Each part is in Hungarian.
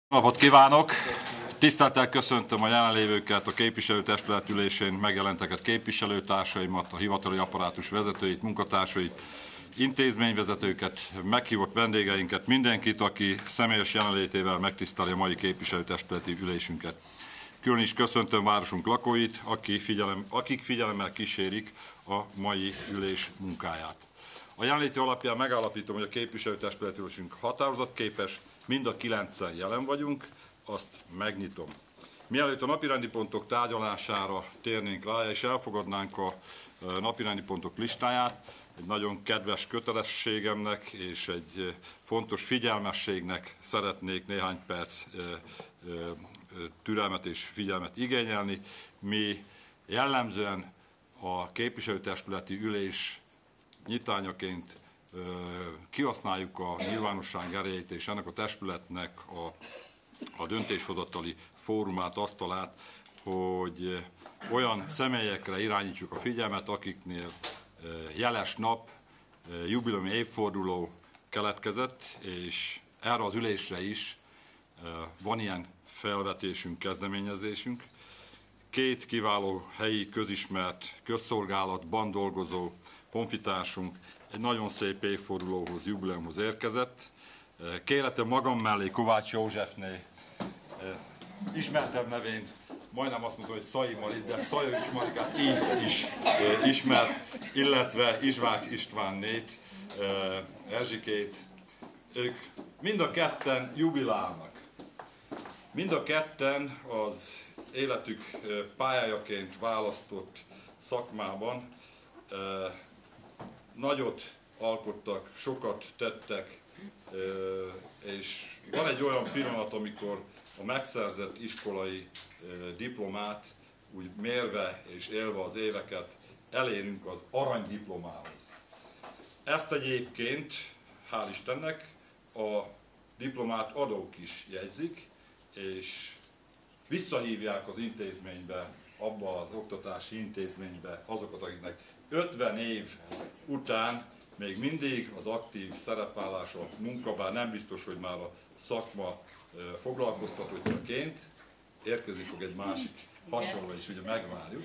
Napot kívánok! Tisztelettel köszöntöm a jelenlévőket, a képviselőtestület ülésén megjelenteket, képviselőtársaimat, a hivatali apparátus vezetőit, munkatársait, intézményvezetőket, meghívott vendégeinket, mindenkit, aki személyes jelenlétével megtiszteli a mai képviselőtestületi ülésünket. Külön is köszöntöm városunk lakóit, akik figyelemmel kísérik a mai ülés munkáját. A jelenléti alapján megállapítom, hogy a képviselőtestületi ülésünk határozatképes, mind a 9-en jelen vagyunk, azt megnyitom. Mielőtt a napirendi pontok tárgyalására térnénk rá, és elfogadnánk a napirendi pontok listáját, egy nagyon kedves kötelességemnek és egy fontos figyelmességnek szeretnék néhány perc türelmet és figyelmet igényelni. Mi jellemzően a képviselőtestületi ülés nyitányaként kihasználjuk a nyilvánosság erejét és ennek a testületnek a döntéshozatali fórumát, asztalát, hogy olyan személyekre irányítsuk a figyelmet, akiknél jeles nap, jubileumi évforduló keletkezett, és erre az ülésre is van ilyen felvetésünk, kezdeményezésünk. Két kiváló helyi közismert közszolgálatban dolgozó honfitársunk egy nagyon szép évfordulóhoz, jubileumhoz érkezett. Kérhetem magam mellé Kovács Józsefné, ismertebb nevén, majdnem azt mondtam, hogy Szai Marit, de Szajovics Marikát így is ismert, illetve Izsvák Istvánnét, Erzsikét. Ők mind a ketten jubilálnak. Mind a ketten az életük pályájaként választott szakmában nagyot alkottak, sokat tettek, és van egy olyan pillanat, amikor a megszerzett iskolai diplomát úgy mérve és élve az éveket elérünk az aranydiplomához. Ezt egyébként, hál' Istennek, a diplomát adók is jegyzik, és visszahívják az intézménybe, abba az oktatási intézménybe azokat, akiknek 50 év után még mindig az aktív szerepvállás a munka, bár nem biztos, hogy már a szakma foglalkoztatottjaként, érkezik fog egy másik hasonló is, ugye megvárjuk.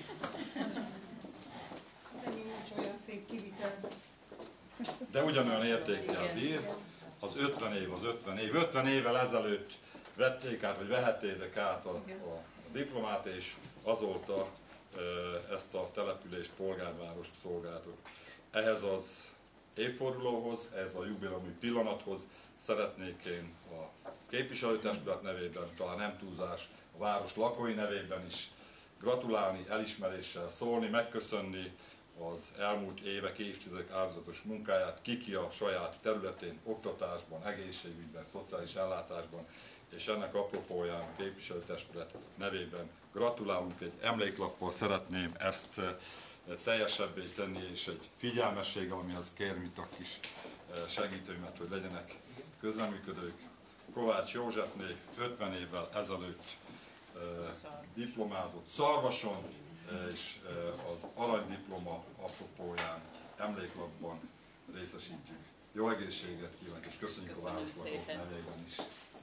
De ugyanolyan értékkel bír, az 50 év az 50 év. 50 évvel ezelőtt vették át, vagy vehettétek át a diplomát, és azóta ezt a települést, polgárvárost szolgáltok. Ehhez az évfordulóhoz, ehhez a jubileumi pillanathoz szeretnék én a képviselőtestület nevében, talán nem túlzás, a város lakói nevében is gratulálni, elismeréssel szólni, megköszönni az elmúlt évek, évtizedek áldozatos munkáját, ki a saját területén, oktatásban, egészségügyben, szociális ellátásban, és ennek apropóján a képviselőtestület nevében gratulálunk, egy emléklappal szeretném ezt teljesebbé tenni, és egy figyelmességgel, amihez kérem itt a kis segítőimet, hogy legyenek közreműködők. Kovács Józsefné 50 évvel ezelőtt diplomázott Szarvason, és az aranydiploma apropóján emléklapban részesítjük. Jó egészséget kívánok, és köszönjük a városlakók nevében is.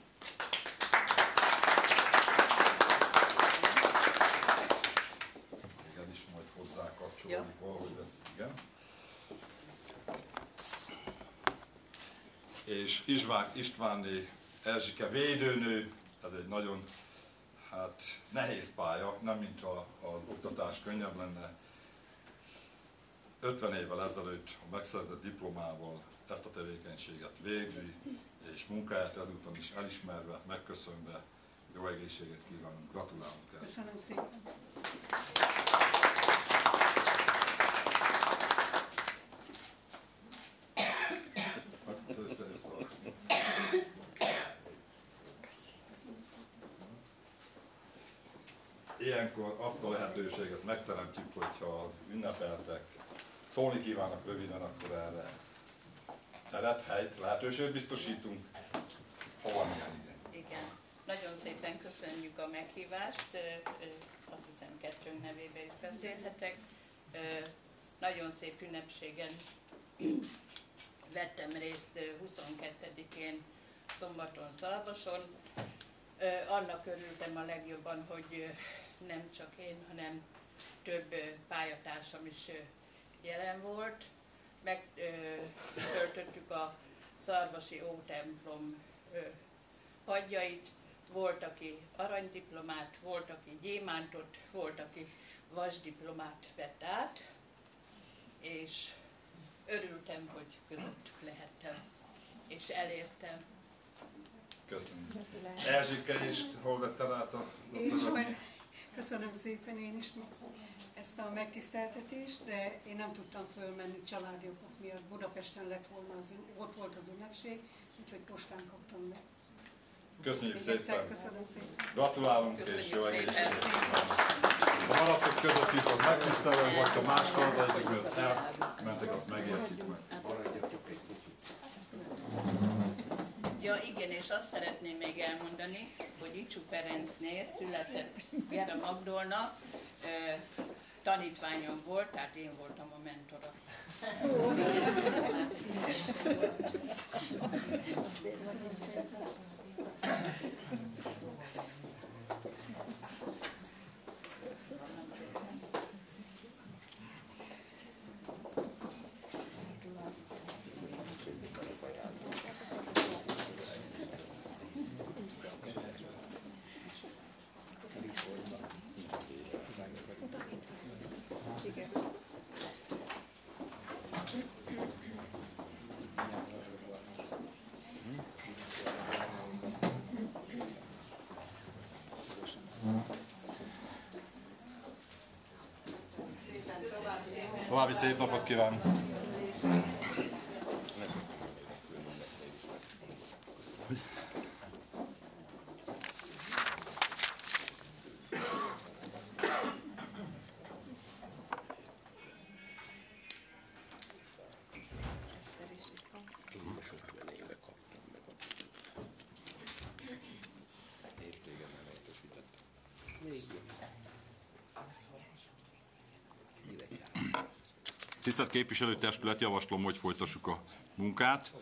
Igen, is majd hozzá kapcsolódik valahogy ez, igen. És Izsvák Istvánné Erzsike védőnő, ez egy nagyon nehéz pálya, nem mint az oktatás könnyebb lenne. 50 évvel ezelőtt a megszerzett diplomával ezt a tevékenységet végzi, és munkáját ezúttal is elismerve, megköszönve, jó egészséget kívánunk, gratulálunk el. Köszönöm szépen! Ilyenkor azt a lehetőséget megteremtjük, hogyha az ünnepeltek szólni kívánnak röviden, akkor erre teret, helyt, lehetőséget biztosítunk. Hova igen. Igen. Nagyon szépen köszönjük a meghívást, azt hiszem kettőnk nevében is beszélhetek. Nagyon szép ünnepségen vettem részt 22-én szombaton Szarvason. Annak örültem a legjobban, hogy nem csak én, hanem több pályatársam is jelen volt. Megtöltöttük a Szarvasi Ótemplom padjait, volt, aki aranydiplomát, volt, aki gyémántot, volt, aki vasdiplomát vett át, és örültem, hogy közöttük lehettem, és elértem. Köszönöm. Erzsike is hol vetted át a doktorat? Köszönöm szépen én is ezt a megtiszteltetést, de én nem tudtam fölmenni családi okok miatt. Budapesten lett volna ott volt az ünnepség, úgyhogy postán kaptam meg. Köszönjük Még szépen! egyszer köszönöm szépen! Gratulálunk és jó egészséget! Ha maradtok közöttük, megtisztelve, vagy ha más kollégáikat elmentek, azt megértjük meg. Ja igen, és azt szeretném még elmondani, hogy Icsú Ferencnél született Gera Magdolna, tanítványom volt, tehát én voltam a mentora. További szép napot kívánok! Tisztelt képviselőtestület, javaslom, hogy folytassuk a munkát.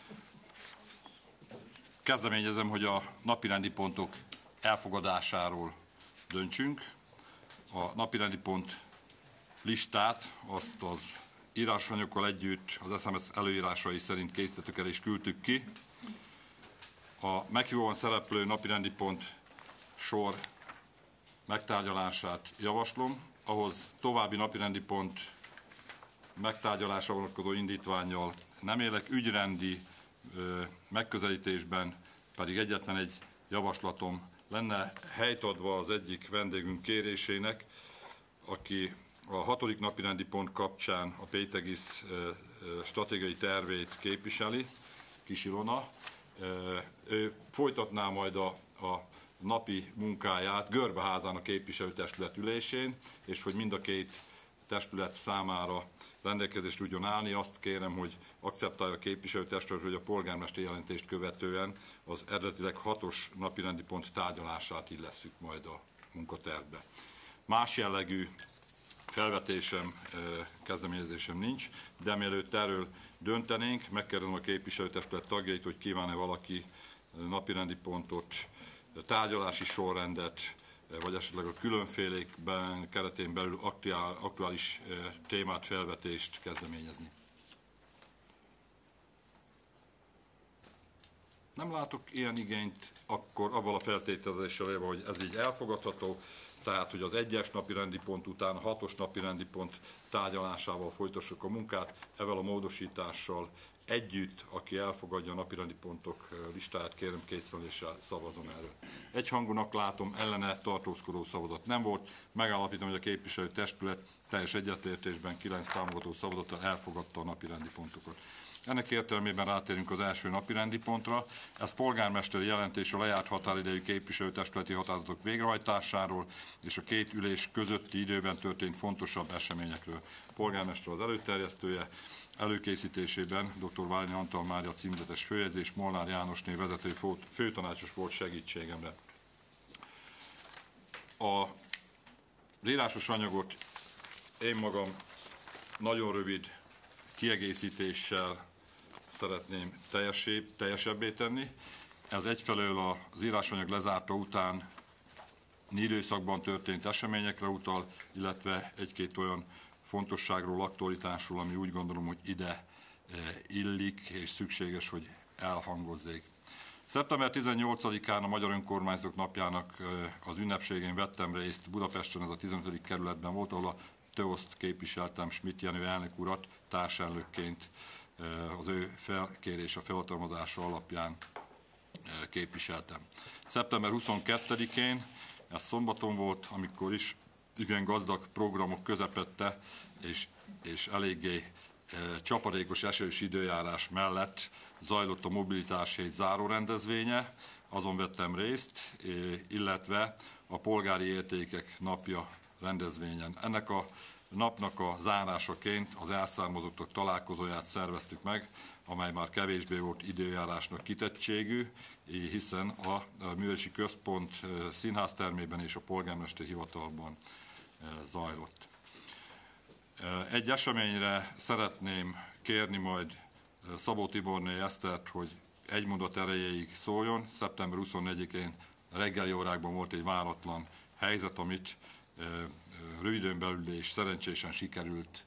Kezdeményezem, hogy a napirendi pontok elfogadásáról döntsünk. A napirendi pont listát azt az írásanyagokkal együtt az SMS előírásai szerint készítettük el és küldtük ki. A meghívóban szereplő napirendi pont sor megtárgyalását javaslom. Ahhoz további napirendi pont megtárgyalásra vonatkozó indítvánnyal nem élek, ügyrendi megközelítésben pedig egyetlen egy javaslatom lenne, helyt adva az egyik vendégünk kérésének, aki a 6. napirendi pont kapcsán a Pétegisz stratégiai tervét képviseli, Kis Ilona. Ő folytatná majd a napi munkáját Görbeházán a képviselőtestület ülésén, és hogy mind a két testület számára rendelkezést tudjon állni, azt kérem, hogy akceptálja a képviselőtestület, hogy a polgármester jelentést követően az eredetileg 6-os napirendi pont tárgyalását illesszük majd a munkatervbe. Más jellegű felvetésem, kezdeményezésem nincs, de mielőtt erről döntenénk, megkérdezem a képviselőtestület tagjait, hogy kíván-e valaki napirendi pontot, tárgyalási sorrendet, vagy esetleg a különfélékben keretén belül aktuális témát, felvetést kezdeményezni. Nem látok ilyen igényt, akkor avval a feltételezéssel élve, hogy ez így elfogadható, tehát, hogy az 1-es napirendi pont után a 6-os napirendi pont tárgyalásával folytassuk a munkát, ezzel a módosítással együtt, aki elfogadja a napirendi pontok listáját, kérem készfeleléssel szavazom erről. Egyhangúnak látom, ellene tartózkodó szavazat nem volt. Megállapítom, hogy a képviselőtestület teljes egyetértésben 9 támogató szavazattal elfogadta a napirendi pontokat. Ennek értelmében rátérünk az első napirendi pontra. Ez polgármesteri jelentés a lejárt határidejű képviselőtestületi határozatok végrehajtásáról és a két ülés közötti időben történt fontosabb eseményekről. Polgármester az előterjesztője, előkészítésében dr. Várnyi Antal Mária címzetes főjegyzés, Molnár Jánosné vezető főtanácsos volt segítségemre. A írásos anyagot én magam nagyon rövid kiegészítéssel szeretném teljesebbé tenni. Ez egyfelől az írásanyag lezárta után időszakban történt eseményekre utal, illetve egy-két olyan fontosságról, aktualitásról, ami úgy gondolom, hogy ide illik és szükséges, hogy elhangozzék. Szeptember 18-án a Magyar Önkormányzók Napjának az ünnepségén vettem részt Budapesten, ez a 15. kerületben volt, ahol a TÖOSZ-t képviseltem, Schmidt Jenő elnök urat társelnökként az ő felkérése, felhatalmazása alapján képviseltem. Szeptember 22-én, ez szombaton volt, amikor is igen gazdag programok közepette és eléggé csapadékos esős időjárás mellett zajlott a Mobilitás Hét zárórendezvénye, azon vettem részt, illetve a Polgári Értékek Napja rendezvényen. Ennek a napnak a zárásaként az elszármazottak találkozóját szerveztük meg, amely már kevésbé volt időjárásnak kitettségű, hiszen a Művelési Központ színháztermében és a polgármesteri hivatalban zajlott. Egy eseményre szeretném kérni majd Szabó Tiborné Esztert, hogy egy mondat erejéig szóljon. Szeptember 24-én reggeli órákban volt egy váratlan helyzet, amit röviden belül és szerencsésen sikerült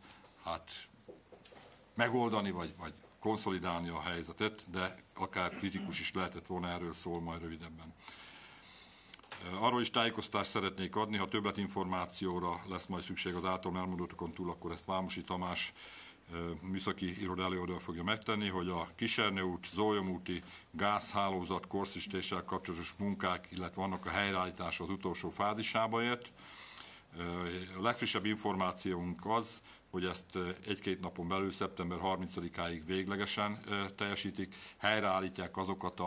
megoldani, vagy konszolidálni a helyzetet, de akár kritikus is lehetett volna, erről szól majd rövidebben. Arról is tájékoztást szeretnék adni, ha többletinformációra lesz majd szükség az általam elmondottakon túl, akkor ezt Vámosi Tamás műszaki iroda előadója fogja megtenni, hogy a Kisernő út, Zólyom úti gázhálózat korszűztéssel kapcsolatos munkák, illetve annak a helyreállítása az utolsó fázisába ért. A legfrissebb információnk az, hogy ezt egy-két napon belül, szeptember 30-áig véglegesen teljesítik, helyreállítják azokat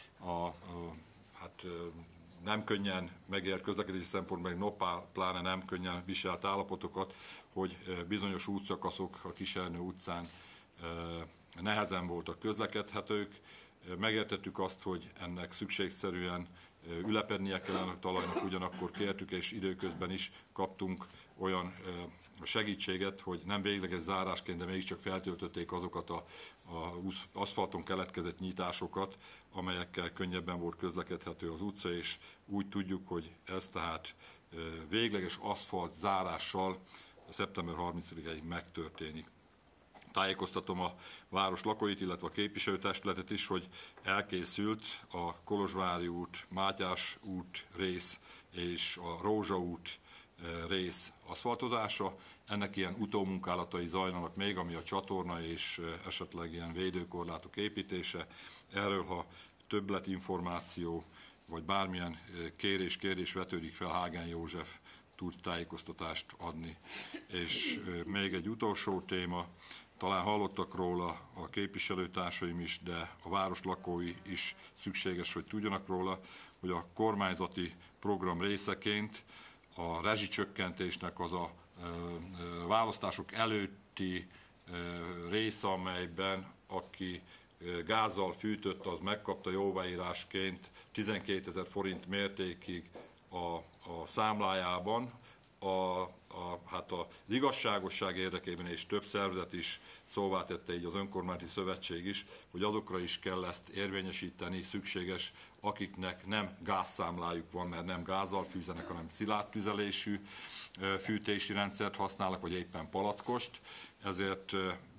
nem könnyen megért közlekedési szempontból, pláne nem könnyen viselt állapotokat, hogy bizonyos útszakaszok a Kisernő utcán nehezen voltak közlekedhetők. Megértettük azt, hogy ennek szükségszerűen ülepednie kellene a talajnak, ugyanakkor kértük és időközben is kaptunk olyan segítséget, hogy nem végleges zárásként, de mégiscsak feltöltötték azokat az aszfalton keletkezett nyitásokat, amelyekkel könnyebben volt közlekedhető az utca, és úgy tudjuk, hogy ez tehát végleges aszfalt zárással szeptember 30-ig megtörténik. Tájékoztatom a város lakóit, illetve a képviselőtestületet is, hogy elkészült a Kolozsvári út, Mátyás út rész és a Rózsa út rész aszfaltozása. Ennek ilyen utómunkálatai zajlanak még, ami a csatorna és esetleg ilyen védőkorlátok építése. Erről, ha többletinformáció vagy bármilyen kérdés vetődik fel, Hágen József tud tájékoztatást adni. És még egy utolsó téma, talán hallottak róla a képviselőtársaim is, de a város lakói is szükséges, hogy tudjanak róla, hogy a kormányzati program részeként a rezsicsökkentésnek az a választások előtti része, amelyben aki gázzal fűtött, az megkapta jóváírásként 12 000 forint mértékig a számlájában. Az igazságosság érdekében és több szervezet is szóvá tette, így az Önkormányzati Szövetség is, hogy azokra is kell ezt érvényesíteni, szükséges, akiknek nem gázszámlájuk van, mert nem gázzal fűzenek, hanem szilárd tüzelésű fűtési rendszert használnak, vagy éppen palackost. Ezért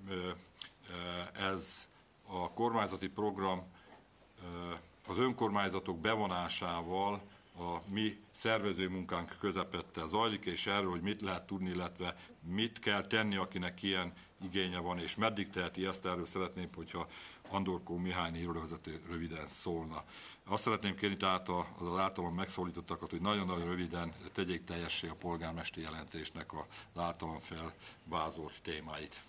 ez a kormányzati program az önkormányzatok bevonásával a mi szervezőmunkánk közepette zajlik, és erről, hogy mit lehet tudni, illetve mit kell tenni, akinek ilyen igénye van, és meddig teheti ezt, erről szeretném, hogyha Andorkó Mihály irodavezető röviden szólna. Azt szeretném kérni tehát az általam megszólítottakat, hogy nagyon-nagyon röviden tegyék teljessé a polgármesteri jelentésnek az általam felvázolt témáit.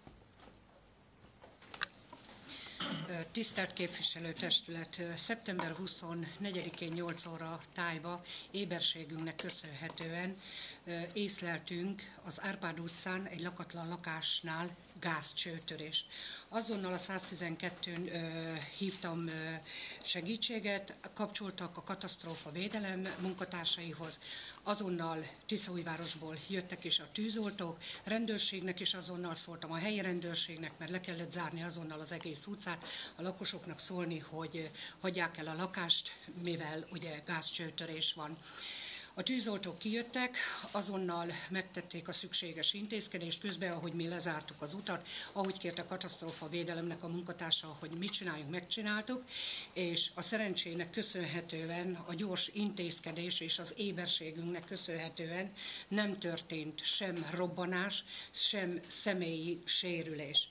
Tisztelt Képviselőtestület! Szeptember 24-én 8 óra tájba éberségünknek köszönhetően észleltünk az Árpád utcán egy lakatlan lakásnál gázcsőtörést. Azonnal a 112-n hívtam segítséget, kapcsoltak a katasztrófa védelem munkatársaihoz, azonnal Tiszaújvárosból jöttek is a tűzoltók, rendőrségnek is azonnal szóltam, a helyi rendőrségnek, mert le kellett zárni azonnal az egész utcát, a lakosoknak szólni, hogy hagyják el a lakást, mivel ugye gázcsőtörés van. A tűzoltók kijöttek, azonnal megtették a szükséges intézkedést, közben, ahogy mi lezártuk az utat, ahogy kért a katasztrófa védelemnek a munkatársa, hogy mit csináljunk, megcsináltuk, és a szerencsének köszönhetően, a gyors intézkedés és az éberségünknek köszönhetően nem történt sem robbanás, sem személyi sérülés.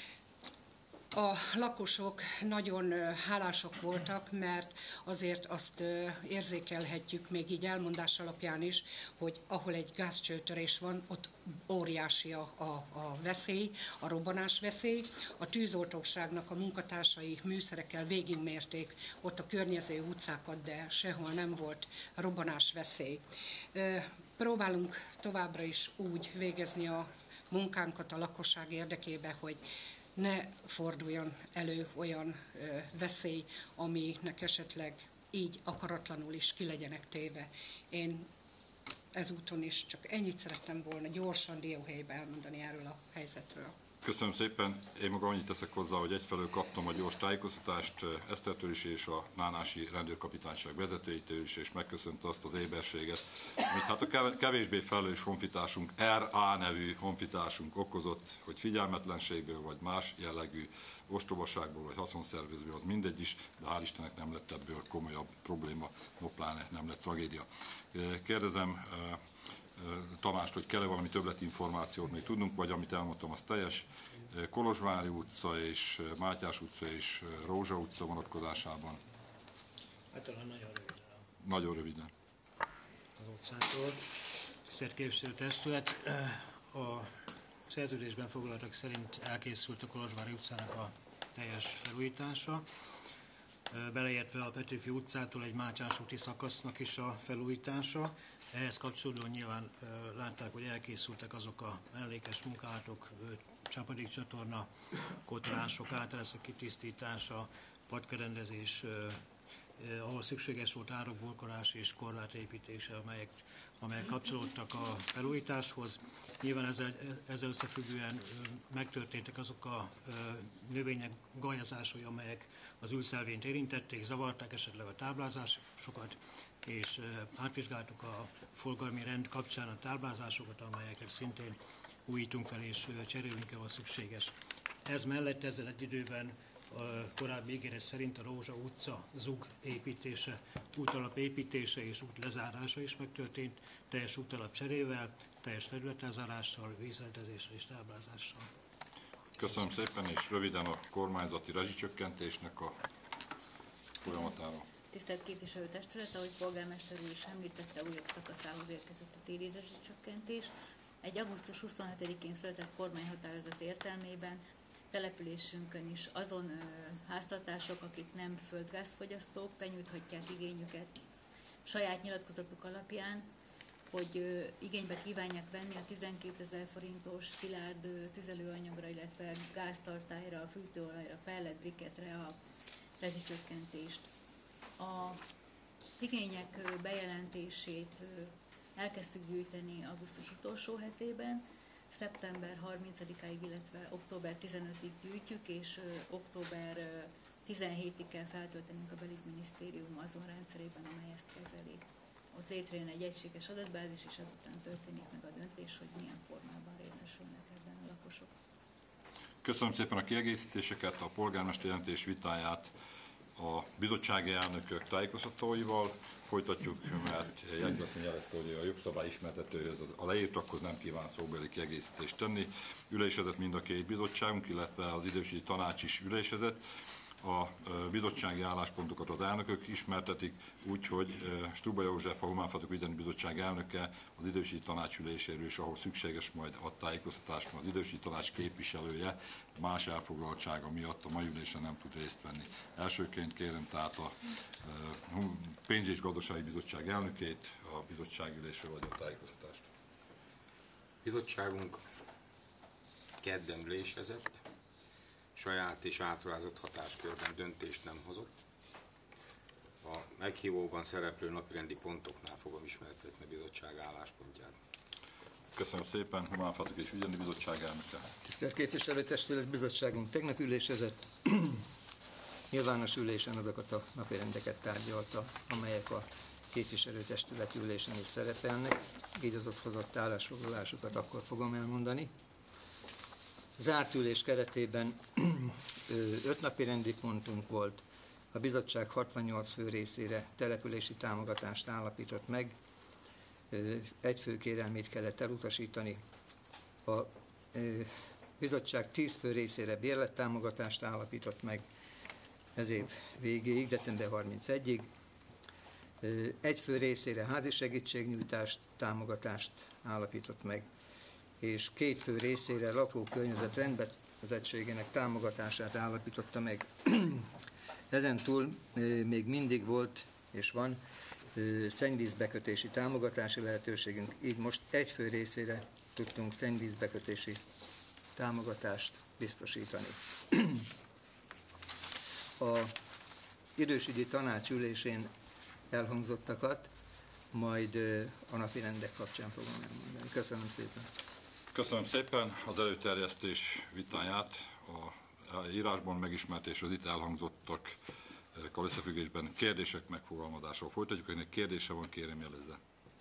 A lakosok nagyon hálásak voltak, mert azért azt érzékelhetjük még így elmondás alapján is, hogy ahol egy gázcsőtörés van, ott óriási a veszély, a robbanás veszély. A tűzoltóságnak a munkatársai műszerekkel végigmérték ott a környező utcákat, de sehol nem volt robbanás veszély. Próbálunk továbbra is úgy végezni a munkánkat a lakosság érdekében, hogy ne forduljon elő olyan veszély, aminek esetleg így akaratlanul is ki legyenek téve. Én ezúton is csak ennyit szerettem volna gyorsan dióhéjbe elmondani erről a helyzetről. Köszönöm szépen. Én maga annyit teszek hozzá, hogy egyfelől kaptam a gyors tájékoztatást Esztertől is és a Nánási rendőrkapitányság vezetőitől is, és megköszönte azt az éberséget, amit hát a kevésbé felelős honfitársunk, R.A. nevű honfitársunk okozott, hogy figyelmetlenségből vagy más jellegű ostobaságból vagy haszonszervezésből, az mindegy is, de hál' Istennek nem lett ebből komolyabb probléma, no pláne nem lett tragédia. Kérdezem Tamást, hogy kell-e valami többletinformációt még tudnunk, vagy amit elmondtam, az teljes. Kolozsvári utca és Mátyás utca és Rózsa utca vonatkozásában. Hát talán nagyon röviden. Nagyon röviden. Az utcától. Tisztelt Képviselőtestület, a szerződésben foglaltak szerint elkészült a Kolozsvári utcának a teljes felújítása, beleértve a Petőfi utcától egy Mátyás úti szakasznak is a felújítása. Ehhez kapcsolódóan nyilván látták, hogy elkészültek azok a mellékes munkálatok, csapadékcsatorna, kotorások, áteleszek kitisztítása, patkörendezés, ahol szükséges volt árokburkolás és korlátépítése, amelyek kapcsolódtak a felújításhoz. Nyilván ezzel összefüggően megtörténtek azok a növények gajazásai, amelyek az ülszelvényt érintették, zavarták esetleg a táblázásokat, és átvizsgáltuk a forgalmi rend kapcsán a táblázásokat, amelyeket szintén újítunk fel és cserélünk el, ha szükséges. Ez mellett ezzel egy időben a korábbi ígéret szerint a Rózsa utca zug építése, útalap építése és út lezárása is megtörtént, teljes útalap cserével, teljes területlezárással, vízrendezéssel és táblázással. Köszönöm szépen, és röviden a kormányzati rezsicsökkentésnek a folyamatáról. Tisztelt Képviselőtestület, ahogy polgármester úr is említette, újabb szakaszához érkezett a téli rezsicsökkentés. Egy augusztus 27-én született kormányhatározat értelmében településünkön is azon háztartások, akik nem földgázfogyasztók, benyújthatják igényüket saját nyilatkozatuk alapján, hogy igénybe kívánják venni a 12 000 forintos szilárd tüzelőanyagra, illetve gáztartályra, fűtőolajra, pellet briketre a rezsicsökkentést. A igények bejelentését elkezdtük gyűjteni augusztus utolsó hetében, szeptember 30-áig, illetve október 15-ig gyűjtjük, és október 17-ig kell feltöltenünk a belügyminisztérium azon rendszerében, amely ezt kezeli. Ott létrejön egy egységes adatbázis, és azután történik meg a döntés, hogy milyen formában részesülnek ebben a lakosok. Köszönöm szépen a kiegészítéseket, a polgármester jelentés vitáját a bizottsági elnökök tájékoztatóival folytatjuk, mert Jegyzőasszony jelezte, hogy a jogszabály ismertetőhöz a leírtakhoz nem kíván szóbeli kiegészítést tenni. Ülésezett mind a két bizottságunk, illetve az idősíti tanács is ülésezett. A bizottsági álláspontokat az elnökök ismertetik, úgyhogy Stuba József, a Humánfatok Védelmi Bizottság elnöke az idősíti tanács üléséről is, ahol szükséges majd a tájékoztatást, az idősíti tanács képviselője más elfoglaltsága miatt a mai ülésen nem tud részt venni. Elsőként kérem tehát a Pénzügyi és Gazdasági Bizottság elnökét a bizottsági ülésről adja a tájékoztatást. Bizottságunk kedden ülésezett, saját és átruházott hatáskörben döntést nem hozott. A meghívóban szereplő napirendi pontoknál fogom ismertetni a bizottság álláspontját. Köszönöm szépen, Humánfátok és Ügyrendi Bizottság elnöke. Tisztelt Képviselőtestület, bizottságunk tegnap ülésezett, nyilvános ülésen azokat a napirendeket tárgyalta, amelyek a képviselőtestület ülésen is szerepelnek, így az ott hozott állásfoglalásokat akkor fogom elmondani. Zárt ülés keretében 5 napirendi pontunk volt, a bizottság 68 fő részére települési támogatást állapított meg, 1 fő kérelmét kellett elutasítani. A bizottság 10 fő részére bérlettámogatást állapított meg ez év végéig, december 31-ig. 1 fő részére házi segítségnyújtást, támogatást állapított meg, és 2 fő részére lakókörnyezet rendbetettségének támogatását állapította meg. Ezen túl még mindig volt és van szennyvízbekötési támogatási lehetőségünk, így most 1 fő részére tudtunk szennyvízbekötési támogatást biztosítani. A idősügyi tanács ülésén elhangzottakat majd a napi rendek kapcsán fogom elmondani. Köszönöm szépen. Köszönöm szépen az előterjesztés vitáját, a írásban megismert és az itt elhangzottak összefüggésben kérdések megfogalmazásával folytatjuk. Akinek kérdése van, kérem jelezze.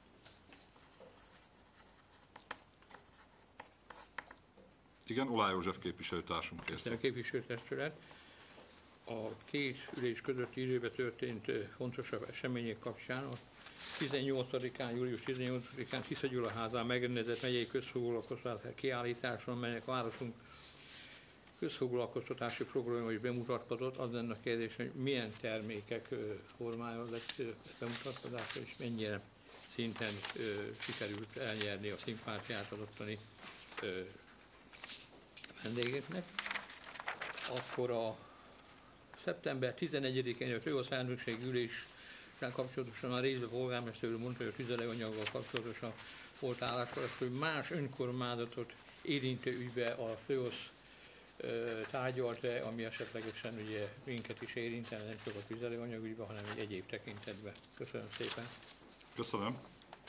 Igen, Olá József képviselőtársunk kérte. A képviselőtestület a 2 ülés közötti időben történt fontosabb események kapcsán a 18-án, július 18-án Tisza Gyula házán megrendezett megyei közfoglalkoztatási kiállításon, melynek városunk közfoglalkoztatási programja is bemutatkozott. Az lenne a kérdés, hogy milyen termékek formája lett bemutatkozása, és mennyire szinten sikerült elnyerni a szimpátiát az ottani vendégeknek. Akkor a szeptember 11-én a főosz elnökség üléssel kapcsolatosan a részben polgármester úr mondta, hogy a tüzelőanyaggal kapcsolatosan volt állásfoglalás, hogy más önkormányzatot érintő ügybe a főosz tárgyalt-e, ami esetlegesen ugye minket is érintene, nem csak a tüzelőanyag ügyben, hanem egy egyéb tekintetben. Köszönöm szépen. Köszönöm.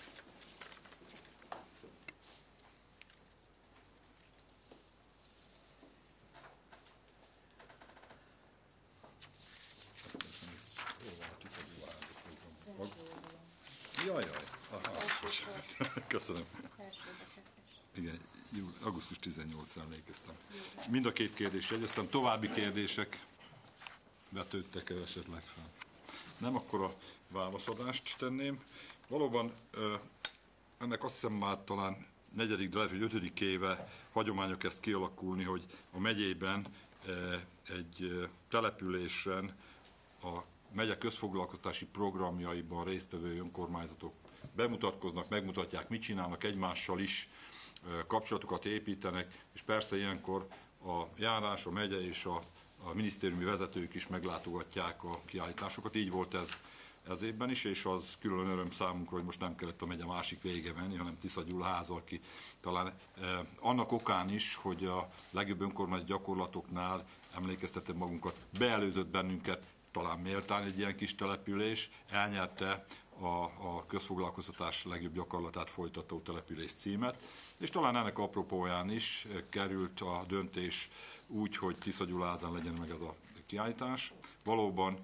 Jaj. Aha. Köszönöm. Igen, augusztus 18-ra emlékeztem. Mind a 2 kérdést jegyeztem. További kérdések vetődtek el esetleg fel? Nem, akkor a válaszadást tenném. Valóban ennek azt hiszem már talán 4., de lehet, hogy 5. éve hagyományok kezd kialakulni, hogy a megyében egy településen a megye közfoglalkoztatási programjaiban résztvevő önkormányzatok bemutatkoznak, megmutatják, mit csinálnak, egymással is kapcsolatokat építenek, és persze ilyenkor a járás, a megye és a minisztériumi vezetők is meglátogatják a kiállításokat. Így volt ez évben is, és az külön öröm számunkra, hogy most nem kellett a megye másik vége menni, hanem Tisza Gyula háza, aki talán annak okán is, hogy a legjobb önkormányzati gyakorlatoknál emlékeztetem magunkat, beelőzött bennünket talán méltán egy ilyen kis település, elnyerte a közfoglalkoztatás legjobb gyakorlatát folytató település címet, és talán ennek apropóján is került a döntés úgy, hogy Tisza Gyula házán legyen meg ez a kiállítás. Valóban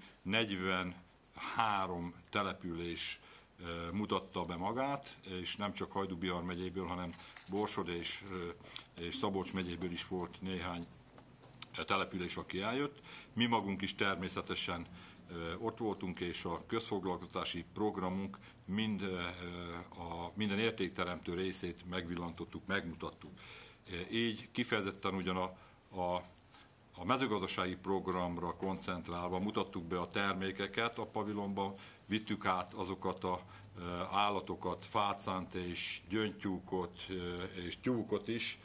43 település mutatta be magát, és nem csak Hajdú-Bihar megyéből, hanem Borsod és Szabolcs megyéből is volt néhány település, aki eljött. Mi magunk is természetesen ott voltunk, és a közfoglalkoztatási programunk minden értékteremtő részét megvillantottuk, megmutattuk. Így kifejezetten ugyan a mezőgazdasági programra koncentrálva mutattuk be a termékeket a pavilonba, vittük át azokat az állatokat, fácánt és gyöngytyúkot és tyúkot is,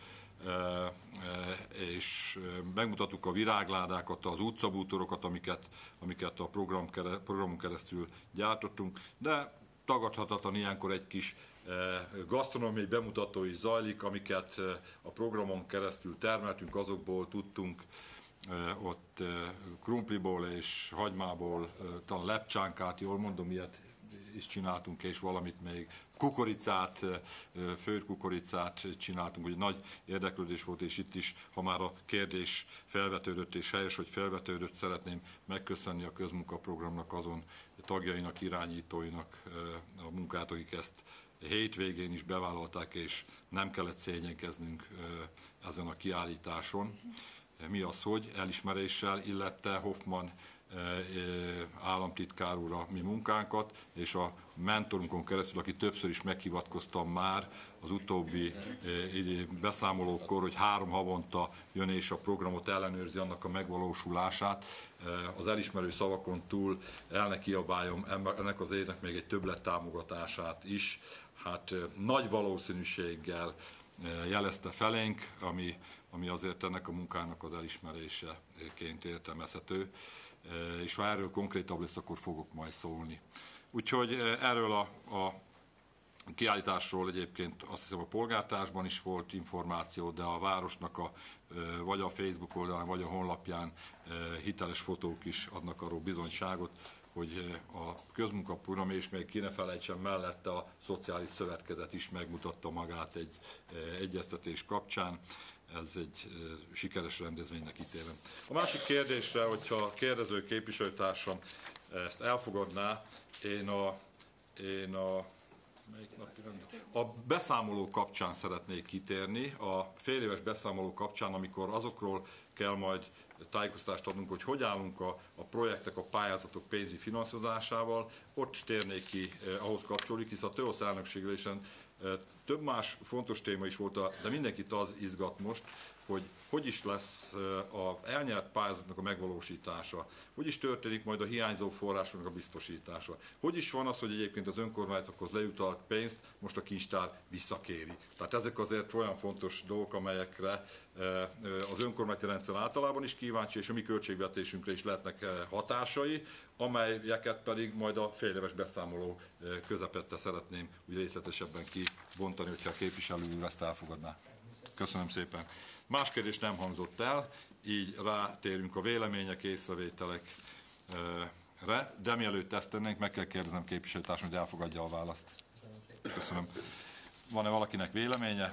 és megmutattuk a virágládákat, az utcabútorokat, amiket a programon keresztül gyártottunk, de tagadhatatlan ilyenkor egy kis gasztronómiai bemutató is zajlik, amiket a programon keresztül termeltünk, azokból tudtunk ott krumpliból és hagymából, talán lepcsánkát, jól mondom, ilyet is csináltunk, és valamit még kukoricát, főtt kukoricát csináltunk, hogy nagy érdeklődés volt, és itt is, ha már a kérdés felvetődött, és helyes, hogy felvetődött, szeretném megköszönni a közmunkaprogramnak azon tagjainak, irányítóinak a munkát, akik ezt hétvégén is bevállalták, és nem kellett szégyenkeznünk ezen a kiállításon. Mi az, hogy elismeréssel illette Hoffman államtitkár úr a mi munkánkat, és a mentorunkon keresztül, aki többször is meghivatkoztam már az utóbbi beszámolókkor, hogy 3 havonta jön és a programot ellenőrzi, annak a megvalósulását. Az elismerő szavakon túl el ne kiabáljam ennek az évnek még egy többlet támogatását is. Hát nagy valószínűséggel jelezte felénk, ami azért ennek a munkának az elismeréseként értelmezhető, és ha erről konkrétabb lesz, akkor fogok majd szólni. Úgyhogy erről a kiállításról egyébként azt hiszem a polgártársban is volt információ, de a városnak vagy a Facebook oldalán, vagy a honlapján hiteles fotók is adnak arról bizonyságot, hogy a közmunkaprogram, és még ki ne felejtsem, mellette a Szociális Szövetkezet is megmutatta magát egy egyeztetés kapcsán. Ez egy sikeres rendezvénynek ítélem. A másik kérdésre, hogyha a kérdező képviselőtársam ezt elfogadná, én a beszámoló kapcsán szeretnék kitérni, a féléves beszámoló kapcsán, amikor azokról kell majd tájékoztatást adnunk, hogy hogy állunk a projektek, a pályázatok pénzügyi finanszírozásával, ott térnék ki, ahhoz kapcsolódik, hisz a TÖOSZ elnökségülésen több más fontos téma is volt, de mindenkit az izgat most, hogy is lesz az elnyert pályázatnak a megvalósítása, hogy is történik majd a hiányzó forrásoknak a biztosítása, hogy is van az, hogy egyébként az önkormányzatokhoz lejutalt pénzt most a kincstár visszakéri. Tehát ezek azért olyan fontos dolgok, amelyekre az önkormányzati rendszer általában is kíváncsi, és a mi költségvetésünkre is lehetnek hatásai, amelyeket pedig majd a féléves beszámoló közepette szeretném úgy részletesebben kibontani, hogyha a képviselő úr ezt elfogadná. Köszönöm szépen. Más kérdés nem hangzott el, így rátérünk a vélemények, észrevételekre, de mielőtt ezt tennénk, meg kell kérdeznem képviselőtársam, hogy elfogadja a választ. Köszönöm. Van-e valakinek véleménye?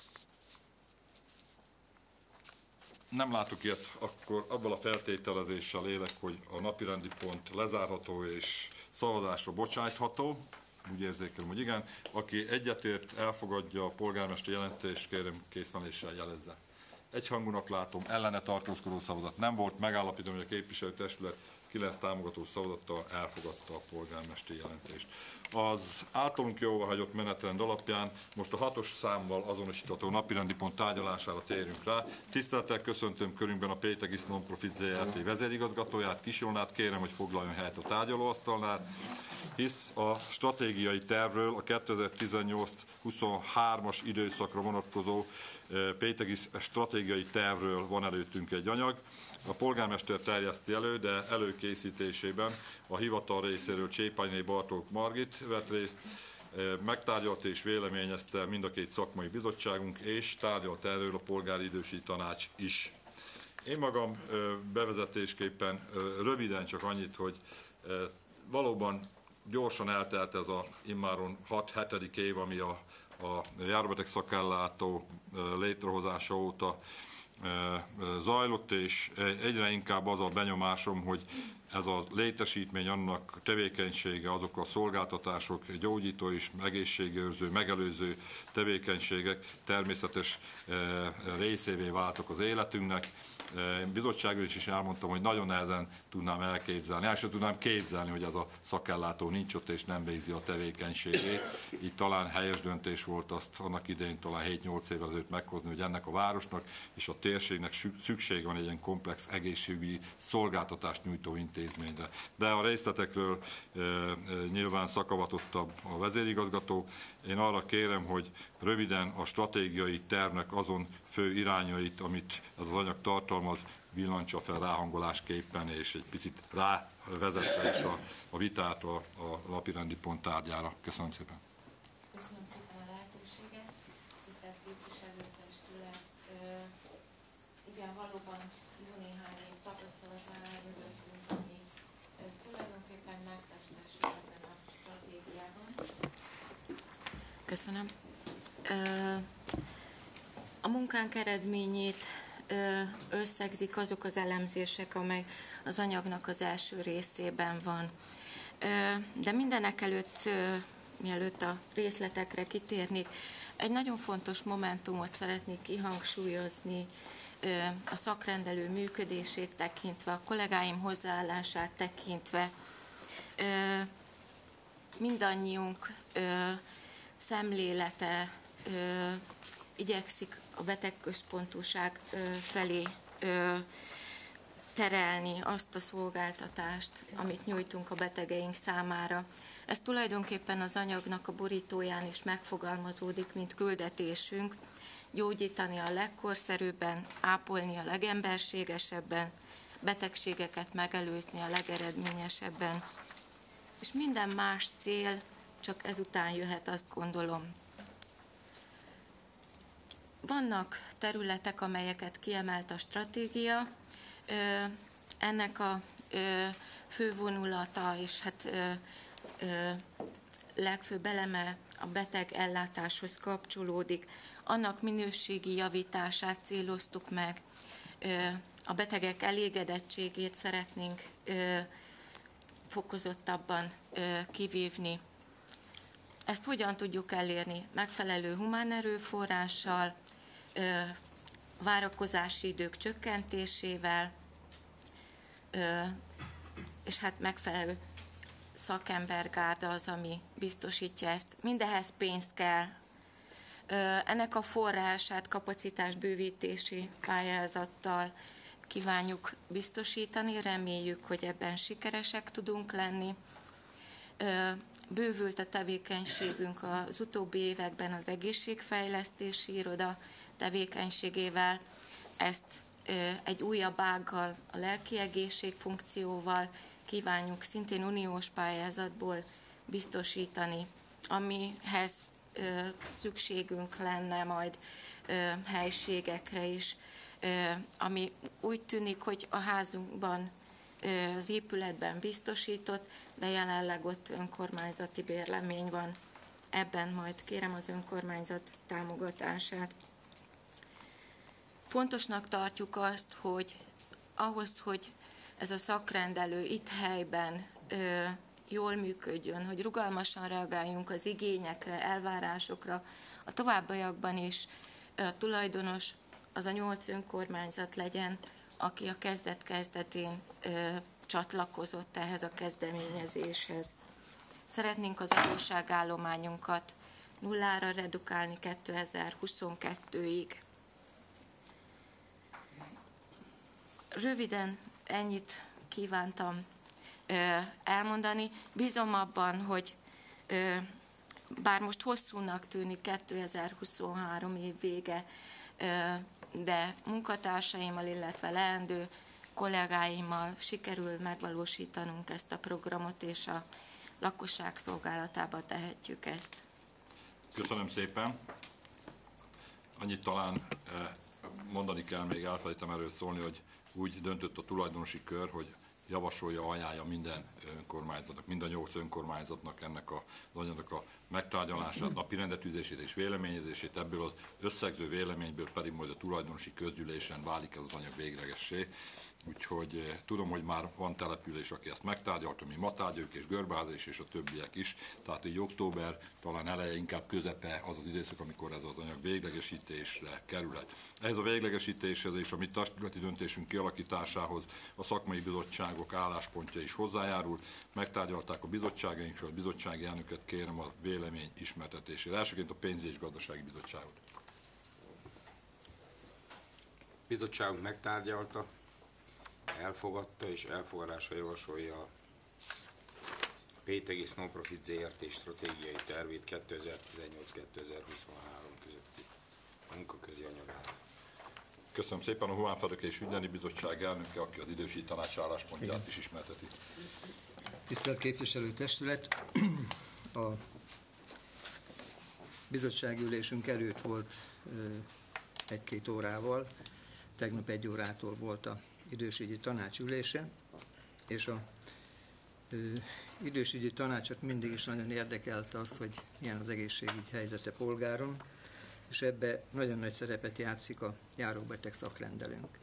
Nem látok ilyet, akkor abban a feltételezéssel élek, hogy a napirendi pont lezárható és szavazásra bocsájtható. Úgy érzékelem, hogy igen. Aki egyetért, elfogadja a polgármester jelentést, kérem készfeleléssel jelezze. Egyhangúnak látom, ellene tartózkodó szavazat nem volt, megállapítom, hogy a képviselőtestület 9 támogató szavazattal elfogadta a polgármesteri jelentést. Az általunk jóváhagyott menetrend alapján most a 6-os számmal azonosítható napirendi pont tárgyalására térünk rá. Tisztelettel köszöntöm körünkben a Pétegis Non-Profit ZRT vezérigazgatóját, Kis Ilonát, kérem, hogy foglaljon helyet a tárgyalóasztalnál, hisz a stratégiai tervről, a 2018-23-as időszakra vonatkozó Pétegis stratégiai tervről van előttünk egy anyag. A polgármester terjeszti elő, de előkészítésében a hivatal részéről Csépányné Bartók Margit vett részt, megtárgyalt és véleményezte mind a két szakmai bizottságunk, és tárgyalt erről a polgári idősi tanács is. Én magam bevezetésképpen röviden csak annyit, hogy valóban gyorsan eltelt ez a immáron 6-7. év, ami a járóbeteg szakellátó létrehozása óta zajlott, és egyre inkább az a benyomásom, hogy ez a létesítmény, annak tevékenysége, azok a szolgáltatások, gyógyító és egészségőrző, megelőző tevékenységek természetes részévé váltak az életünknek. Bizottságról is elmondtam, hogy nagyon nehezen tudnám elképzelni. El sem tudnám képzelni, hogy ez a szakellátó nincs ott és nem végzi a tevékenységét. Így talán helyes döntés volt azt annak idején, talán 7-8 évvel ezelőtt meghozni, hogy ennek a városnak és a térségnek szükség van egy ilyen komplex egészségügyi szolgáltatást nyújtó intézményre. De a részletekről nyilván szakavatottabb a vezérigazgató. Én arra kérem, hogy röviden a stratégiai tervnek azon fő irányait, amit ez az anyag tartalmaz, villancsa fel ráhangolásképpen, és egy picit vezette is a vitát a napirendi pont tárgyára. Köszönöm szépen. Köszönöm szépen a lehetőséget. Tisztelt képviselőtestület, igen, valóban jó néhány év tapasztalat áll mögöttünk, ami tulajdonképpen megtestesül ebben a stratégiában. Köszönöm. A munkánk eredményét összegzik azok az elemzések, amely az anyagnak az első részében van. De mindenek előtt, mielőtt a részletekre kitérnék, egy nagyon fontos momentumot szeretnék kihangsúlyozni a szakrendelő működését tekintve, a kollégáim hozzáállását tekintve. Mindannyiunk szemlélete igyekszik a betegközpontúság felé terelni azt a szolgáltatást, amit nyújtunk a betegeink számára. Ez tulajdonképpen az anyagnak a borítóján is megfogalmazódik, mint küldetésünk, gyógyítani a legkorszerűbben, ápolni a legemberségesebben, betegségeket megelőzni a legeredményesebben. És minden más cél csak ezután jöhet, azt gondolom. Vannak területek, amelyeket kiemelt a stratégia, ennek a fő vonulata és hát legfőbb eleme a beteg ellátáshoz kapcsolódik. Annak minőségi javítását céloztuk meg, a betegek elégedettségét szeretnénk fokozottabban kivívni. Ezt hogyan tudjuk elérni? Megfelelő humán erőforrással, várakozási idők csökkentésével, és hát megfelelő szakembergárda az, ami biztosítja ezt. Mindehhez pénz kell. Ennek a forrását kapacitásbővítési pályázattal kívánjuk biztosítani, reméljük, hogy ebben sikeresek tudunk lenni. Bővült a tevékenységünk az utóbbi években az egészségfejlesztési iroda tevékenységével, ezt egy újabb ággal, a lelki egészség funkcióval kívánjuk szintén uniós pályázatból biztosítani, amihez szükségünk lenne majd helységekre is, ami úgy tűnik, hogy a házunkban, az épületben biztosított, de jelenleg ott önkormányzati bérlemény van. Ebben majd kérem az önkormányzat támogatását. Fontosnak tartjuk azt, hogy ahhoz, hogy ez a szakrendelő itt helyben jól működjön, hogy rugalmasan reagáljunk az igényekre, elvárásokra, a továbbiakban is a tulajdonos az a 8 önkormányzat legyen, aki a kezdet-kezdetén csatlakozott ehhez a kezdeményezéshez. Szeretnénk az adósságállományunkat nullára redukálni 2022-ig. Röviden ennyit kívántam elmondani. Bízom abban, hogy bár most hosszúnak tűnik 2023 év vége, de munkatársaimmal, illetve leendő kollégáimmal sikerül megvalósítanunk ezt a programot, és a lakosság szolgálatába tehetjük ezt. Köszönöm szépen. Annyit talán mondani kell, még elfelejtem erről szólni, hogy úgy döntött a tulajdonosi kör, hogy javasolja, ajánlja minden önkormányzatnak, mind a 8 önkormányzatnak ennek az anyagnak a megtárgyalását, napi rendetűzését és véleményezését, ebből az összegző véleményből pedig majd a tulajdonosi közgyűlésen válik ez az anyag véglegessé. Úgyhogy tudom, hogy már van település, aki ezt megtárgyalta, mi ma tárgyaljuk, és Görbáza is, és a többiek is. Tehát így október, talán eleje, inkább közepe az az időszak, amikor ez az anyag véglegesítésre kerülhet. Ez a véglegesítéshez és a mi testületi döntésünk kialakításához a szakmai bizottságok álláspontja is hozzájárul. Megtárgyalták a bizottságaink, és a bizottsági elnököt kérem a vélemény ismertetésére. Elsőként a pénzügyi és gazdasági bizottságot. Bizottságunk megtárgyalta, elfogadta és elfogadásra javasolja a PTG No Profit ZRT stratégiai tervét 2018-2023 közötti munkaközi anyagát. Köszönöm szépen. A Humánfedők és Ügyelni Bizottság elnöke, aki az idősügyi tanács álláspontját is ismerteti. Tisztelt képviselőtestület! A bizottsági ülésünk előtt volt 1-2 órával, tegnap 1 órától volt a idősügyi tanács ülése, és a idősügyi tanácsot mindig is nagyon érdekelt az, hogy milyen az egészségügy helyzete polgáron, és ebbe nagyon nagy szerepet játszik a járóbeteg szakrendelőnk.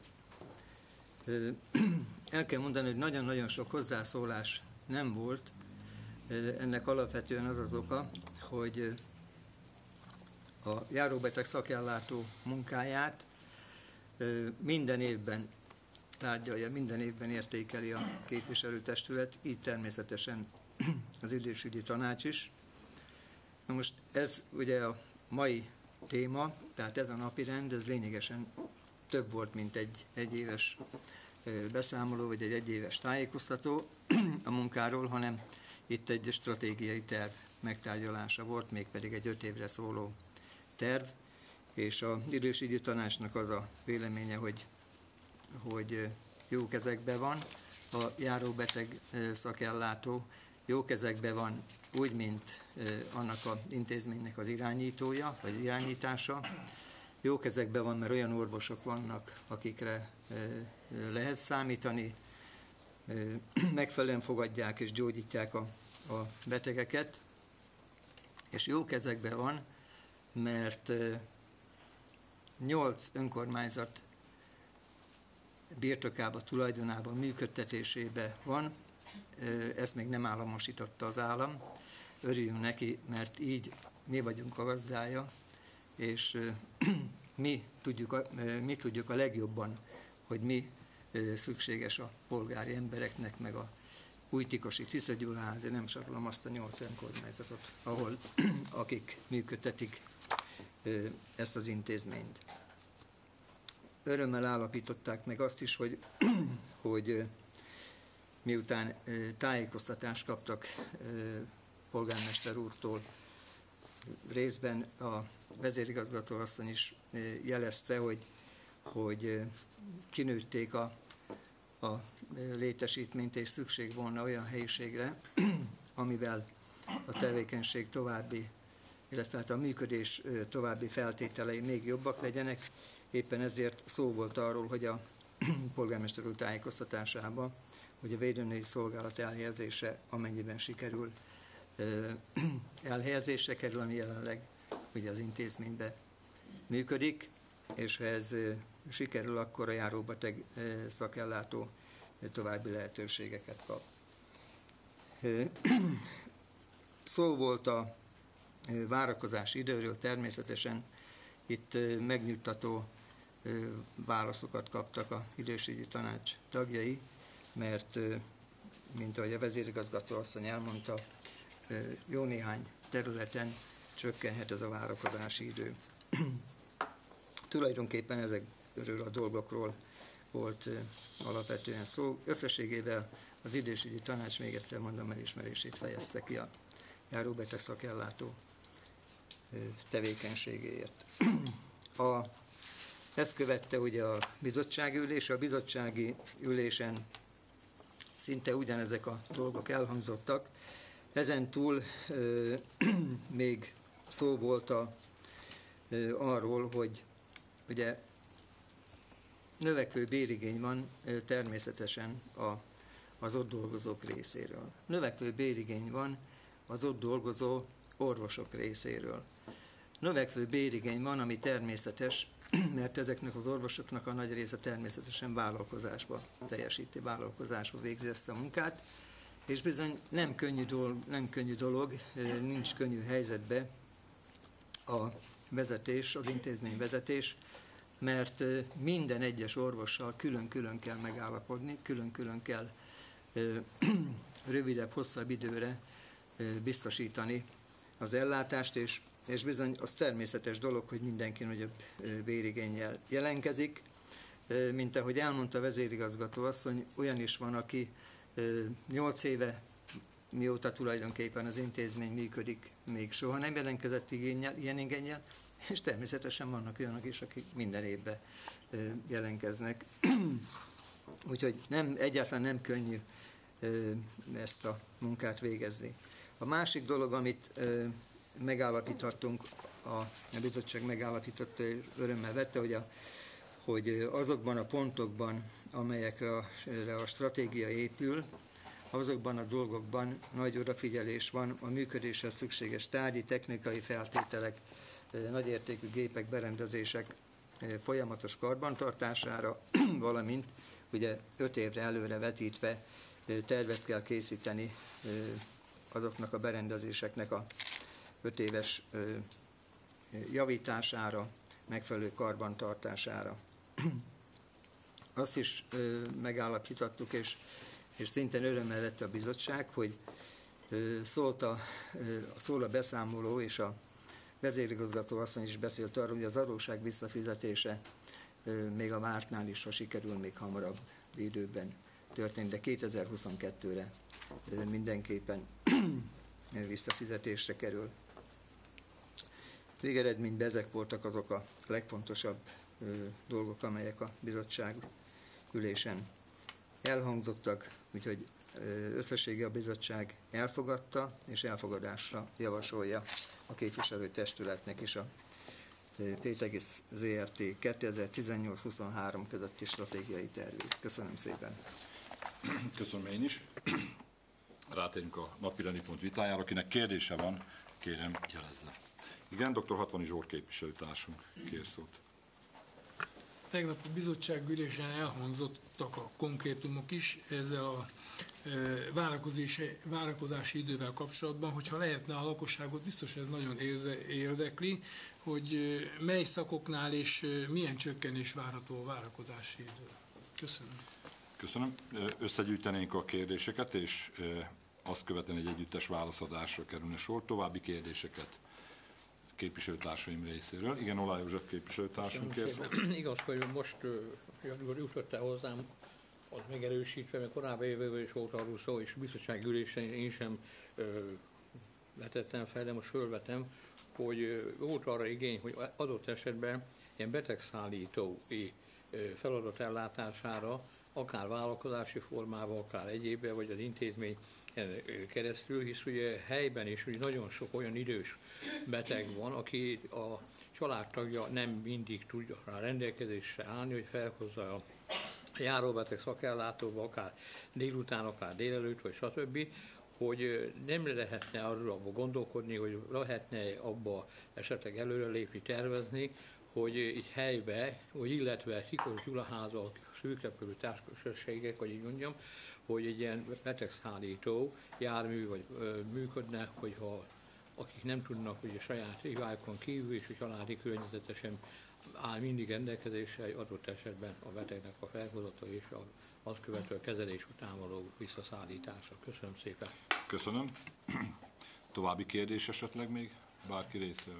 El kell mondani, hogy nagyon-nagyon sok hozzászólás nem volt, ennek alapvetően az az oka, hogy a járóbeteg szakellátó munkáját minden évben tárgyalja, minden évben értékeli a képviselőtestület, így természetesen az idősügyi tanács is. Na most ez ugye a mai téma, tehát ez a napirend, ez lényegesen több volt, mint egy éves beszámoló, vagy egy egyéves tájékoztató a munkáról, hanem itt egy stratégiai terv megtárgyalása volt, mégpedig egy 5 évre szóló terv, és az idősügyi tanácsnak az a véleménye, hogy jó kezekben van a járóbeteg szakellátó, jó kezekben van úgy, mint annak az intézménynek az irányítója, vagy irányítása. Jó kezekben van, mert olyan orvosok vannak, akikre lehet számítani, megfelelően fogadják és gyógyítják a betegeket, és jó kezekben van, mert 8 önkormányzat birtokában, tulajdonában, működtetésében van, ezt még nem államosította az állam. Örüljünk neki, mert így mi vagyunk a gazdája, és mi tudjuk a legjobban, hogy mi szükséges a polgári embereknek, meg a Újtikosi, Tiszagyulházi, nem sorolom azt a 8 önkormányzatot, akik működtetik ezt az intézményt. Örömmel állapították meg azt is, hogy miután tájékoztatást kaptak polgármester úrtól, részben a vezérigazgató asszony is jelezte, hogy kinőtték a létesítményt, és szükség volna olyan helyiségre, amivel a tevékenység további, illetve hát a működés további feltételei még jobbak legyenek. Éppen ezért szó volt arról, hogy a polgármester úr tájékoztatásában, hogy a védőnői szolgálat elhelyezése, amennyiben sikerül, elhelyezésre kerül, ami jelenleg ugye az intézményben működik, és ha ez sikerül, akkor a járóbeteg szakellátó további lehetőségeket kap. Szó volt a várakozási időről, természetesen itt megnyugtató válaszokat kaptak az idősügyi tanács tagjai, mert, mint ahogy a vezérigazgató asszony elmondta, jó néhány területen csökkenhet ez a várakozási idő. Tulajdonképpen ezekről a dolgokról volt alapvetően szó. Összességében az idősügyi tanács, még egyszer mondom, elismerését fejezte ki a járóbeteg szakellátó tevékenységéért. Ezt követte ugye a bizottsági ülés. A bizottsági ülésen szinte ugyanezek a dolgok elhangzottak. Ezen túl még szó volt arról, hogy ugye növekvő bérigény van természetesen az ott dolgozók részéről. Növekvő bérigény van az ott dolgozó orvosok részéről. Növekvő bérigény van, ami természetes, mert ezeknek az orvosoknak a nagy része természetesen vállalkozásba teljesíti, vállalkozásba végzi ezt a munkát, és bizony nem könnyű dolog, nincs könnyű helyzetbe a vezetés, az intézmény vezetés, mert minden egyes orvossal külön-külön kell megállapodni, külön-külön kell rövidebb, hosszabb időre biztosítani az ellátást, és bizony az természetes dolog, hogy mindenki nagyobb bérigénnyel jelentkezik. Mint ahogy elmondta a vezérigazgató asszony, olyan is van, aki 8 éve mióta tulajdonképpen az intézmény működik, még soha nem jelentkezett ilyen igénnyel, és természetesen vannak olyanok is, akik minden évben jelentkeznek. Úgyhogy egyáltalán nem könnyű ezt a munkát végezni. A másik dolog, amit megállapítottunk, a bizottság megállapította, örömmel vette, hogy azokban a pontokban, amelyekre a stratégia épül, azokban a dolgokban nagy odafigyelés van a működéshez szükséges tárgyi, technikai feltételek, nagyértékű gépek, berendezések folyamatos karbantartására, valamint ugye 5 évre előre vetítve tervet kell készíteni azoknak a berendezéseknek a 5 éves javítására, megfelelő karbantartására. Azt is megállapítottuk, és szintén örömmel vette a bizottság, hogy szól a beszámoló, és a vezérigazgató asszony is beszélt arról, hogy az adósság visszafizetése még a vártnál is, ha sikerül, még hamarabb időben történt, de 2022-re mindenképpen visszafizetésre kerül. Végeredményben ezek voltak azok a legfontosabb dolgok, amelyek a bizottság ülésen elhangzottak, úgyhogy összessége a bizottság elfogadta, és elfogadásra javasolja a képviselőtestületnek is a Pétegész ZRT 2018-23 közötti stratégiai tervét. Köszönöm szépen. Köszönöm én is. Rátérünk a napirendi pont vitájára. Akinek kérdése van, kérem jelezze. Igen, dr. Hatvani Zsolt képviselőtársunk kér szót. Tegnap a bizottságülésen elhangzottak a konkrétumok is ezzel a várakozási idővel kapcsolatban, hogyha lehetne a lakosságot, biztos ez nagyon érdekli, hogy mely szakoknál és milyen csökkenés várható a várakozási idő. Köszönöm. Köszönöm. Összegyűjtenénk a kérdéseket, és azt követően egy együttes válaszadásra kerülne sor. További kérdéseket képviselőtársaim részéről. Igen, Olá József képviselőtársunk kér szót. Igaz, hogy most jutott el hozzám, az megerősítve, mert korábban években is volt arról szó, és bizottsági ülésen én sem vetettem fel, de most fölvetem, hogy volt arra igény, hogy adott esetben ilyen betegszállítói feladat ellátására, akár vállalkozási formával, akár egyébben, vagy az intézmény keresztül, hisz ugye helyben is ugye nagyon sok olyan idős beteg van, aki a családtagja nem mindig tudja rá rendelkezésre állni, hogy felhozza a járóbeteg szakellátóba, akár délután, akár délelőtt, vagy stb., hogy nem lehetne arról gondolkodni, hogy lehetne abba esetleg előrelépni, tervezni, hogy így helybe, illetve Sikorús Gyulaházal, szűkebb társközösségek, hogy így mondjam, hogy egy ilyen betegszállító jármű vagy működnek, hogyha akik nem tudnak, hogy a saját hibákon kívül és a családi környezetesen áll mindig rendelkezésre, adott esetben a betegnek a felhozata és azt követő kezelés után való visszaszállítása. Köszönöm szépen. Köszönöm. További kérdés esetleg még bárki részéről?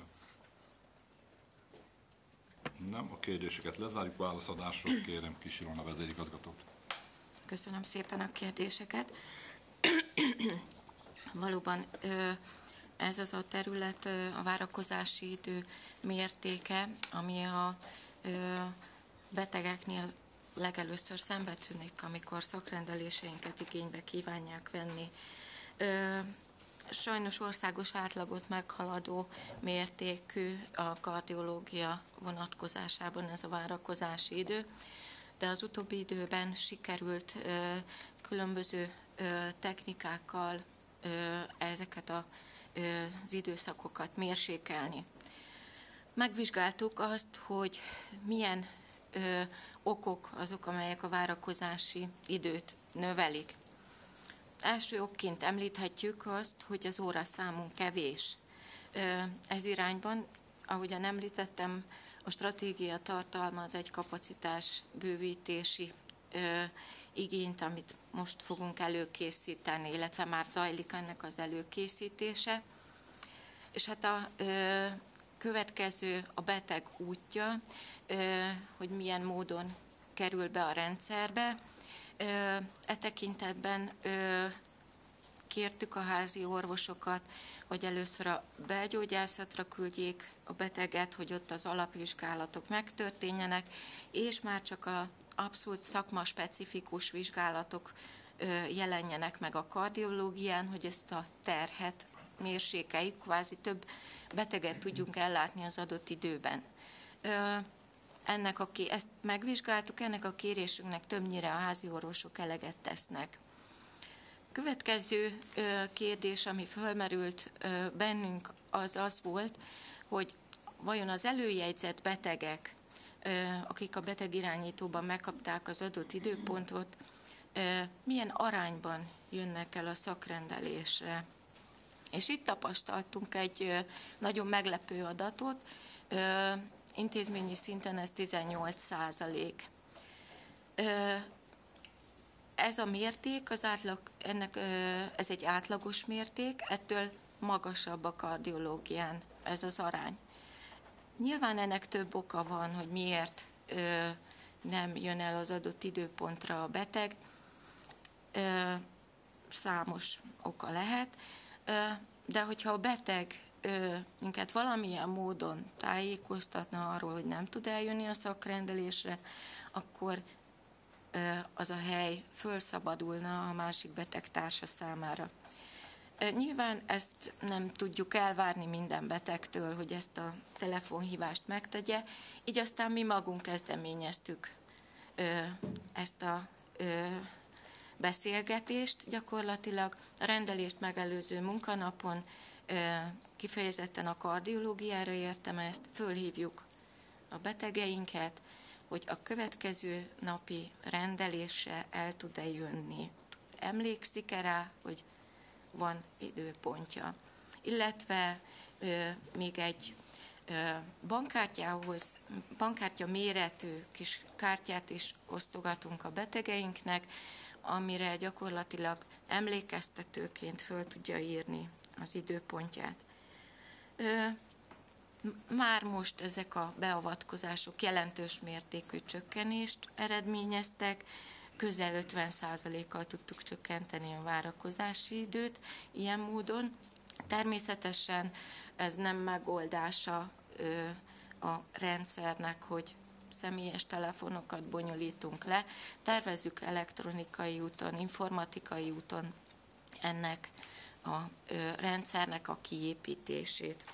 Nem, a kérdéseket lezárjuk, válaszadásra kérem Kis Ilona vezérigazgatót. Köszönöm szépen a kérdéseket. Valóban ez az a terület, a várakozási idő mértéke, ami a betegeknél legelőször szembe tűnik, amikor szakrendeléseinket igénybe kívánják venni. Sajnos országos átlagot meghaladó mértékű a kardiológia vonatkozásában ez a várakozási idő, de az utóbbi időben sikerült különböző technikákkal ezeket az időszakokat mérsékelni. Megvizsgáltuk azt, hogy milyen okok azok, amelyek a várakozási időt növelik. Első okként említhetjük azt, hogy az óraszámunk kevés. Ez irányban, ahogyan említettem, a stratégia tartalmaz egy kapacitás bővítési igényt, amit most fogunk előkészíteni, illetve már zajlik ennek az előkészítése. És hát a következő a beteg útja, hogy milyen módon kerül be a rendszerbe. E tekintetben kértük a házi orvosokat, hogy először a belgyógyászatra küldjék a beteget, hogy ott az alapvizsgálatok megtörténjenek, és már csak az abszolút szakma-specifikus vizsgálatok jelenjenek meg a kardiológián, hogy ezt a terhet mérsékeljük, kvázi több beteget tudjunk ellátni az adott időben. Ezt megvizsgáltuk, ennek a kérésünknek többnyire a házi orvosok eleget tesznek. Következő kérdés, ami fölmerült bennünk, az volt, hogy vajon az előjegyzett betegek, akik a betegirányítóban megkapták az adott időpontot, milyen arányban jönnek el a szakrendelésre. És itt tapasztaltunk egy nagyon meglepő adatot, intézményi szinten ez 18%. Ez a mérték, ez egy átlagos mérték, ettől magasabb a kardiológián ez az arány. Nyilván ennek több oka van, hogy miért nem jön el az adott időpontra a beteg. Számos oka lehet, de hogyha a beteg minket valamilyen módon tájékoztatna arról, hogy nem tud eljönni a szakrendelésre, akkor az a hely fölszabadulna a másik betegtársa számára. Nyilván ezt nem tudjuk elvárni minden betegtől, hogy ezt a telefonhívást megtegye, így aztán mi magunk kezdeményeztük ezt a beszélgetést. Gyakorlatilag a rendelést megelőző munkanapon kifejezetten a kardiológiára értem ezt, fölhívjuk a betegeinket, hogy a következő napi rendelésre el tud-e jönni. Emlékszik-e rá, hogy van időpontja. Illetve még egy bankkártya méretű kis kártyát is osztogatunk a betegeinknek, amire gyakorlatilag emlékeztetőként föl tudja írni az időpontját. Már most ezek a beavatkozások jelentős mértékű csökkenést eredményeztek, közel 50%-kal tudtuk csökkenteni a várakozási időt ilyen módon. Természetesen ez nem megoldása a rendszernek, hogy személyes telefonokat bonyolítunk le. Tervezzük elektronikai úton, informatikai úton ennek a rendszernek a kiépítését.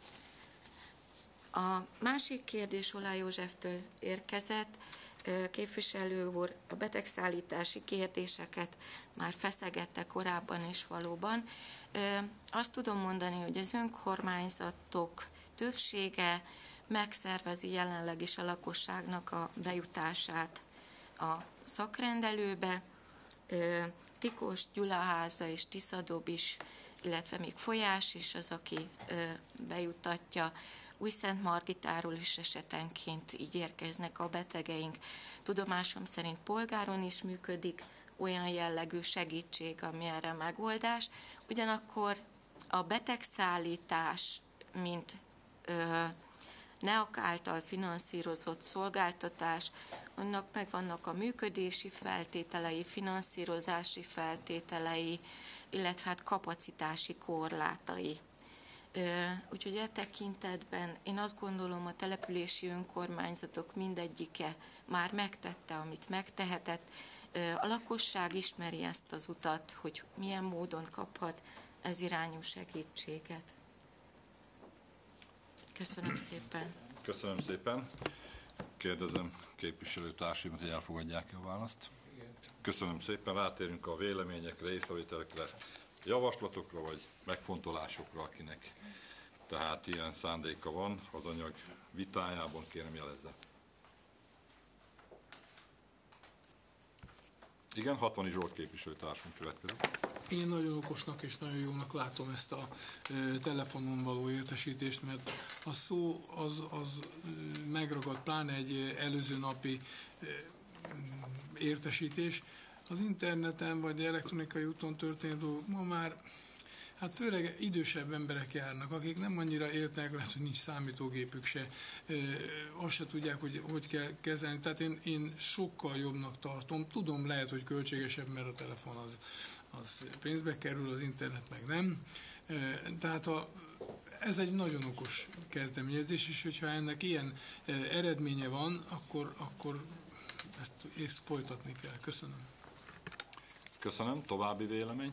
A másik kérdés Olá Józseftől érkezett. Képviselő úr a betegszállítási kérdéseket már feszegette korábban is valóban. Azt tudom mondani, hogy az önkormányzatok többsége megszervezi jelenleg is a lakosságnak a bejutását a szakrendelőbe. Tikós Gyulaháza és Tiszadob is, illetve még Folyás is az, aki bejutatja. Újszentmargitáról is esetenként így érkeznek a betegeink. Tudomásom szerint Polgáron is működik olyan jellegű segítség, ami erre megoldás. Ugyanakkor a betegszállítás, mint NEAK által finanszírozott szolgáltatás, annak megvannak a működési feltételei, finanszírozási feltételei, illetve hát kapacitási korlátai. Úgyhogy e tekintetben én azt gondolom, a települési önkormányzatok mindegyike már megtette, amit megtehetett. A lakosság ismeri ezt az utat, hogy milyen módon kaphat ez irányú segítséget. Köszönöm szépen. Köszönöm szépen. Kérdezem képviselőtársaimat, hogy elfogadják-e a választ. Köszönöm szépen. Rátérünk a véleményekre, észrevételekre, javaslatokra vagy megfontolásokra, akinek tehát ilyen szándéka van az anyag vitájában, kérem jelezze. Igen, 60 Zsolt képviselőtársunk következik. Én nagyon okosnak és nagyon jónak látom ezt a telefonon való értesítést, mert a szó az megragad, pláne egy előző napi értesítés. Az interneten vagy elektronikai úton történő dolgok ma már Hát főleg idősebb emberek járnak, akik nem annyira értenek, lehet, hogy nincs számítógépük se, azt se tudják, hogy kell kezelni. Tehát én sokkal jobbnak tartom. Tudom, lehet, hogy költségesebb, mert a telefon az pénzbe kerül, az internet meg nem. Tehát ez egy nagyon okos kezdeményezés, és hogyha ennek ilyen eredménye van, akkor ezt folytatni kell. Köszönöm. Köszönöm. További vélemény?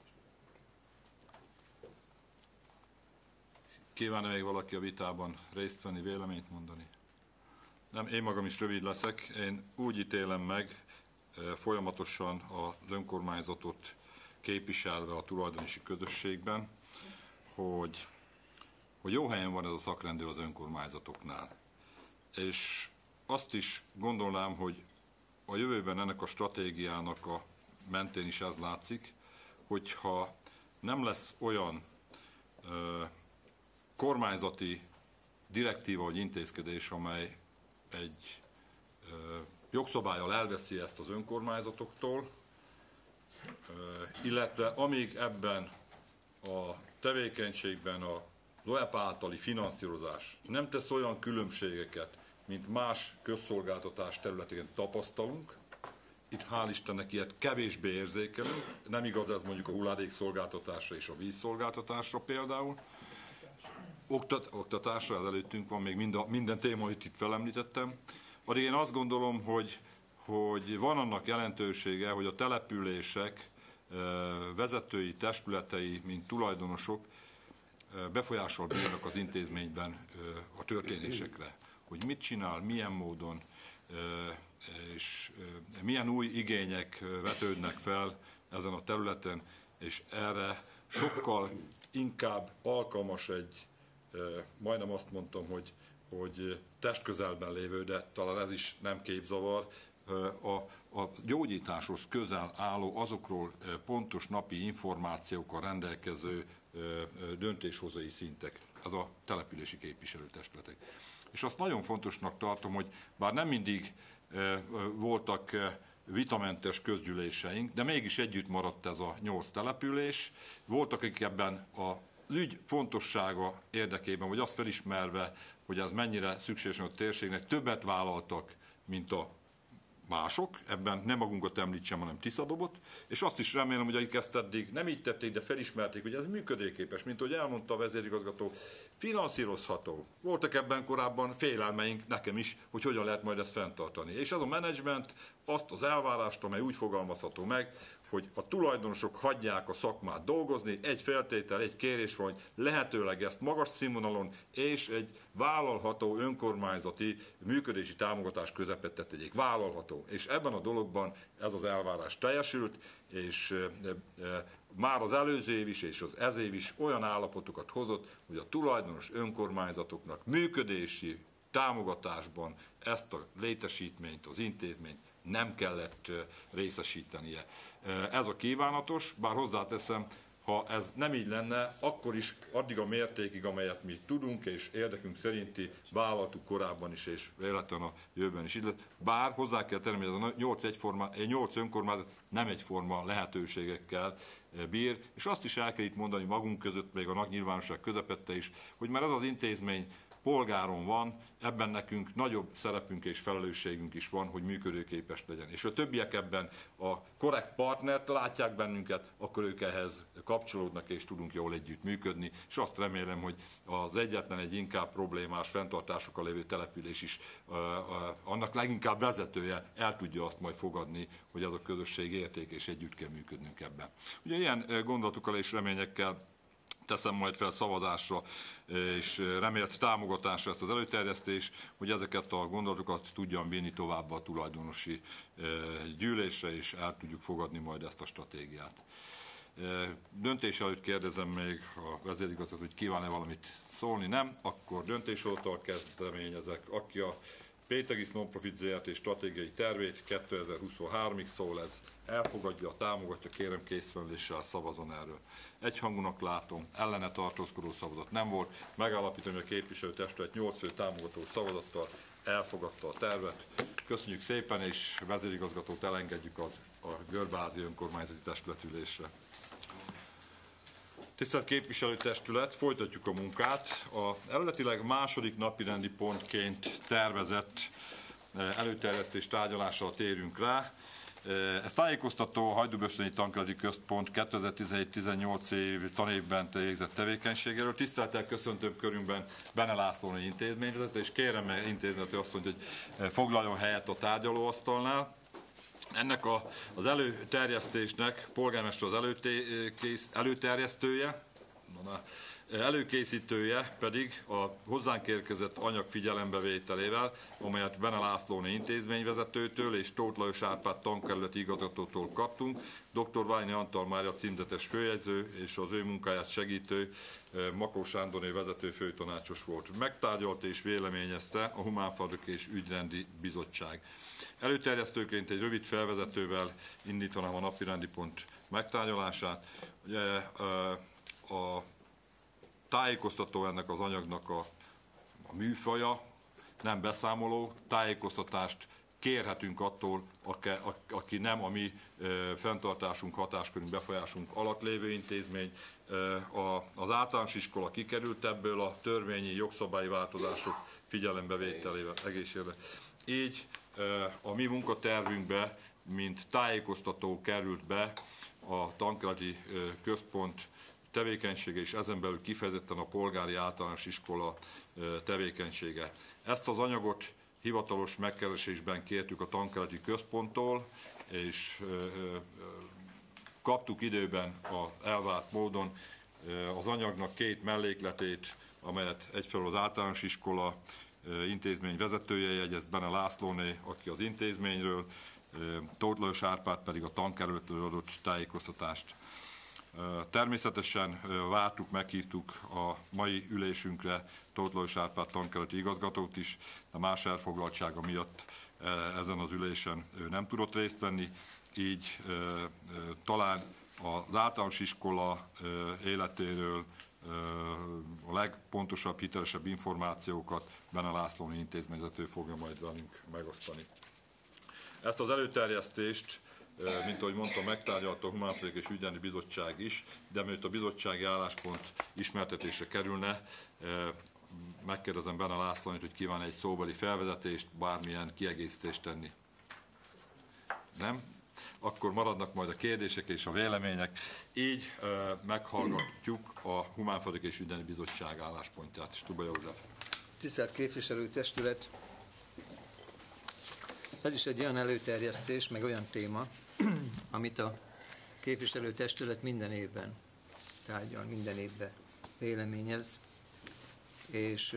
Kíván-e még valaki a vitában részt venni, véleményt mondani? Nem, én magam is rövid leszek. Én úgy ítélem meg, folyamatosan az önkormányzatot képviselve a tulajdonosi közösségben, hogy jó helyen van ez a szakrendőr az önkormányzatoknál. És azt is gondolnám, hogy a jövőben ennek a stratégiának a mentén is ez látszik, hogyha nem lesz olyan kormányzati direktíva vagy intézkedés, amely egy jogszabállyal elveszi ezt az önkormányzatoktól, illetve amíg ebben a tevékenységben a LOEP általi finanszírozás nem tesz olyan különbségeket, mint más közszolgáltatás területén tapasztalunk, itt hál' Istennek ilyet kevésbé érzékelünk, nem igaz ez mondjuk a hulladékszolgáltatásra és a vízszolgáltatásra például. Oktatásra, ez előttünk van még minden téma, amit itt felemlítettem. Addig én azt gondolom, hogy van annak jelentősége, hogy a települések vezetői, testületei, mint tulajdonosok befolyással bírnak az intézményben a történésekre. Hogy mit csinál, milyen módon, és milyen új igények vetődnek fel ezen a területen, és erre sokkal inkább alkalmas egy, majdnem azt mondtam, hogy testközelben lévő, de talán ez is nem képzavar, a gyógyításhoz közel álló, azokról pontos napi információkkal rendelkező döntéshozói szintek, ez a települési képviselőtestületek. És azt nagyon fontosnak tartom, hogy bár nem mindig voltak vitamentes közgyűléseink, de mégis együtt maradt ez a 8 település. Voltak, akik ebben az ügy fontossága érdekében, vagy azt felismerve, hogy ez mennyire szükséges a térségnek, többet vállaltak, mint a mások, ebben nem magunkat említsem, hanem Tiszadobot, és azt is remélem, hogy akik ezt eddig nem így tették, de felismerték, hogy ez működőképes, mint ahogy elmondta a vezérigazgató, finanszírozható. Voltak ebben korábban félelmeink, nekem is, hogy hogyan lehet majd ezt fenntartani. És ez a menedzsment azt az elvárást, amely úgy fogalmazható meg, hogy a tulajdonosok hagyják a szakmát dolgozni, egy feltétel, egy kérés van, hogy lehetőleg ezt magas színvonalon és egy vállalható önkormányzati működési támogatás közepette tegyék. Vállalható. És ebben a dologban ez az elvárás teljesült, és már az előző év is és az ez év is olyan állapotokat hozott, hogy a tulajdonos önkormányzatoknak működési támogatásban ezt a létesítményt, az intézményt nem kellett részesítenie. Ez a kívánatos, bár hozzáteszem, ha ez nem így lenne, akkor is addig a mértékig, amelyet mi tudunk és érdekünk szerinti vállaltuk korábban is, és véletlenül a jövőben is így lesz. Bár hozzá kell tenni, hogy ez a 8 önkormányzat nem egyforma lehetőségekkel bír, és azt is el kell itt mondani magunk között, még a nagy nyilvánosság közepette is, hogy már ez az intézmény polgáron van, ebben nekünk nagyobb szerepünk és felelősségünk is van, hogy működőképes legyen. És a többiek ebben a korrekt partnert látják bennünket, akkor ők ehhez kapcsolódnak és tudunk jól együtt működni, és azt remélem, hogy az egyetlen egy inkább problémás fenntartásokkal lévő település is, annak leginkább vezetője el tudja azt majd fogadni, hogy ez a közösség érték és együtt kell működnünk ebben. Ugye ilyen gondolatokkal és reményekkel teszem majd fel szavazásra és remélt támogatásra ezt az előterjesztés, hogy ezeket a gondolatokat tudjam vinni tovább a tulajdonosi gyűlésre, és el tudjuk fogadni majd ezt a stratégiát. Döntés előtt kérdezem még a vezérigazgatót, hogy kíván-e valamit szólni, nem? Akkor döntéshozatal kezdeményezek. Aki a Pétegis Nonprofit ZRT stratégiai tervét 2023-ig szól, ez elfogadja, támogatja, kérem készfelüléssel szavazon erről. Egyhangúnak látom, ellene tartózkodó szavazat nem volt, megállapítom, hogy a képviselőtestület 8 fő támogató szavazattal elfogadta a tervet. Köszönjük szépen, és vezérigazgatót elengedjük a Görbeházi önkormányzati testületülésre. Tisztelt Képviselőtestület, folytatjuk a munkát. Eredetileg második napirendi pontként tervezett előterjesztés tárgyalásra térünk rá. Ez tájékoztató a Hajdúbösztönyi Tankereti Központ 2017-18 tanévben végzett tevékenységéről. Tisztelettel köszöntöm körünkben Bene Lászlóné intézményvezető, és kérem intézményvezető azt, hogy foglaljon helyet a tárgyalóasztalnál. Ennek az előterjesztésnek polgármester az előterjesztője, előkészítője pedig a hozzánk érkezett anyag figyelembevételével, amelyet Bene Lászlóné intézményvezetőtől és Tóth Lajos Árpád tankerületi igazgatótól kaptunk. Dr. Várnyi Antal Mária címzetes főjegyző és az ő munkáját segítő Makó Sándorné vezető főtanácsos volt. Megtárgyalt és véleményezte a Humánfabrik és Ügyrendi Bizottság. Előterjesztőként egy rövid felvezetővel indítanám a napirendi pont megtárgyalását. Ugye, a tájékoztató ennek az anyagnak a műfaja, nem beszámoló, tájékoztatást kérhetünk attól, aki nem a mi fenntartásunk, hatáskörünk, befolyásunk alatt lévő intézmény. Az általános iskola kikerült ebből a törvényi jogszabályi változások figyelembevételével egészségben. Így a mi munkatervünkbe, mint tájékoztató került be a Tankereti Központ tevékenysége, és ezen belül kifejezetten a polgári általános iskola tevékenysége. Ezt az anyagot hivatalos megkeresésben kértük a Tankereti Központtól, és kaptuk időben az elvárt módon az anyagnak két mellékletét, amelyet egyfelől az általános iskola intézmény vezetője jegyez, Bene Lászlóné, aki az intézményről, Tóth Lajos Árpád pedig a tankerületről adott tájékoztatást. Természetesen vártuk, meghívtuk a mai ülésünkre Tóth Lajos Árpád tankerületi igazgatót is, de más elfoglaltsága miatt ezen az ülésen ő nem tudott részt venni, így talán az általános iskola életéről a legpontosabb, hitelesebb információkat Bene Lászlóné intézményvezető fogja majd velünk megosztani. Ezt az előterjesztést, mint ahogy mondtam, megtárgyalta a Humánfabrik és Ügyrendi Bizottság is, de mielőtt a bizottsági álláspont ismertetésre kerülne, megkérdezem Bene Lászlónét, hogy kíván egy szóbeli felvezetést, bármilyen kiegészítést tenni. Nem? Akkor maradnak majd a kérdések és a vélemények. Így meghallgatjuk a Humánfabrik és Ügyrendi Bizottság álláspontját. Stuba József. Tisztelt Képviselőtestület! Ez is egy olyan előterjesztés, meg olyan téma, amit a képviselőtestület minden évben tárgyal, minden évben véleményez, és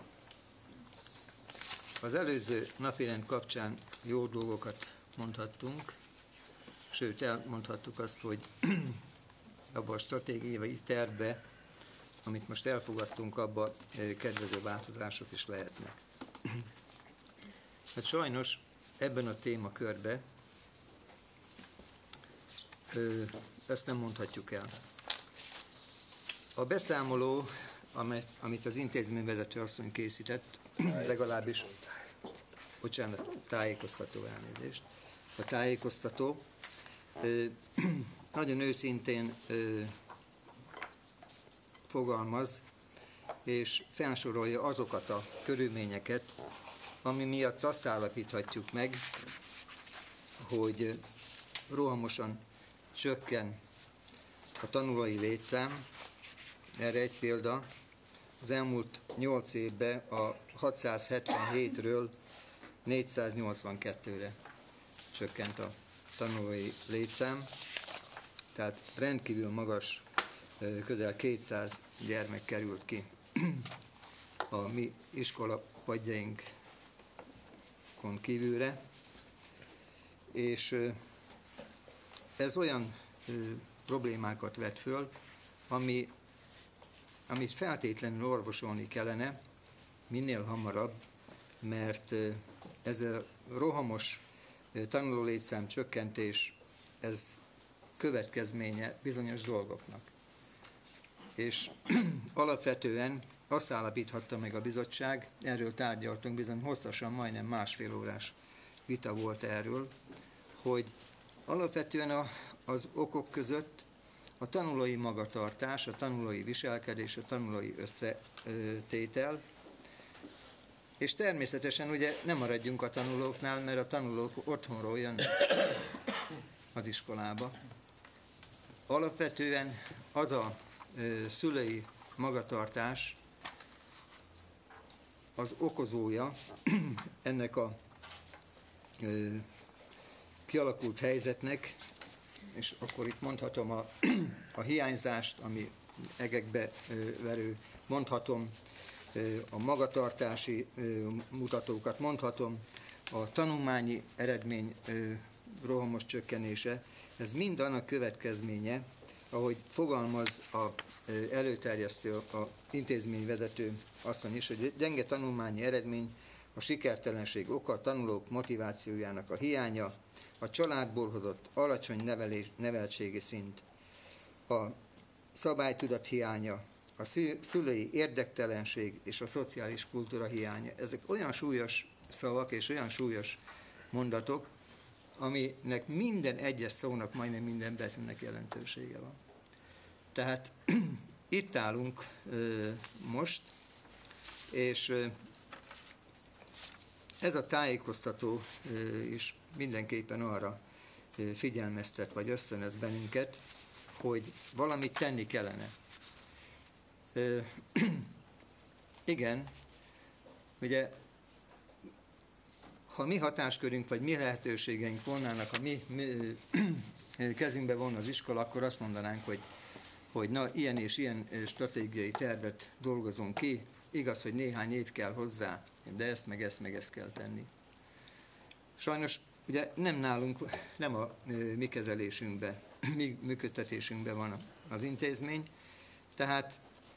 az előző napirend kapcsán jó dolgokat mondhattunk, sőt elmondhattuk azt, hogy abban a stratégiai tervbe, amit most elfogadtunk, abban kedvező változások is lehetnek. Hát sajnos ebben a témakörben ezt nem mondhatjuk el. A beszámoló, amit az intézményvezető asszony készített, legalábbis, bocsánat, tájékoztató elnézést, a tájékoztató nagyon őszintén fogalmaz, és felsorolja azokat a körülményeket, ami miatt azt állapíthatjuk meg, hogy rohamosan csökken a tanulói létszám. Erre egy példa, az elmúlt 8 évben a 677-ről 482-re csökkent a tanulói létszám, tehát rendkívül magas, közel 200 gyermek került ki a mi iskolapadjainkon kívülre, és ez olyan problémákat vet föl, amit feltétlenül orvosolni kellene minél hamarabb, mert ez a rohamos tanulólétszám csökkentés, ez következménye bizonyos dolgoknak. És alapvetően azt állapíthatta meg a bizottság, erről tárgyaltunk bizony hosszasan, majdnem másfél órás vita volt erről, hogy alapvetően az okok között a tanulói magatartás, a tanulói viselkedés, a tanulói összetétel, és természetesen ugye nem maradjunk a tanulóknál, mert a tanulók otthonról jönnek az iskolába. Alapvetően az a szülői magatartás az okozója ennek a kialakult helyzetnek, és akkor itt mondhatom a hiányzást, ami egekbe verő, mondhatom a magatartási mutatókat, mondhatom a tanulmányi eredmény rohamos csökkenése, ez mind annak következménye, ahogy fogalmaz a előterjesztő, a intézményvezető asszony is, hogy gyenge tanulmányi eredmény a sikertelenség oka, a tanulók motivációjának a hiánya, a családból hozott alacsony neveltségi szint, a szabálytudat hiánya, a szülői érdektelenség és a szociális kultúra hiánya. Ezek olyan súlyos szavak és olyan súlyos mondatok, aminek minden egyes szónak, majdnem minden betűnek jelentősége van. Tehát itt állunk most, és ez a tájékoztató is mindenképpen arra figyelmeztet, vagy ösztönöz bennünket, hogy valamit tenni kellene. Igen, ugye, ha mi hatáskörünk, vagy mi lehetőségeink volnának, a mi kezünkbe volna az iskola, akkor azt mondanánk, hogy na, ilyen és ilyen stratégiai tervet dolgozunk ki, igaz, hogy néhány év kell hozzá, de ezt meg ezt kell tenni. Sajnos ugye nem nálunk, nem a mi kezelésünkben, mi működtetésünkben van az intézmény, tehát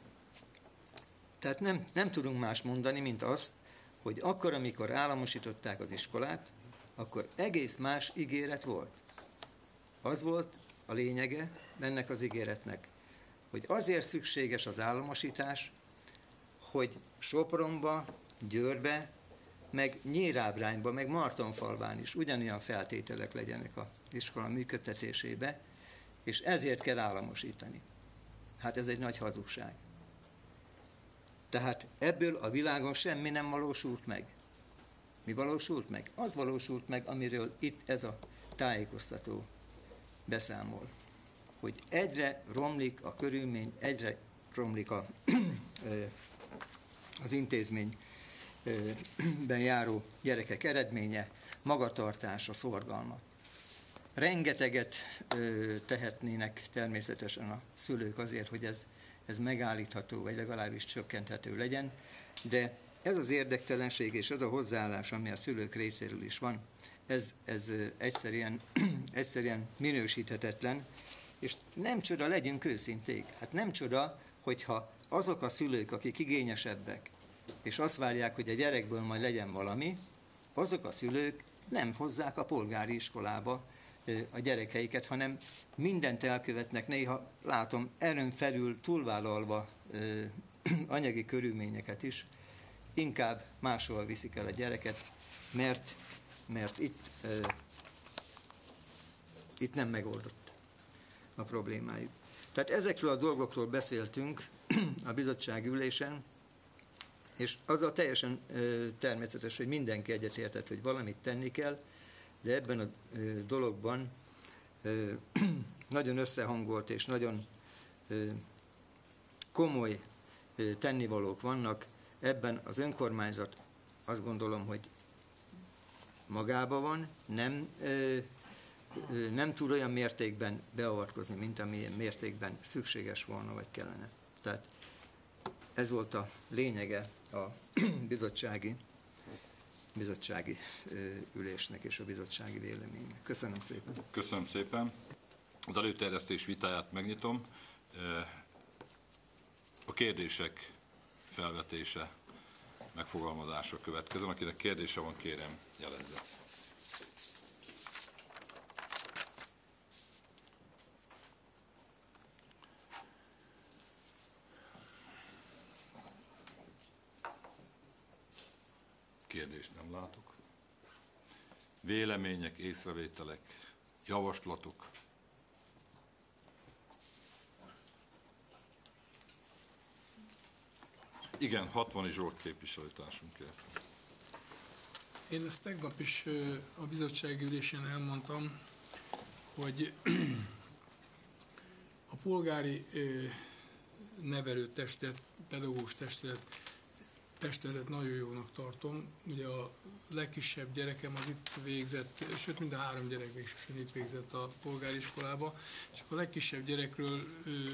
nem tudunk más mondani, mint azt, hogy akkor, amikor államosították az iskolát, akkor egész más ígéret volt. Az volt a lényege ennek az ígéretnek, hogy azért szükséges az államosítás, hogy Sopronba, Győrbe, meg Nyírábrányba, meg Martonfalván is ugyanolyan feltételek legyenek az iskola működtetésébe, és ezért kell államosítani. Hát ez egy nagy hazugság. Tehát ebből a világon semmi nem valósult meg. Mi valósult meg? Az valósult meg, amiről itt ez a tájékoztató beszámol. Hogy egyre romlik a körülmény, egyre romlik az intézményben járó gyerekek eredménye, magatartása, szorgalma. Rengeteget tehetnének természetesen a szülők azért, hogy ez megállítható, vagy legalábbis csökkenthető legyen, de ez az érdektelenség és az a hozzáállás, ami a szülők részéről is van, ez egyszerűen minősíthetetlen, és nem csoda, legyünk őszinték, hát nem csoda, hogyha azok a szülők, akik igényesebbek, és azt várják, hogy a gyerekből majd legyen valami, azok a szülők nem hozzák a polgári iskolába a gyerekeiket, hanem mindent elkövetnek, néha látom erőn felül túlvállalva anyagi körülményeket is, inkább máshol viszik el a gyereket, mert itt nem megoldott a problémájuk. Tehát ezekről a dolgokról beszéltünk a bizottsági ülésen, és azzal teljesen természetes, hogy mindenki egyetértett, hogy valamit tenni kell, de ebben a dologban nagyon összehangolt és nagyon komoly tennivalók vannak. Ebben az önkormányzat azt gondolom, hogy magában van, nem tud olyan mértékben beavatkozni, mint amilyen mértékben szükséges volna, vagy kellene. Tehát ez volt a lényege a bizottsági ülésnek és a bizottsági véleménynek. Köszönöm szépen. Köszönöm szépen. Az előterjesztés vitáját megnyitom. A kérdések felvetése, megfogalmazása következő. Akinek kérdése van, kérem, jelezze. Kérdést nem látok. Vélemények, észrevételek, javaslatok. Igen, 60 Zsolt képviselőtársunk lesz. Én ezt tegnap is a bizottsági ülésen elmondtam, hogy a polgári nevelőtestet, pedagógus testületet nagyon jónak tartom. Ugye a legkisebb gyerekem az itt végzett, sőt mind a 3 gyerek végsősorban itt végzett a polgári iskolába, és a legkisebb gyerekről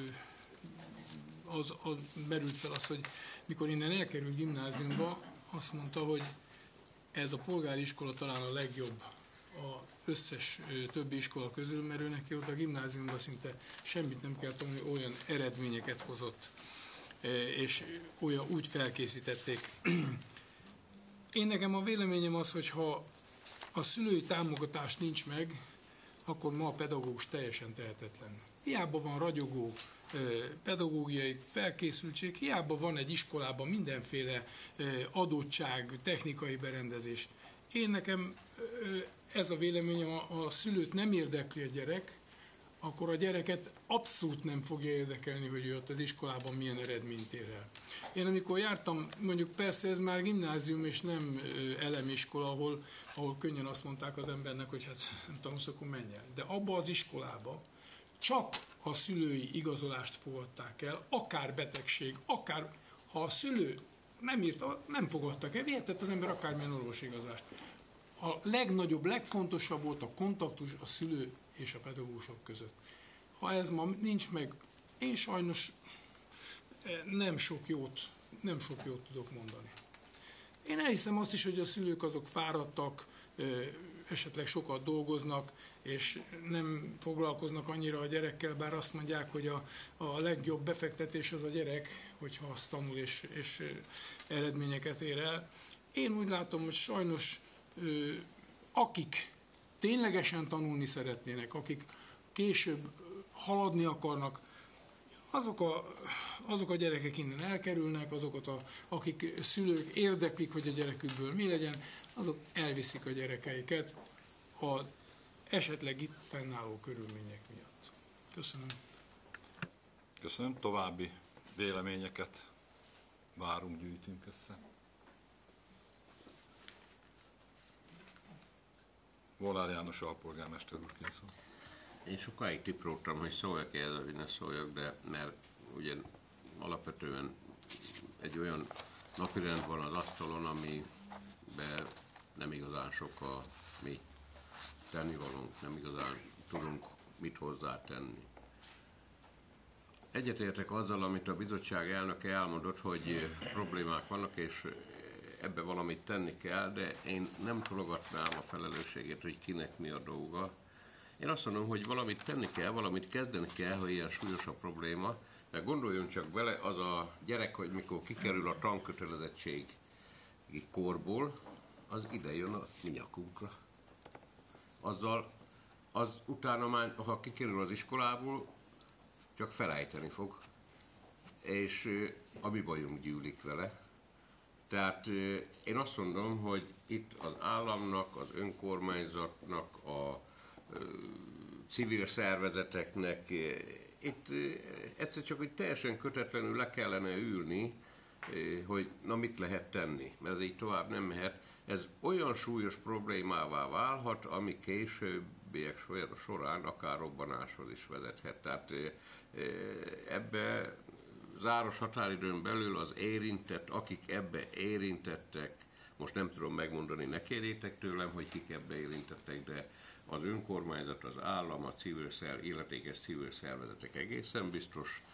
az merült fel az, hogy mikor innen elkerült gimnáziumba, azt mondta, hogy ez a polgári iskola talán a legjobb az összes többi iskola közül, mert ő neki ott a gimnáziumban szinte semmit nem kell tanulni, olyan eredményeket hozott, és úgy felkészítették. Én nekem a véleményem az, hogy ha a szülői támogatás nincs meg, akkor ma a pedagógus teljesen tehetetlen. Hiába van ragyogó pedagógiai felkészültség, hiába van egy iskolában mindenféle adottság, technikai berendezés. Én nekem ez a véleményem, a szülőt nem érdekli a gyerek, akkor a gyereket abszolút nem fogja érdekelni, hogy ő ott az iskolában milyen eredményt ér el. Én amikor jártam, mondjuk persze ez már gimnázium és nem elemiskola, ahol könnyen azt mondták az embernek, hogy hát nem tanulsz, akkor menj el. De abba az iskolába csak a szülői igazolást fogadták el, akár betegség, akár ha a szülő nem fogadtak el, vihetett az ember akármilyen orvosigazlást. A legnagyobb, legfontosabb volt a kontaktus a szülő és a pedagógusok között. Ha ez ma nincs meg, én sajnos nem sok jót tudok mondani. Én elhiszem azt is, hogy a szülők azok fáradtak, esetleg sokat dolgoznak, és nem foglalkoznak annyira a gyerekkel, bár azt mondják, hogy a legjobb befektetés az a gyerek, hogyha azt tanul és eredményeket ér el. Én úgy látom, hogy sajnos akik ténylegesen tanulni szeretnének, akik később haladni akarnak, azok a gyerekek innen elkerülnek, akik szülők érdeklik, hogy a gyerekükből mi legyen, azok elviszik a gyerekeiket az esetleg itt fennálló körülmények miatt. Köszönöm. Köszönöm. További véleményeket várunk, gyűjtünk össze. Volár János alpolgármester úr készül. Én sokáig tippoltam, hogy szóljak el, vagy ne szóljak, de mert ugye alapvetően egy olyan napirend van az asztalon, amiben nem igazán sok a mi tennivalónk, nem igazán tudunk mit hozzátenni. Egyetértek azzal, amit a bizottság elnöke elmondott, hogy problémák vannak, és ebbe valamit tenni kell, de én nem tologatnám a felelősségét, hogy kinek mi a dolga. Én azt mondom, hogy valamit tenni kell, valamit kezdeni kell, ha ilyen súlyos a probléma, mert gondoljon csak bele, az a gyerek, hogy mikor kikerül a tankötelezettségi korból, az ide jön a mi nyakunkra. Az utána már, ha kikerül az iskolából, csak felejteni fog, és a mi bajunk gyűlik vele. Tehát én azt mondom, hogy itt az államnak, az önkormányzatnak, a civil szervezeteknek, itt egyszer csak hogy teljesen kötetlenül le kellene ülni, hogy na mit lehet tenni, mert ez így tovább nem mehet. Ez olyan súlyos problémává válhat, ami későbbiek során akár robbanáshoz is vezethet. Tehát ebbe záros határidőn belül az érintett, akik ebbe érintettek, most nem tudom megmondani, ne kérjétek tőlem, hogy kik ebbe érintettek, de az önkormányzat, az állam, a illetékes civil szervezetek egészen biztos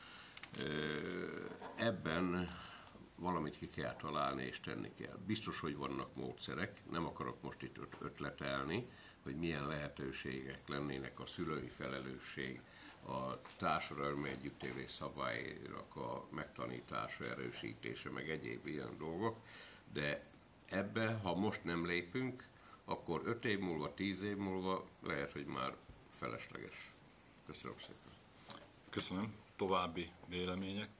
ebben valamit ki kell találni és tenni kell. Biztos, hogy vannak módszerek, nem akarok most itt ötletelni, hogy milyen lehetőségek lennének a szülői felelősség, a társadalmi együttélés szabálynak a megtanítása, erősítése, meg egyéb ilyen dolgok, de ebbe, ha most nem lépünk, akkor 5 év múlva, 10 év múlva lehet, hogy már felesleges. Köszönöm szépen. Köszönöm. További vélemények?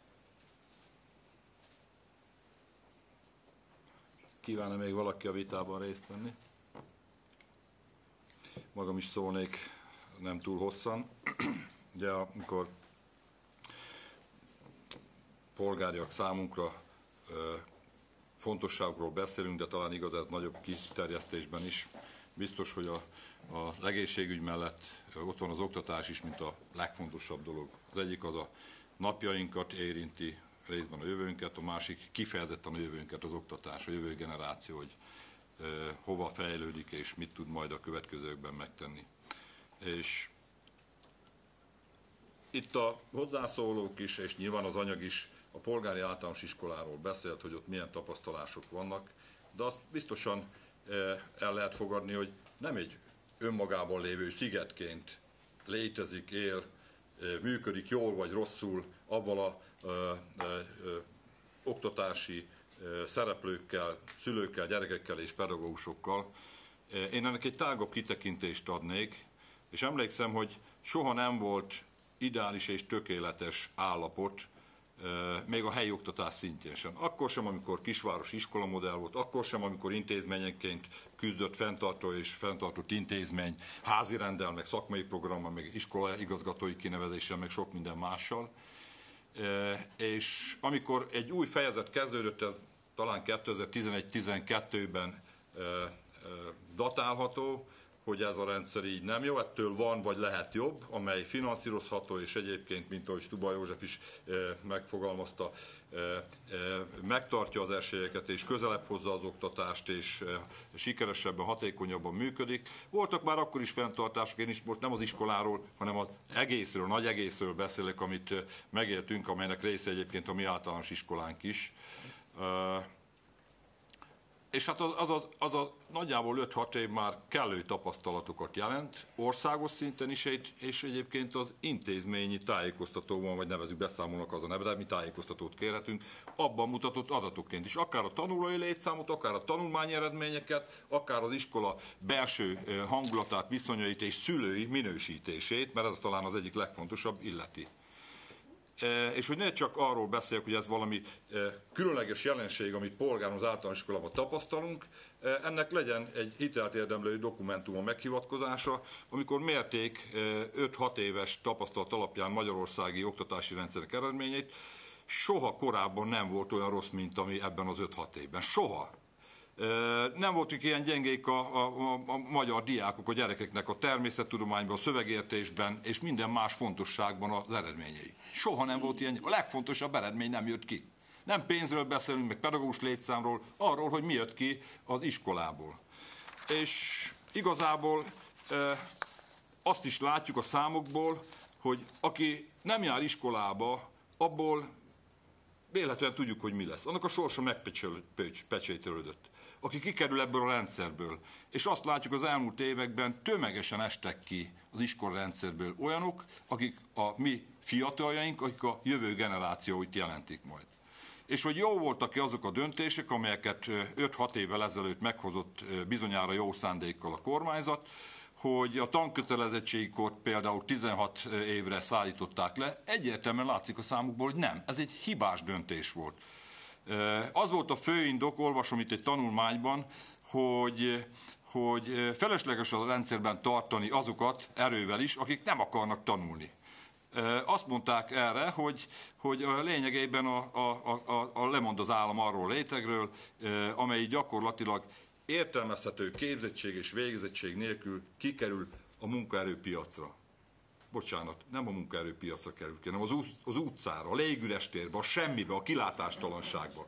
Kívánna még valaki a vitában részt venni? Magam is szólnék nem túl hosszan. Ugye amikor polgáriak számunkra fontosságról beszélünk, de talán igaz ez nagyobb kiterjesztésben is. Biztos, hogy a egészségügy mellett ott van az oktatás is, mint a legfontosabb dolog. Az egyik az a napjainkat érinti, részben a jövőnket, a másik kifejezetten a jövőnket, az oktatás, a jövő generáció, hogy hova fejlődik és mit tud majd a következőkben megtenni. És itt a hozzászólók is, és nyilván az anyag is a polgári általános iskoláról beszélt, hogy ott milyen tapasztalások vannak, de azt biztosan el lehet fogadni, hogy nem egy önmagában lévő szigetként létezik, él, működik jól vagy rosszul avval a oktatási szereplőkkel, szülőkkel, gyerekekkel és pedagógusokkal. Én ennek egy tágabb kitekintést adnék, és emlékszem, hogy soha nem volt ideális és tökéletes állapot, még a helyi oktatás szintjén sem. Akkor sem, amikor kisvárosi iskolamodell volt, akkor sem, amikor intézményenként küzdött fenntartó és fenntartott intézmény, házi rendel, meg szakmai programmal, meg iskola igazgatói kinevezéssel, meg sok minden mással. És amikor egy új fejezet kezdődött, ez talán 2011-12-ben datálható, hogy ez a rendszer így nem jó, ettől van vagy lehet jobb, amely finanszírozható, és egyébként, mint ahogy Stuba József is megfogalmazta, megtartja az esélyeket, és közelebb hozza az oktatást, és sikeresebben, hatékonyabban működik. Voltak már akkor is fenntartások, én is most nem az iskoláról, hanem az egészről, nagy egészről beszélek, amit megéltünk, amelynek része egyébként a mi általános iskolánk is. És hát az a nagyjából 5-6 év már kellő tapasztalatokat jelent, országos szinten is, és egyébként az intézményi tájékoztatóban, vagy nevezük beszámolnak az a neve, de mi tájékoztatót kérhetünk, abban mutatott adatokként is, akár a tanulói létszámot, akár a tanulmányi eredményeket, akár az iskola belső hangulatát, viszonyait és szülői minősítését, mert ez talán az egyik legfontosabb, illeti. És hogy ne csak arról beszéljek, hogy ez valami különleges jelenség, amit polgáron az általános iskolában tapasztalunk, ennek legyen egy hitelt érdemlő dokumentum meghivatkozása, amikor mérték 5-6 éves tapasztalat alapján magyarországi oktatási rendszerek eredményeit, soha korábban nem volt olyan rossz, mint ami ebben az 5-6 évben. Soha. Nem voltak ilyen gyengék a magyar diákok, a gyerekeknek a természettudományban, a szövegértésben és minden más fontosságban az eredményei. Soha nem volt ilyen, a legfontosabb eredmény nem jött ki. Nem pénzről beszélünk, meg pedagógus létszámról, arról, hogy mi jött ki az iskolából. És igazából azt is látjuk a számokból, hogy aki nem jár iskolába, abból véletlenül tudjuk, hogy mi lesz. Annak a sorsa megpecsételődött. Aki kikerül ebből a rendszerből. És azt látjuk, az elmúlt években tömegesen estek ki az iskolarendszerből olyanok, akik a mi fiataljaink, akik a jövő generációit jelentik majd. És hogy jó voltak-e azok a döntések, amelyeket 5-6 évvel ezelőtt meghozott bizonyára jó szándékkal a kormányzat, hogy a tankötelezettségkort például 16 évre szállították le, egyértelműen látszik a számukból, hogy nem, ez egy hibás döntés volt. Az volt a fő indok, olvasom itt egy tanulmányban, hogy felesleges a rendszerben tartani azokat erővel is, akik nem akarnak tanulni. Azt mondták erre, hogy lényegében lemond az állam arról rétegről, amely gyakorlatilag értelmezhető képzettség és végzettség nélkül kikerül a munkaerőpiacra. Bocsánat, nem a munkaerőpiacra kerül ki, hanem az utcára, a légüres térbe, a semmibe, a kilátástalanságba.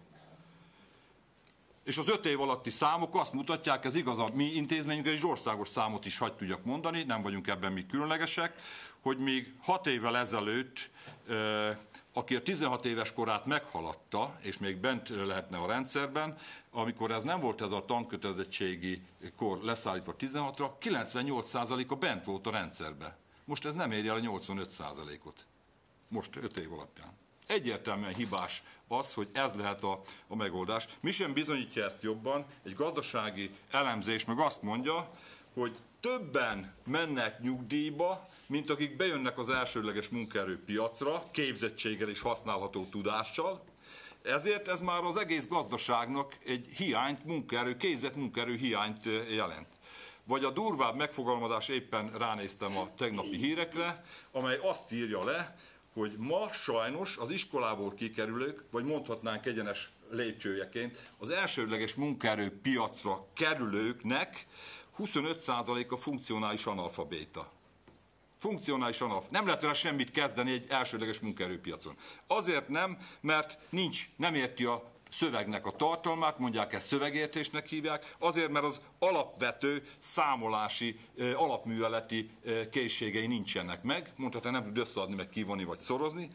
És az 5 év alatti számok azt mutatják, ez igaz a mi intézményünkre, és országos számot is hagy tudjak mondani, nem vagyunk ebben mi különlegesek, hogy még 6 évvel ezelőtt, aki a 16 éves korát meghaladta, és még bent lehetne a rendszerben, amikor ez nem volt ez a tankötelezettségi kor leszállítva 16-ra, 98%-a bent volt a rendszerben. Most ez nem éri el a 85%-ot. Most 5 év alapján. Egyértelműen hibás az, hogy ez lehet a megoldás. Mi sem bizonyítja ezt jobban, egy gazdasági elemzés meg azt mondja, hogy többen mennek nyugdíjba, mint akik bejönnek az elsődleges munkaerőpiacra, képzettséggel és használható tudással. Ezért ez már az egész gazdaságnak egy hiányt, képzett munkaerő hiányt jelent. Vagy a durvább megfogalmazás, éppen ránéztem a tegnapi hírekre, amely azt írja le, hogy ma sajnos az iskolából kikerülők, vagy mondhatnánk egyenes lépcsőjeként az elsődleges munkaerőpiacra kerülőknek 25%-a funkcionális analfabéta. Funkcionális analfabéta. Nem lehet vele semmit kezdeni egy elsődleges munkaerőpiacon. Azért nem, mert nem érti a szövegnek a tartalmát, mondják ezt szövegértésnek hívják, azért, mert az alapvető számolási, alapműveleti készségei nincsenek meg, mondhatnám, nem tud összeadni, meg kivonni, vagy szorozni.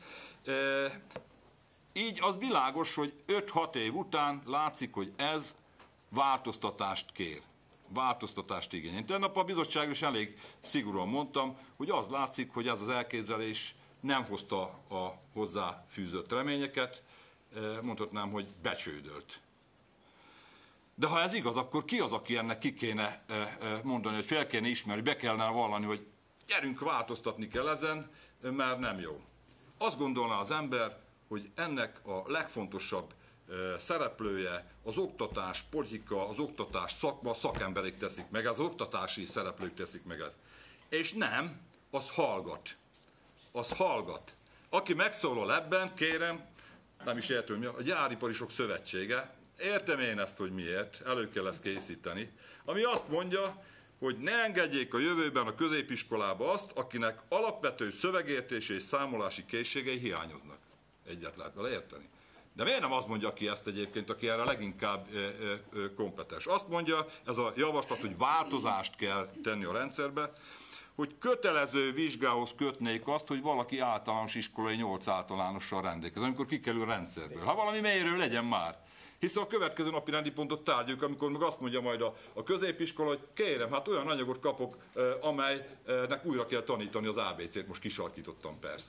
Így az világos, hogy 5-6 év után látszik, hogy ez változtatást kér. Változtatást igényel. Tegnap a bizottságon is elég szigorúan mondtam, hogy az látszik, hogy ez az elképzelés nem hozta a hozzáfűzött reményeket, mondhatnám, hogy becsődölt. De ha ez igaz, akkor ki az, aki ennek ki kéne mondani, hogy fel kéne ismerni, be kellene vallani, hogy gyerünk, változtatni kell ezen, mert nem jó. Azt gondolná az ember, hogy ennek a legfontosabb szereplője az oktatás, politika, az oktatás szakma, szakemberek teszik meg, az oktatási szereplők teszik meg ezt. És nem, az hallgat. Az hallgat. Aki megszólal ebben, kérem, nem is értem, mi a Gyáriparisok Szövetsége, értem én ezt, hogy miért, elő kell ezt készíteni, ami azt mondja, hogy ne engedjék a jövőben a középiskolába azt, akinek alapvető szövegértési és számolási készségei hiányoznak. Egyet lehet vele érteni. De miért nem azt mondja ki ezt egyébként, aki erre leginkább kompetens? Azt mondja ez a javaslat, hogy változást kell tenni a rendszerbe, hogy kötelező vizsgához kötnék azt, hogy valaki általános iskolai 8 általánossal rendelkezik, amikor kikerül a rendszerből. Ha valami mérő legyen már. Hiszen a következő napi rendi pontot tárgyaljuk, amikor meg azt mondja majd a középiskola, hogy kérem, hát olyan anyagot kapok, amelynek újra kell tanítani az ABC-t, most kisarkítottam persze.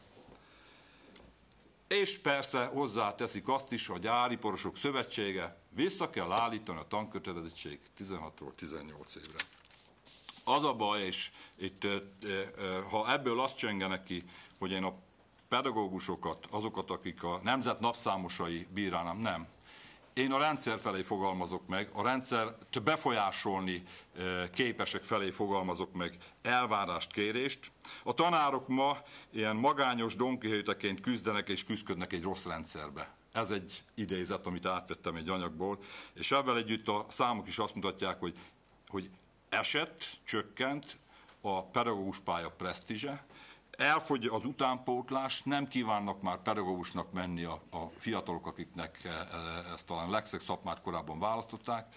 És persze hozzáteszik azt is, hogy a Gyáriparosok Szövetsége vissza kell állítani a tankötelezettség 16-ról 18 évre. Az a baj, és itt, ha ebből azt csengenek ki, hogy én a pedagógusokat, azokat, akik a nemzet napszámosai bírálnám, nem. Én a rendszer felé fogalmazok meg, a rendszert befolyásolni képesek felé fogalmazok meg elvárást, kérést. A tanárok ma ilyen magányos donkihőteként küzdenek és küzdködnek egy rossz rendszerbe. Ez egy idézet, amit átvettem egy anyagból, és ebben együtt a számok is azt mutatják, hogy csökkent a pedagógus pálya presztízse, elfogy az utánpótlás, nem kívánnak már pedagógusnak menni a fiatalok, akiknek ezt talán legszebb szakmát korábban választották,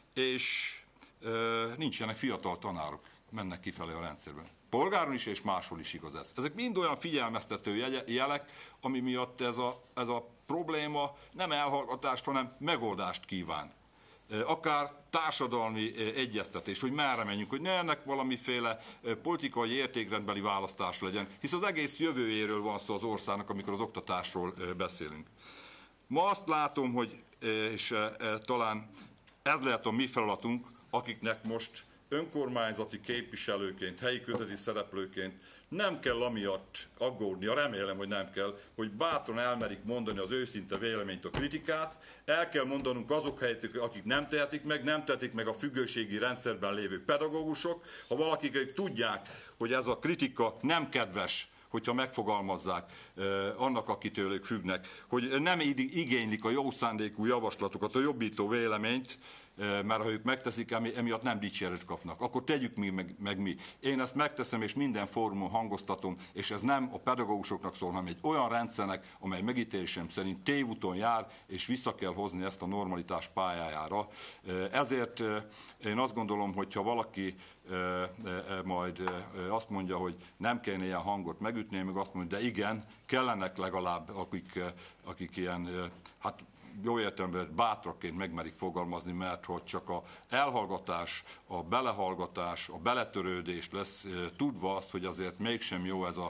és nincsenek fiatal tanárok, mennek kifelé a rendszerben. Polgáron is és máshol is igaz ez. Ezek mind olyan figyelmeztető jelek, ami miatt ez a probléma nem elhallgatást, hanem megoldást kíván. Akár társadalmi egyeztetés, hogy merre menjünk, hogy ne ennek valamiféle politikai értékrendbeli választás legyen, hisz az egész jövőjéről van szó az országnak, amikor az oktatásról beszélünk. Ma azt látom, hogy, és talán ez lehet a mi feladatunk, akiknek most önkormányzati képviselőként, helyi közeli szereplőként nem kell amiatt aggódnia, remélem, hogy nem kell, hogy bátran elmerik mondani az őszinte véleményt, a kritikát, el kell mondanunk azok helyett, akik nem tehetik meg a függőségi rendszerben lévő pedagógusok, ha valakik tudják, hogy ez a kritika nem kedves, hogyha megfogalmazzák annak, akitől ők függnek, hogy nem igénylik a jó szándékú javaslatokat, a jobbító véleményt, mert ha ők megteszik, emiatt nem dicséretet kapnak. Akkor tegyük meg mi. Én ezt megteszem, és minden fórumon hangoztatom, és ez nem a pedagógusoknak szól, hanem egy olyan rendszernek, amely megítélésem szerint tévúton jár, és vissza kell hozni ezt a normalitás pályájára. Ezért én azt gondolom, hogy ha valaki majd azt mondja, hogy nem kellene ilyen hangot megütni, meg azt mondja, de igen, kellenek legalább, akik ilyen, hát jó értelemben bátrakként megmerik fogalmazni, mert hogy csak a elhallgatás, a belehallgatás, a beletörődés lesz, tudva azt, hogy azért mégsem jó ez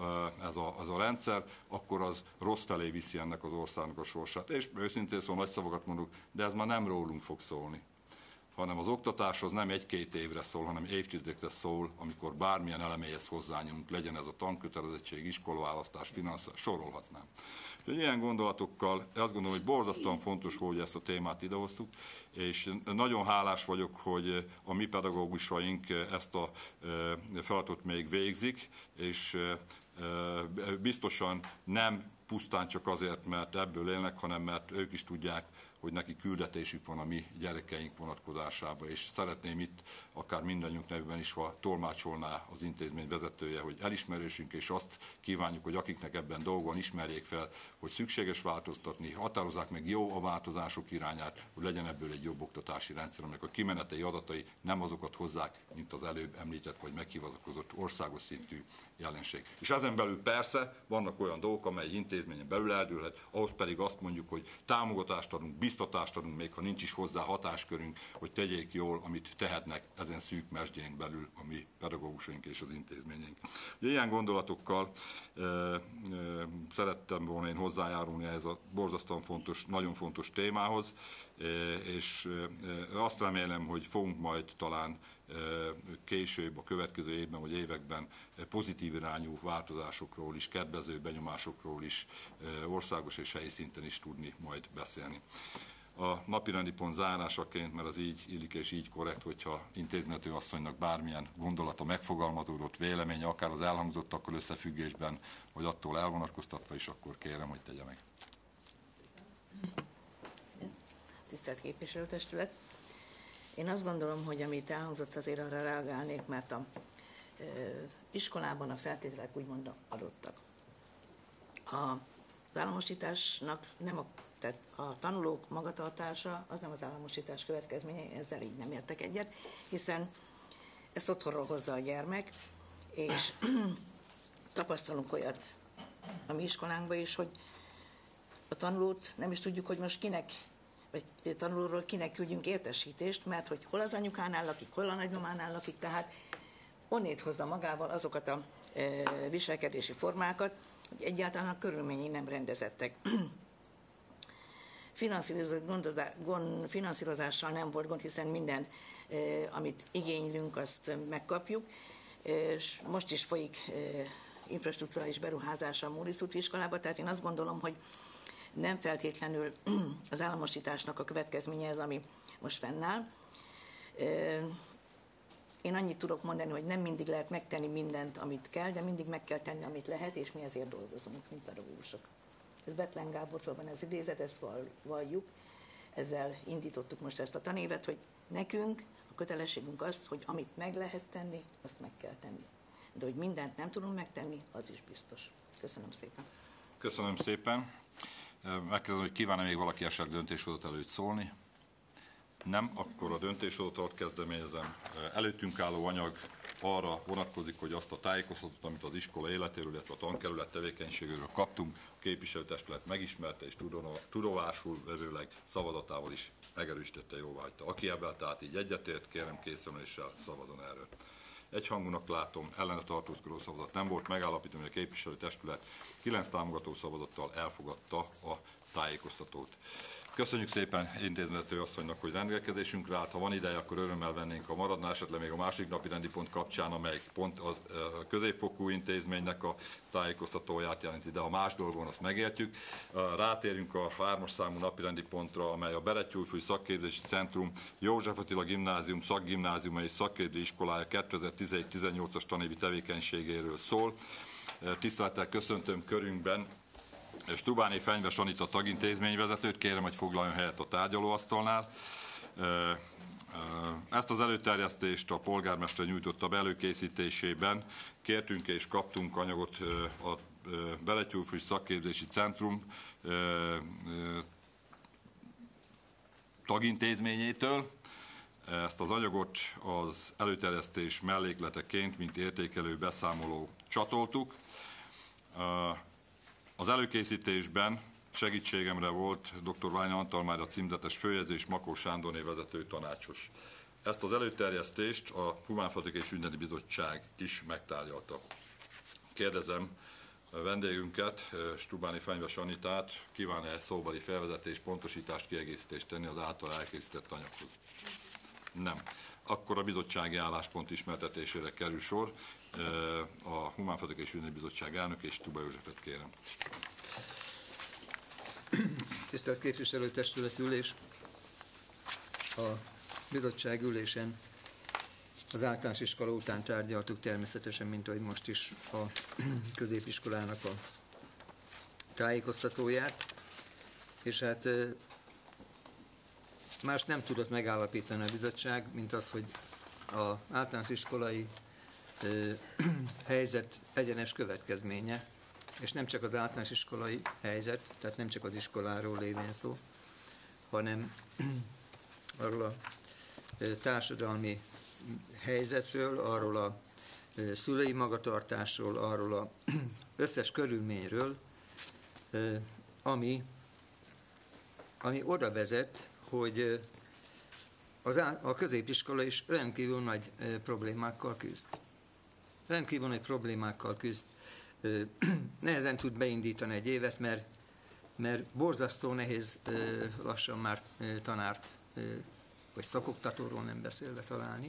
a rendszer, akkor az rossz felé viszi ennek az országnak a sorsát. És őszintén szóval nagy szavakat mondok, de ez már nem rólunk fog szólni, hanem az oktatáshoz nem 1-2 évre szól, hanem évtizedekre szól, amikor bármilyen eleméhez hozzányúlunk, legyen ez a tankötelezettség, iskolaválasztás, finanszírozás, sorolhatnám. Úgyhogy ilyen gondolatokkal azt gondolom, hogy borzasztóan fontos, hogy ezt a témát idehoztuk, és nagyon hálás vagyok, hogy a mi pedagógusaink ezt a feladatot még végzik, és biztosan nem pusztán csak azért, mert ebből élnek, hanem mert ők is tudják, hogy neki küldetésük van a mi gyerekeink vonatkozásában, és szeretném itt akár mindannyiunk nevében is, ha tolmácsolná az intézmény vezetője, hogy elismerésünk, és azt kívánjuk, hogy akiknek ebben dolga van, ismerjék fel, hogy szükséges változtatni, határozzák meg jó a változások irányát, hogy legyen ebből egy jobb oktatási rendszer, aminek a kimenetei adatai nem azokat hozzák, mint az előbb említett vagy meghivatkozott országos szintű jelenség. És ezen belül persze vannak olyan dolgok, amely intézményen belül eldőlhet, ahhoz pedig azt mondjuk, hogy támogatást adunk, biztatást adunk, még ha nincs is hozzá hatáskörünk, hogy tegyék jól, amit tehetnek ezen szűk mesdjén belül a mi pedagógusaink és az intézményeink. Ugye ilyen gondolatokkal szerettem volna én hozzájárulni ehhez a borzasztóan fontos, nagyon fontos témához, és azt remélem, hogy fogunk majd talán később, a következő évben vagy években pozitív irányú változásokról is, kedvező benyomásokról is országos és helyi szinten is tudni majd beszélni. A napirendi pont zárásaként, mert az így illik és így korrekt, hogyha intézmető asszonynak bármilyen gondolata megfogalmazódott, véleménye, akár az elhangzottakkal összefüggésben, vagy attól elvonatkoztatva is, akkor kérem, hogy tegye meg. Tisztelt képviselőtestület! Én azt gondolom, hogy amit elhangzott, azért arra reagálnék, mert az iskolában a feltételek úgymond adottak. Az államosításnak nem tehát a tanulók magatartása az nem az államosítás következménye, ezzel így nem értek egyet, hiszen ezt otthonról hozza a gyermek, és tapasztalunk olyat a mi iskolánkban is, hogy a tanulót nem is tudjuk, hogy most kinek, vagy tanulóról kinek küldjünk értesítést, mert hogy hol az anyukánál lakik, hol a nagymamánál lakik, tehát onnét hozza magával azokat a viselkedési formákat, hogy egyáltalán a körülményei nem rendezettek. Finanszírozással nem volt gond, hiszen minden, amit igénylünk, azt megkapjuk. És most is folyik infrastrukturális beruházása a Móricz úti iskolába, tehát én azt gondolom, hogy nem feltétlenül az államosításnak a következménye ez, ami most fennáll. Én annyit tudok mondani, hogy nem mindig lehet megtenni mindent, amit kell, de mindig meg kell tenni, amit lehet, és mi ezért dolgozunk, mint pedagógusok. Ez Bethlen Gábortól van az idézet, ezt valljuk, ezzel indítottuk most ezt a tanévet, hogy nekünk a kötelességünk az, hogy amit meg lehet tenni, azt meg kell tenni. De hogy mindent nem tudunk megtenni, az is biztos. Köszönöm szépen. Köszönöm szépen. Megkérdezem, hogy kíván-e még valaki esetleg döntéshozatal előtt szólni? Nem, akkor a döntéshozatalt kezdeményezem. Előttünk álló anyag arra vonatkozik, hogy azt a tájékoztatót, amit az iskola életéről, illetve a tankerület tevékenységéről kaptunk, a képviselőtestület megismerte és tudomásul vevőleg szavazatával is megerősítette, jóváhagyta. Aki ebben tehát így egyetért, kérem készenüléssel szavazon erről. Egyhangúnak látom, ellene tartózkodó szavazat nem volt, megállapítom, hogy a képviselőtestület 9 támogató szavazattal elfogadta a tájékoztatót. Köszönjük szépen intézmető asszonynak, hogy rendelkezésünkre állt. Ha van ideje, akkor örömmel vennénk, ha maradna esetleg még a másik napi rendi pont kapcsán, amely pont a középfokú intézménynek a tájékoztatóját jelenti, de ha más dolgon, azt megértjük. Rátérünk a 3-as számú napi rendi pontra, amely a Berettyújfalu Szakképzési Centrum József Attila Gimnázium, Szakgimnáziuma és Szakképző Iskolája 2017-18-as tanévi tevékenységéről szól. Tisztelettel köszöntöm körünkben Stubáné Fenyves Anita tagintézményvezetőt, kérem, hogy foglaljon helyet a tárgyalóasztalnál. Ezt az előterjesztést a polgármester nyújtotta be előkészítésében. Kértünk és kaptunk anyagot a Berettyújfalu Szakképzési Centrum tagintézményétől. Ezt az anyagot az előterjesztés mellékleteként, mint értékelő beszámoló csatoltuk. Az előkészítésben segítségemre volt dr. Vajna Antal címzetes főjegyzés Makó Sándorné vezető tanácsos. Ezt az előterjesztést a Humánfatikai és Ügyrendi Bizottság is megtárgyalta. Kérdezem a vendégünket, Stubáné Fenyves Anitát, kíván-e szóbeli felvezetés, pontosítást, kiegészítést tenni az által elkészített anyaghoz? Nem. Akkor a bizottsági álláspont ismertetésére kerül sor. A Humánfatikai és Ügyrendi Bizottság elnök és Tuba Józsefet kérem. Tisztelt képviselőtestület ülés! A bizottság ülésen az általános iskola után tárgyaltuk természetesen, mint ahogy most is a középiskolának a tájékoztatóját, és hát más nem tudott megállapítani a bizottság, mint az, hogy az általános iskolai helyzet egyenes következménye, és nem csak az általános iskolai helyzet, tehát nem csak az iskoláról lévén szó, hanem arról a társadalmi helyzetről, arról a szülői magatartásról, arról az összes körülményről, ami oda vezet, hogy a középiskola is rendkívül nagy problémákkal küzd. Rendkívül nagy problémákkal küzd. Nehezen tud beindítani egy évet, mert borzasztó nehéz lassan már tanárt, vagy szakoktatóról nem beszélve találni.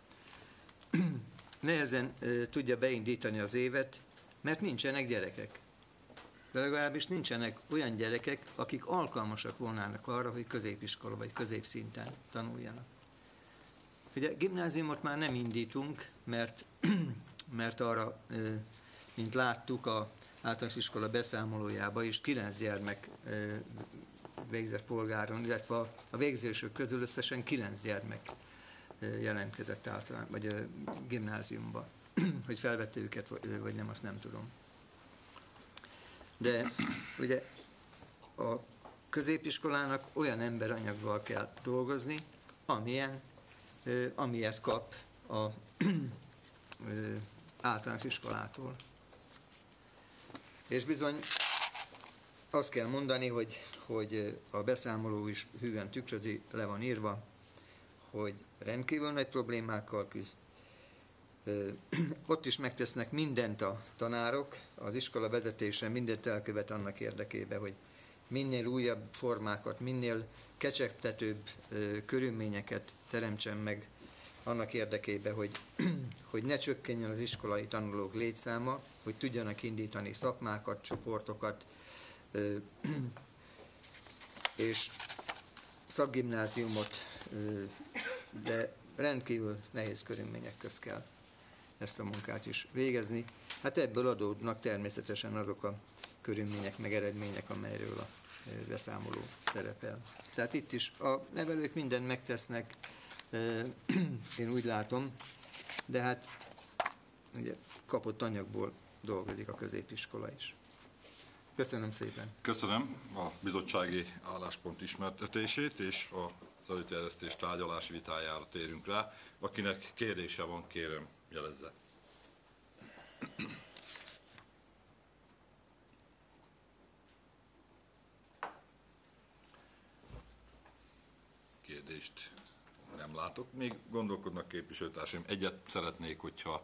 Nehezen tudja beindítani az évet, mert nincsenek gyerekek. De legalábbis nincsenek olyan gyerekek, akik alkalmasak volnának arra, hogy középiskola vagy középszinten tanuljanak. Ugye gimnáziumot már nem indítunk, mert arra, mint láttuk az általános iskola beszámolójában is, 9 gyermek végzett polgáron, illetve a végzősök közül összesen 9 gyermek jelentkezett vagy gimnáziumba. Hogy felvette őket, vagy nem, azt nem tudom. De ugye a középiskolának olyan emberanyaggal kell dolgozni, amilyet kap az általános iskolától. És bizony azt kell mondani, hogy a beszámoló is hűen tükrözi, le van írva, hogy rendkívül nagy problémákkal küzd. Ott is megtesznek mindent a tanárok, az iskola vezetése mindent elkövet annak érdekében, hogy minél újabb formákat, minél kecsegtetőbb körülményeket teremtsen meg annak érdekében, hogy ne csökkenjen az iskolai tanulók létszáma, hogy tudjanak indítani szakmákat, csoportokat, és szakgimnáziumot, de rendkívül nehéz körülmények közt kell ezt a munkát is végezni. Hát ebből adódnak természetesen azok a körülmények meg eredmények, amelyről a beszámoló szerepel. Tehát itt is a nevelők mindent megtesznek, én úgy látom, de hát ugye kapott anyagból dolgozik a középiskola is. Köszönöm szépen. Köszönöm a bizottsági álláspont ismertetését, és az előterjesztés tárgyalási vitájára térünk rá. Akinek kérdése van, kérem, jelezze. Kérdést nem látok. Még gondolkodnak képviselőtársaim. Egyet szeretnék, hogyha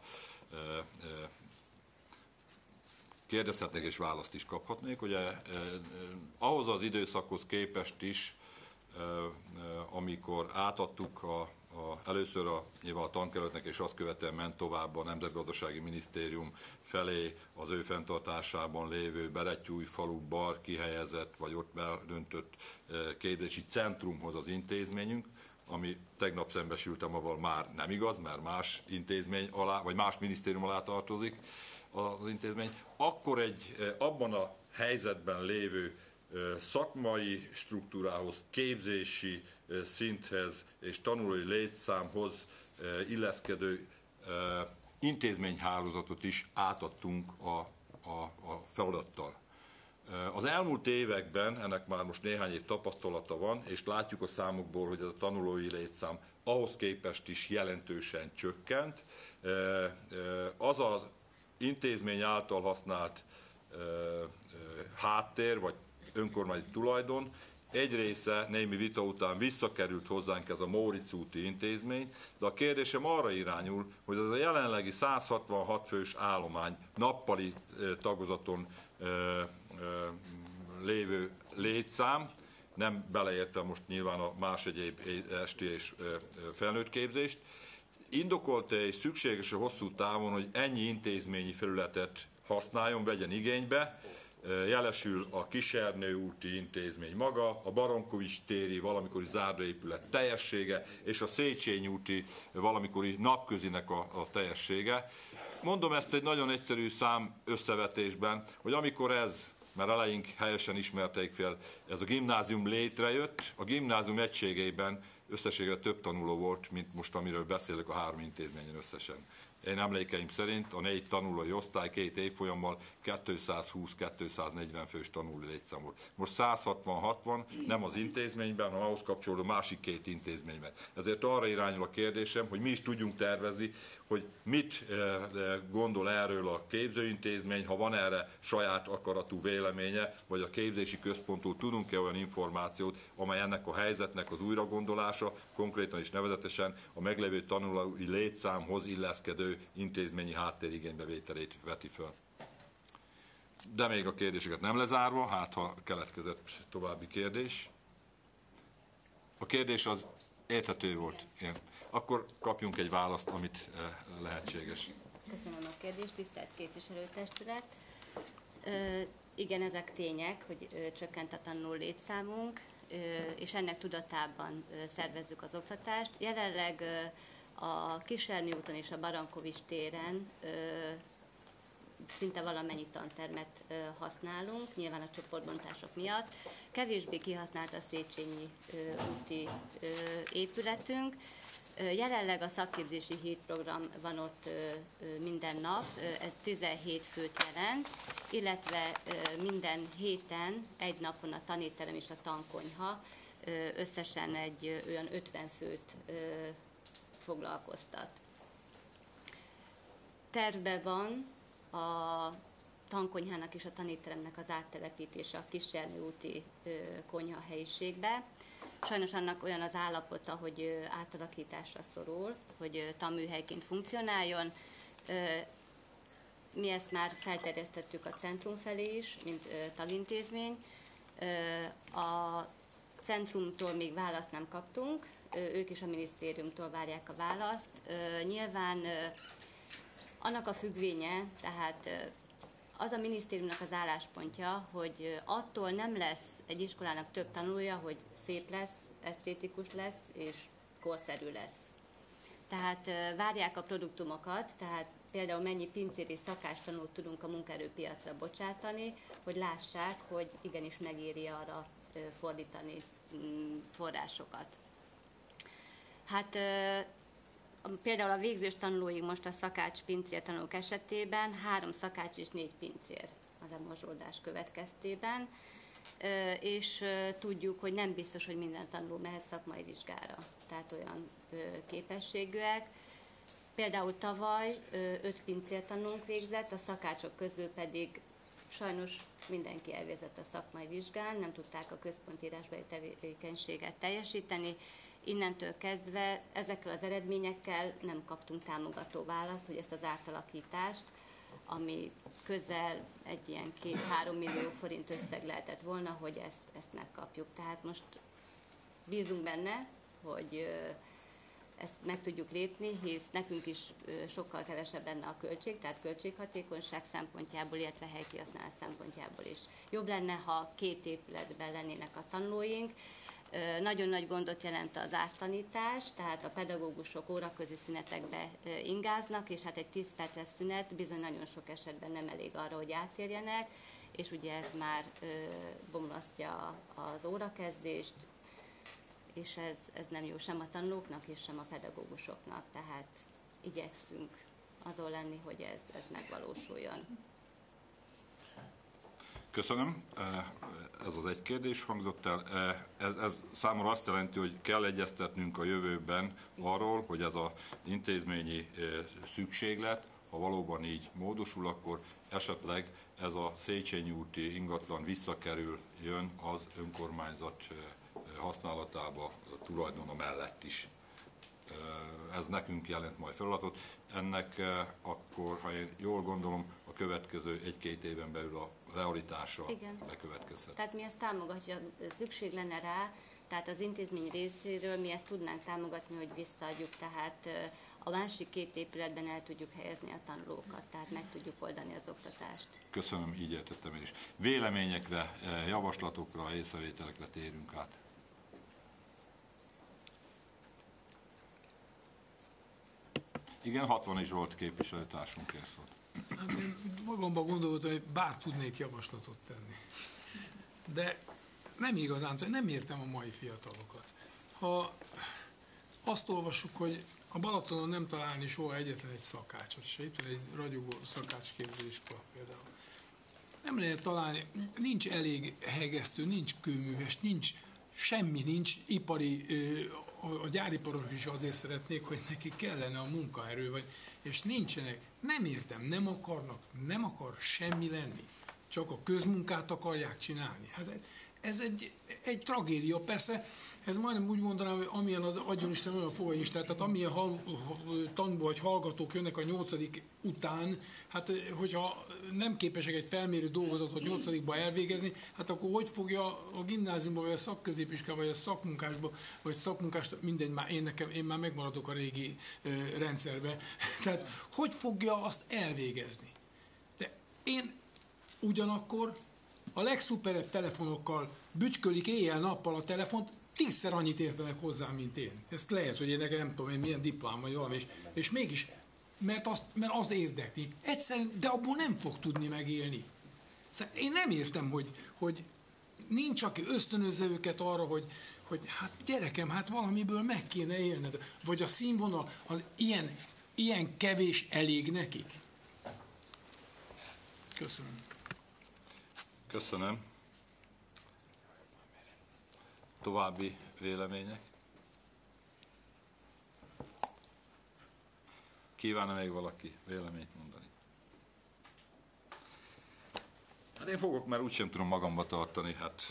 kérdezhetnék és választ is kaphatnék. Ugye ahhoz az időszakhoz képest is, amikor átadtuk először nyilván a tankerületnek, és azt követően ment tovább a Nemzetgazdasági Minisztérium felé az ő fenntartásában lévő Berettyújfalu bar kihelyezett, vagy ott eldöntött képzési centrumhoz az intézményünk, ami tegnap szembesültem, avval már nem igaz, mert más intézmény alá, vagy más minisztérium alá tartozik az intézmény, akkor abban a helyzetben lévő szakmai struktúrához, képzési szinthez és tanulói létszámhoz illeszkedő intézményhálózatot is átadtunk a feladattal. Az elmúlt években ennek már most néhány év tapasztalata van, és látjuk a számokból, hogy ez a tanulói létszám ahhoz képest is jelentősen csökkent. Az az intézmény által használt háttér, vagy önkormányzati tulajdon egy része némi vita után visszakerült hozzánk, ez a Móricz úti intézmény, de a kérdésem arra irányul, hogy ez a jelenlegi 166 fős állomány nappali tagozaton lévő létszám, nem beleértve most nyilván a más egyéb esti és felnőtt képzést, indokolta és szükséges a hosszú távon, hogy ennyi intézményi felületet használjon, vegyen igénybe, jelesül a Kisernő úti intézmény maga, a Barankovics téri valamikori zárdaépület teljessége, és a Széchenyi úti valamikori napközinek a teljessége. Mondom ezt egy nagyon egyszerű szám összevetésben, hogy amikor ez mert eleink helyesen ismerték fel, ez a gimnázium létrejött, a gimnázium egységeiben összességében több tanuló volt, mint most, amiről beszélek a 3 intézményen összesen. Én emlékeim szerint a 4 tanulói osztály 2 évfolyammal 220-240 fős tanuló létszám volt. Most 160-60, nem az intézményben, hanem ahhoz kapcsolódó másik 2 intézményben. Ezért arra irányul a kérdésem, hogy mi is tudjunk tervezni, hogy mit gondol erről a képzőintézmény, ha van erre saját akaratú véleménye, vagy a képzési központtól tudunk-e olyan információt, amely ennek a helyzetnek az újragondolása, konkrétan és nevezetesen a meglevő tanulói létszámhoz illeszkedő intézményi háttérigénybevételét veti föl. De még a kérdéseket nem lezárva, hát ha keletkezett további kérdés. A kérdés az érthető volt. Igen. Akkor kapjunk egy választ, amit lehetséges. Köszönöm a kérdést, tisztelt képviselőtestület. Igen, ezek tények, hogy csökkent a tanuló létszámunk, és ennek tudatában szervezzük az oktatást. Jelenleg a Kislerni úton és a Barankovics téren szinte valamennyi tantermet használunk, nyilván a csoportbontások miatt. Kevésbé kihasznált a Széchenyi úti épületünk. Jelenleg a szakképzési hétprogram van ott minden nap, ez 17 főt jelent, illetve minden héten, egy napon a tanétterem és a tankonyha összesen egy olyan 50 főt foglalkoztat. Tervben van a tankonyhának és a tanétteremnek az áttelepítése a Kislerni úti konyha helyiségbe. Sajnos annak olyan az állapota, hogy átalakításra szorul, hogy tanműhelyként funkcionáljon. Mi ezt már felterjesztettük a centrum felé is, mint tagintézmény. A centrumtól még választ nem kaptunk, ők is a minisztériumtól várják a választ. Nyilván annak a függvénye, tehát az a minisztériumnak az álláspontja, hogy attól nem lesz egy iskolának több tanulója, hogy szép lesz, esztétikus lesz és korszerű lesz. Tehát várják a produktumokat, tehát például mennyi pincér és szakástanulót tudunk a munkaerőpiacra bocsátani, hogy lássák, hogy igenis megéri arra fordítani forrásokat. Hát például a végzős tanulóig most a szakács pincér tanulók esetében 3 szakács és 4 pincér a lemorzsolódás következtében, és tudjuk, hogy nem biztos, hogy minden tanuló mehet szakmai vizsgára, tehát olyan képességűek. Például tavaly 5 pincértanulónk végzett, a szakácsok közül pedig sajnos mindenki elvégzett a szakmai vizsgán, nem tudták a központi írásbeli tevékenységet teljesíteni. Innentől kezdve ezekkel az eredményekkel nem kaptunk támogató választ, hogy ezt az átalakítást, ami közel egy ilyen 2-3 millió forint összeg lehetett volna, hogy ezt megkapjuk. Tehát most bízunk benne, hogy ezt meg tudjuk lépni, hisz nekünk is sokkal kevesebb lenne a költség, tehát költséghatékonyság szempontjából, illetve helykihasználás szempontjából is. Jobb lenne, ha 2 épületben lennének a tanulóink. Nagyon nagy gondot jelent az áttanítás, tehát a pedagógusok óraközi szünetekbe ingáznak, és hát egy 10 perces szünet bizony nagyon sok esetben nem elég arra, hogy átérjenek, és ugye ez már bomlasztja az órakezdést, és ez nem jó sem a tanulóknak, és sem a pedagógusoknak, tehát igyekszünk azon lenni, hogy ez megvalósuljon. Köszönöm. Ez az egy kérdés hangzott el. Ez számomra azt jelenti, hogy kell egyeztetnünk a jövőben arról, hogy ez az intézményi szükséglet, ha valóban így módosul, akkor esetleg ez a Széchenyi úti ingatlan visszakerüljön az önkormányzat használatába, a tulajdona mellett is. Ez nekünk jelent majd feladatot. Ennek akkor, ha én jól gondolom, a következő 1-2 éven belül a realitása bekövetkezhet. Tehát mi ezt támogatjuk, szükség lenne rá, tehát az intézmény részéről mi ezt tudnánk támogatni, hogy visszaadjuk, tehát a másik 2 épületben el tudjuk helyezni a tanulókat, tehát meg tudjuk oldani az oktatást. Köszönöm, így értettem én is. Véleményekre, javaslatokra, észrevételekre térünk át. Igen, 60 Zsolt képviselőtársunk kér szót. Hát én magamban gondoltam, hogy bár tudnék javaslatot tenni. De nem igazán, nem értem a mai fiatalokat. Ha azt olvassuk, hogy a Balatonon nem találni soha egyetlen egy szakácsot se, itt van egy ragyogó szakácsképzőiskola például. Nem lehet találni, nincs elég hegesztő, nincs kőműves, nincs semmi, nincs ipari, a gyáriparok is azért szeretnék, hogy nekik kellene a munkaerő, és nincsenek, nem értem, nem akar semmi lenni, csak a közmunkát akarják csinálni. Hát ez egy tragédia, persze, ez majdnem úgy mondanám, hogy amilyen az adjon Isten, olyan fogadjon Isten, tehát amilyen tanuló vagy hallgatók jönnek a 8. után, hát hogyha nem képesek egy felmérő dolgozatot 8-ba elvégezni, hát akkor hogy fogja a gimnáziumba, vagy a szakközépiskába, vagy a szakmunkásba, vagy szakmunkást, mindegy, én már megmaradok a régi rendszerbe, tehát hogy fogja azt elvégezni? De én ugyanakkor a legszuperebb telefonokkal bütykölik éjjel-nappal a telefont, 10-szer annyit értenek hozzá, mint én. Ezt lehet, hogy én nekem nem tudom, én milyen diplom vagy valami, és mégis, mert az érdekli. Egyszerűen, de abból nem fog tudni megélni. Szóval én nem értem, hogy nincs, aki ösztönözze őket arra, hogy hát gyerekem, hát valamiből meg kéne élned. Vagy a színvonal, az ilyen kevés elég nekik. Köszönöm. Köszönöm. További vélemények? Kívánna még valaki véleményt mondani? Hát én fogok, mert úgysem tudom magamba tartani. Hát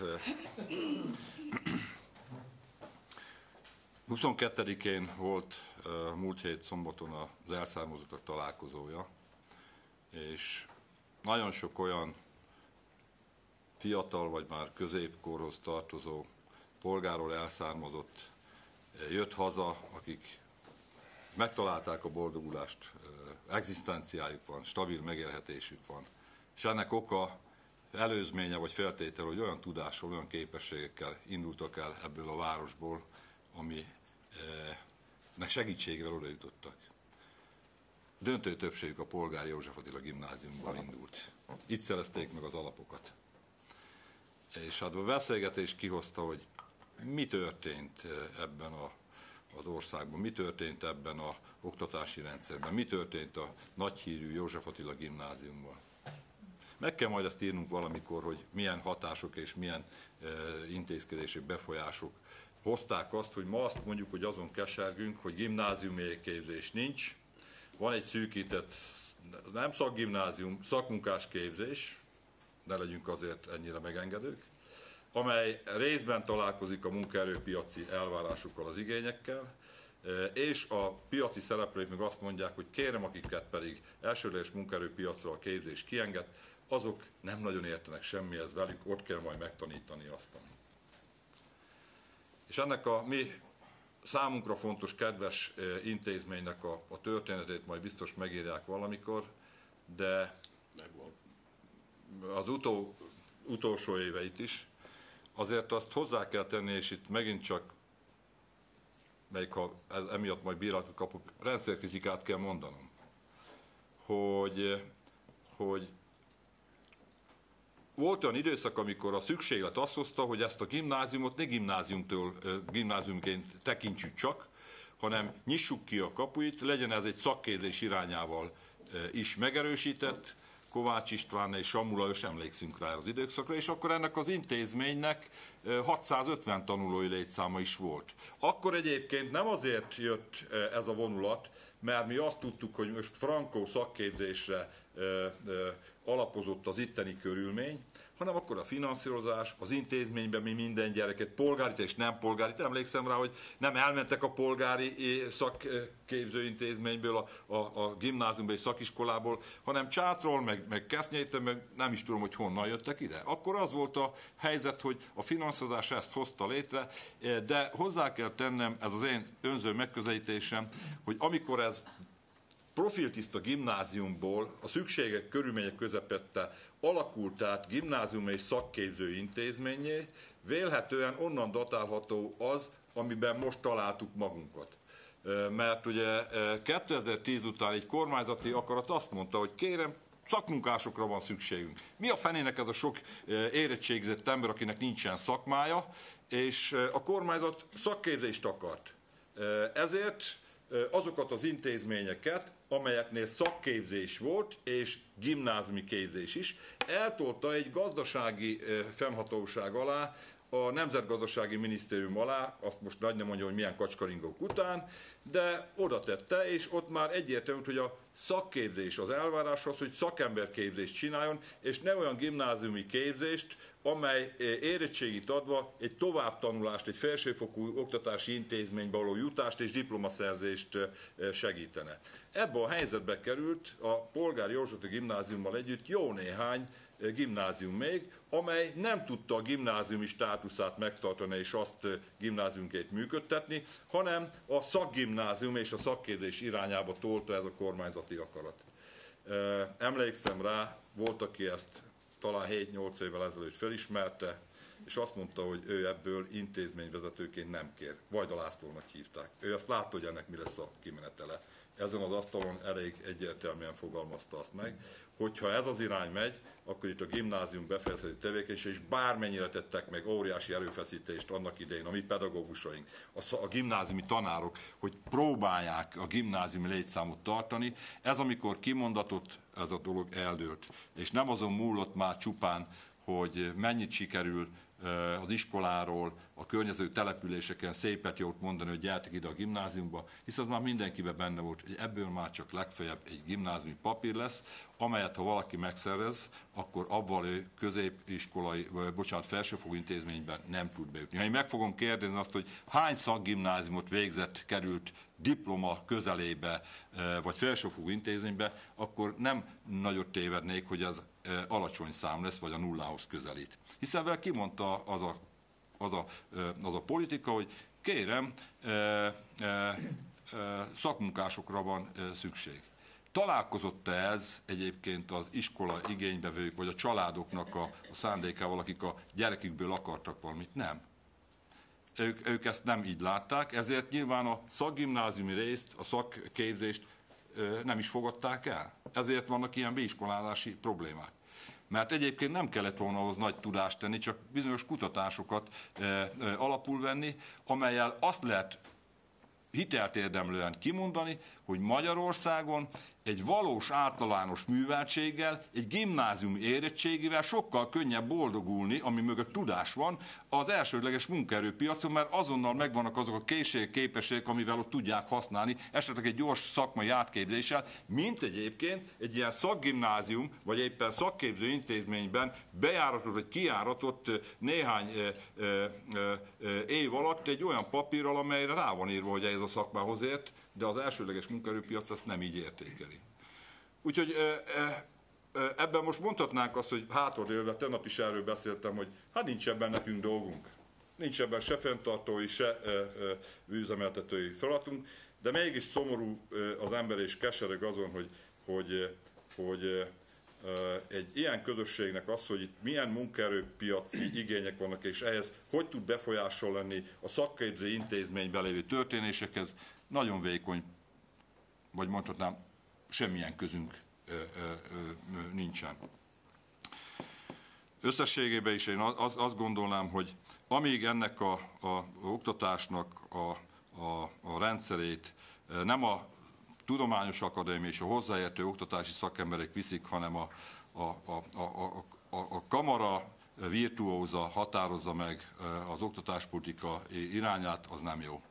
22-én volt múlt hét szombaton az elszármazottak találkozója, és nagyon sok olyan fiatal vagy már középkorhoz tartozó polgárról elszármazott jött haza, akik megtalálták a boldogulást, egzisztenciájuk van, stabil megélhetésük van. És ennek oka, előzménye vagy feltétel, hogy olyan tudással, olyan képességekkel indultak el ebből a városból, aminek segítségével oda jutottak. Döntő többségük a Polgári József Attila Gimnáziumban indult. Itt szerezték meg az alapokat. És hát a beszélgetés kihozta, hogy mi történt ebben az országban, mi történt ebben az oktatási rendszerben, mi történt a nagyhírű József Attila Gimnáziumban. Meg kell majd ezt írnunk valamikor, hogy milyen hatások és milyen intézkedések, befolyások hozták azt, hogy ma azt mondjuk, hogy azon kesergünk, hogy gimnáziumi képzés nincs, van egy szűkített, nem szakgimnázium, szakmunkás képzés, ne legyünk azért ennyire megengedők, amely részben találkozik a munkaerőpiaci elvárásokkal, az igényekkel, és a piaci szereplők meg azt mondják, hogy kérem, akiket pedig elsődleges munkaerőpiacra a képzés kienged, azok nem nagyon értenek semmihez velük, ott kell majd megtanítani azt. És ennek a mi számunkra fontos, kedves intézménynek a történetét majd biztos megírják valamikor, de az utolsó éveit is, azért azt hozzá kell tenni, és itt megint csak, melyik ha emiatt majd bírálatot kapok, rendszerkritikát kell mondanom, hogy volt olyan időszak, amikor a szükséglet azt hozta, hogy ezt a gimnáziumot ne gimnáziumként tekintsük csak, hanem nyissuk ki a kapuit, legyen ez egy szakképzés irányával is megerősített. Kovács István és Samula, és emlékszünk rá az időszakra, és akkor ennek az intézménynek 650 tanulói létszáma is volt. Akkor egyébként nem azért jött ez a vonulat, mert mi azt tudtuk, hogy most frankó szakképzésre alapozott az itteni körülmény, hanem akkor a finanszírozás, az intézményben mi minden gyereket, polgárit és nem polgárit, emlékszem rá, hogy nem elmentek a polgári szakképzőintézményből, a gimnáziumba és szakiskolából, hanem Csátról, meg Kesznyétől, meg nem is tudom, hogy honnan jöttek ide. Akkor az volt a helyzet, hogy a finanszírozás ezt hozta létre, de hozzá kell tennem, ez az én önző megközelítésem, hogy amikor ez profiltiszta gimnáziumból a szükségek, körülmények közepette alakult át gimnázium és szakképző intézményé, vélhetően onnan datálható az, amiben most találtuk magunkat. Mert ugye 2010 után egy kormányzati akarat azt mondta, hogy kérem, szakmunkásokra van szükségünk. Mi a fenének ez a sok érettségizett ember, akinek nincsen szakmája, és a kormányzat szakképzést akart. Ezért azokat az intézményeket, amelyeknél szakképzés volt, és gimnáziumi képzés is, eltolta egy gazdasági fennhatóság alá, a Nemzetgazdasági Minisztérium alá, azt most nagy nem mondja, hogy milyen kacskaringók után, de oda tette, és ott már egyértelmű, hogy a szakképzés az elvárás az, hogy szakemberképzést csináljon, és ne olyan gimnáziumi képzést, amely érettségit adva egy továbbtanulást, egy felsőfokú oktatási intézménybe való jutást és diplomaszerzést segítene. Ebben a helyzetbe került a Polgári Józsefati Gimnáziummal együtt jó néhány gimnázium még, amely nem tudta a gimnáziumi státuszát megtartani és azt gimnáziumként működtetni, hanem a szakgimnázium és a szakképzés irányába tolta ez a kormányzati akarat. Emlékszem rá, volt, aki ezt talán 7-8 évvel ezelőtt felismerte, és azt mondta, hogy ő ebből intézményvezetőként nem kér. Vajda Lászlónak hívták. Ő azt látta, hogy ennek mi lesz a kimenetele. Ezen az asztalon elég egyértelműen fogalmazta azt meg, hogyha ez az irány megy, akkor itt a gimnázium befejezhető tevékenység, és bármennyire tettek meg óriási erőfeszítést annak idején a mi pedagógusaink, a gimnáziumi tanárok, hogy próbálják a gimnáziumi létszámot tartani. Ez amikor kimondatott, ez a dolog eldőlt. És nem azon múlott már csupán, hogy mennyit sikerül az iskoláról, a környező településeken szépet jót mondani, hogy gyertek ide a gimnáziumba, hiszen már mindenkiben benne volt, hogy ebből már csak legfeljebb egy gimnáziumi papír lesz, amelyet ha valaki megszerez, akkor avval ő középiskolai, felsőfokú intézményben nem tud bejutni. Ha én meg fogom kérdezni azt, hogy hány szakgimnáziumot végzett, került diploma közelébe, vagy felsőfokú intézménybe, akkor nem nagyot tévednék, hogy ez alacsony szám lesz, vagy a nullához közelít. Hiszen kimondta az a politika, hogy kérem, szakmunkásokra van szükség. Találkozott-e ez egyébként az iskola igénybevők, vagy a családoknak a szándékával, akik a gyerekükből akartak valamit? Nem. Ők ezt nem így látták, ezért nyilván a szakgimnáziumi részt, a szakképzést nem is fogadták el. Ezért vannak ilyen beiskolálási problémák. Mert egyébként nem kellett volna ahhoz nagy tudást tenni, csak bizonyos kutatásokat alapul venni, amellyel azt lehet hitelt érdemlően kimondani, hogy Magyarországon egy valós általános műveltséggel, egy gimnáziumi érettségével sokkal könnyebb boldogulni, ami mögött tudás van, az elsődleges munkaerőpiacon, mert azonnal megvannak azok a készségek, képességek, amivel ott tudják használni, esetleg egy gyors szakmai átképzéssel, mint egyébként egy ilyen szakgimnázium, vagy éppen szakképző intézményben bejáratott vagy kijáratott néhány év alatt egy olyan papírral, amelyre rá van írva, hogy ez a szakmához ért, de az elsődleges munkaerőpiac ezt nem így értékeli. Úgyhogy ebben most mondhatnánk azt, hogy hátradőlve, tegnap is erről beszéltem, hogy hát nincs ebben nekünk dolgunk. Nincs ebben se fenntartói, se üzemeltetői feladatunk, de mégis szomorú az ember és kesereg azon, hogy egy ilyen közösségnek az, hogy itt milyen munkaerőpiaci igények vannak, és ehhez hogy tud befolyással lenni a szakképző intézményben lévő történésekhez, nagyon vékony, vagy mondhatnám, semmilyen közünk nincsen. Összességében is én azt gondolnám, hogy amíg ennek a oktatásnak a rendszerét nem a tudományos akadémia és a hozzáértő oktatási szakemberek viszik, hanem a kamara virtuóza határozza meg az oktatáspolitika irányát, az nem jó.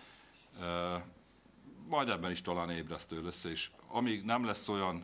Majd ebben is talán ébresztő lesz, és amíg nem lesz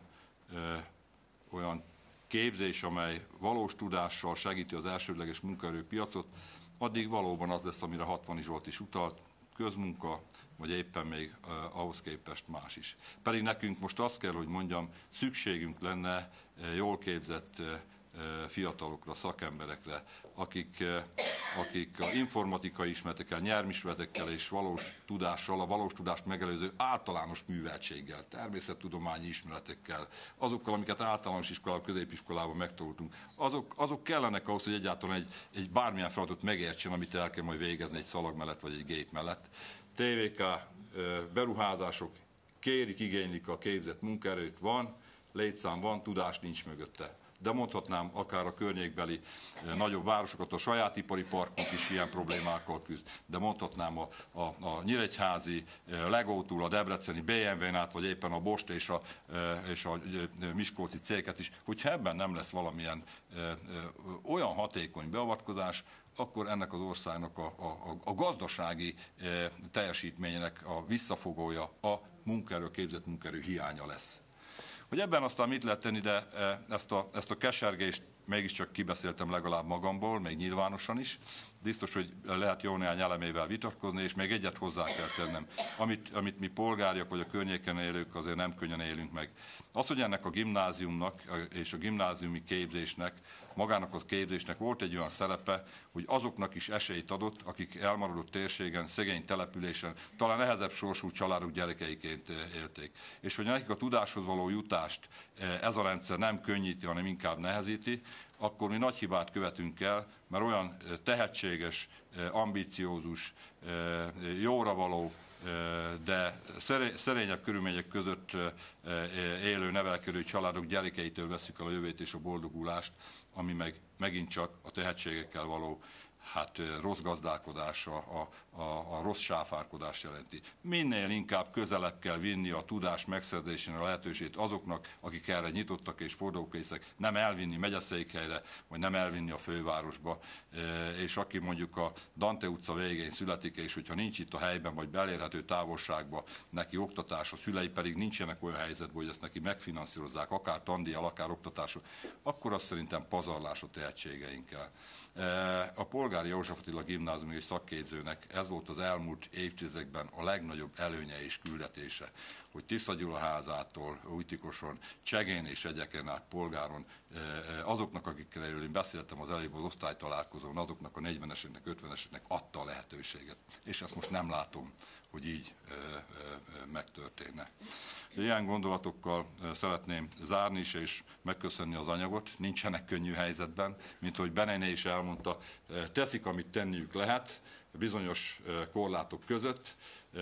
olyan képzés, amely valós tudással segíti az elsődleges munkaerőpiacot, addig valóban az lesz, amire Hatvani Zsolt is utalt, közmunka, vagy éppen még ahhoz képest más is. Pedig nekünk most azt kell, hogy mondjam, szükségünk lenne jól képzett fiatalokra, szakemberekre, akik informatikai ismeretekkel, nyelvismeretekkel és valós tudással, a valós tudást megelőző általános műveltséggel, természettudományi ismeretekkel, azokkal, amiket általános iskolában, középiskolában megtanultunk, azok kellenek ahhoz, hogy egyáltalán egy bármilyen feladatot megértsen, amit el kell majd végezni egy szalag mellett vagy egy gép mellett. TVK beruházások kérik, igénylik a képzett munkaerőt, van, létszám van, tudás nincs mögötte. De mondhatnám akár a környékbeli nagyobb városokat, a saját ipari parkunk is ilyen problémákkal küzd, de mondhatnám a nyíregyházi Legótól a debreceni BMW-n át, vagy éppen a Bost és a miskolci céget is, hogyha ebben nem lesz valamilyen olyan hatékony beavatkozás, akkor ennek az országnak a gazdasági teljesítményének a visszafogója a munkaerő, képzett munkaerő hiánya lesz. Hogy ebben aztán mit lehet tenni, de ezt a kesergést mégiscsak kibeszéltem legalább magamból, még nyilvánosan is. Biztos, hogy lehet jó néhány elemével vitatkozni, és még egyet hozzá kell tennem. Amit mi polgárjak vagy a környéken élők azért nem könnyen élünk meg. Az, hogy ennek a gimnáziumnak és a gimnáziumi képzésnek, magának a képzésnek volt egy olyan szerepe, hogy azoknak is esélyt adott, akik elmaradott térségen, szegény településen, talán nehezebb sorsú családok gyerekeiként élték. És hogy nekik a tudáshoz való jutást ez a rendszer nem könnyíti, hanem inkább nehezíti, akkor mi nagy hibát követünk el, mert olyan tehetséges, ambiciózus, jóra való, de szerényebb körülmények között élő, nevelkedő családok gyerekeitől veszük el a jövőt és a boldogulást, ami meg megint csak a tehetségekkel való rossz gazdálkodás, a rossz sáfárkodás jelenti. Minél inkább közelebb kell vinni a tudás megszerzésére a lehetőséget azoknak, akik erre nyitottak és fordulókészek, nem elvinni megyeszékhelyre, vagy nem elvinni a fővárosba. És aki mondjuk a Dante utca végén születik, és hogyha nincs itt a helyben, vagy belérhető távolságban neki oktatás, a szülei pedig nincsenek olyan helyzetben, hogy ezt neki megfinanszírozzák, akár tandíjjal, akár oktatásról, akkor az szerintem pazarlás a tehetségeinkkel. A Polgári József Attila Gimnázium és szakképzőnek ez volt az elmúlt évtizedekben a legnagyobb előnye és küldetése, hogy Tisza Gyula házától, Újtikoson, Csegén és egyeken át Polgáron, azoknak, akikről én beszéltem az előbb az osztálytalálkozón, azoknak a 40-eseknek, 50-eseknek adta a lehetőséget. És ezt most nem látom, hogy így megtörténne. Ilyen gondolatokkal szeretném zárni is, és megköszönni az anyagot. Nincsenek könnyű helyzetben, mint ahogy Benéné is elmondta, teszik, amit tenniük lehet, bizonyos korlátok között,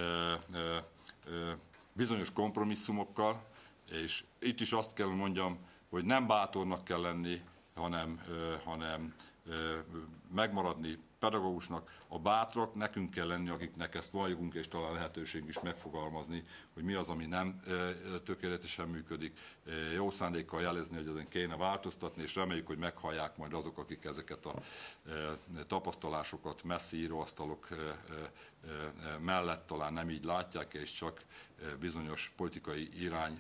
bizonyos kompromisszumokkal, és itt is azt kell mondjam, hogy nem bátornak kell lenni, hanem megmaradni pedagógusnak. A bátrak nekünk kell lenni, akiknek ezt van jogunk, és talán lehetőségünk is megfogalmazni, hogy mi az, ami nem tökéletesen működik. Jó szándékkal jelezni, hogy ezen kéne változtatni, és reméljük, hogy meghallják majd azok, akik ezeket a tapasztalásokat messzi íróasztalok mellett talán nem így látják, és csak bizonyos politikai irány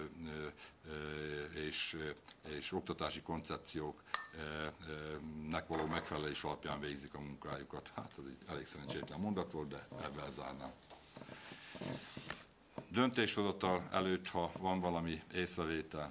és oktatási koncepcióknak való megfelelés alapján végzik a munkájukat. Hát ez egy elég szerencsétlen mondat volt, de ebben zárnám. Döntéshozatal előtt, ha van valami észrevétel.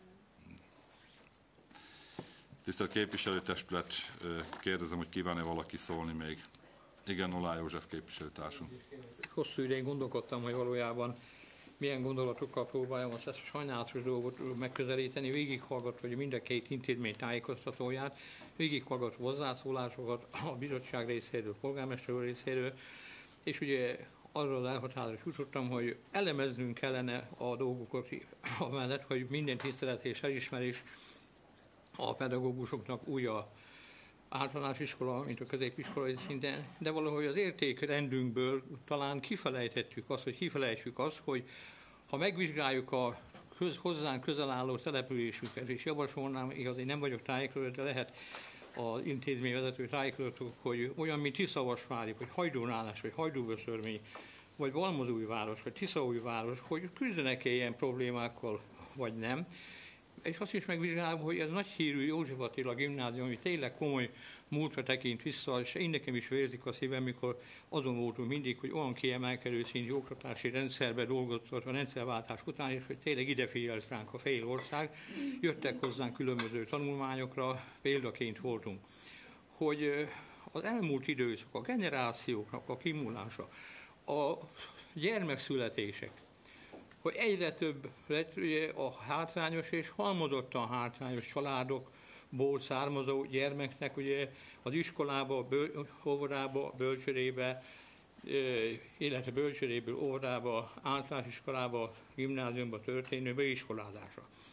Tisztelt képviselőtestület, kérdezem, hogy kíván-e valaki szólni még. Igen, Olá József képviselőtársunk. Hosszú ideig gondolkodtam, hogy valójában milyen gondolatokkal próbáljam ezt a sajnálatos dolgot megközelíteni, végighallgatva, hogy mind a két intézmény tájékoztatóját, végighallgatva hozzászólásokat a bizottság részéről, a polgármester részéről, és ugye arról az elhatározásra jutottam, hogy elemeznünk kellene a dolgokat amellett, hogy minden tisztelet és elismerés a pedagógusoknak úgy a általános iskola, mint a középiskolai szinten, de valahogy az értékrendünkből talán kifelejtsük azt, hogy ha megvizsgáljuk a hozzánk közel álló településünket, és javasolnám, igaz, én nem vagyok tájékoztató, de lehet az intézményvezető tájékoztatók, hogy olyan, mint Tiszavasvári, vagy Hajdúnálás, vagy Hajdúböszörmény, vagy Valmozújváros, vagy Tiszaújváros, hogy küzdenek-e ilyen problémákkal, vagy nem. És azt is megvizsgálom, hogy ez nagy hírű József Attila Gimnázium, ami tényleg komoly múltra tekint vissza, és én nekem is vérzik a szívem, mikor azon voltunk mindig, hogy olyan kiemelkedő szintű oktatási rendszerbe dolgozott a rendszerváltás után, és hogy tényleg ide figyelt ránk a fél ország. Jöttek hozzánk különböző tanulmányokra, példaként voltunk. Hogy az elmúlt időszak, a generációknak a kimúlása, a gyermekszületések, hogy egyre több lett ugye a hátrányos és halmozottan hátrányos családokból származó gyermeknek ugye az iskolába, óvodába, bölcsődébe, illetve bölcsődéből óvodába, általános iskolába, gimnáziumba történő beiskolázása.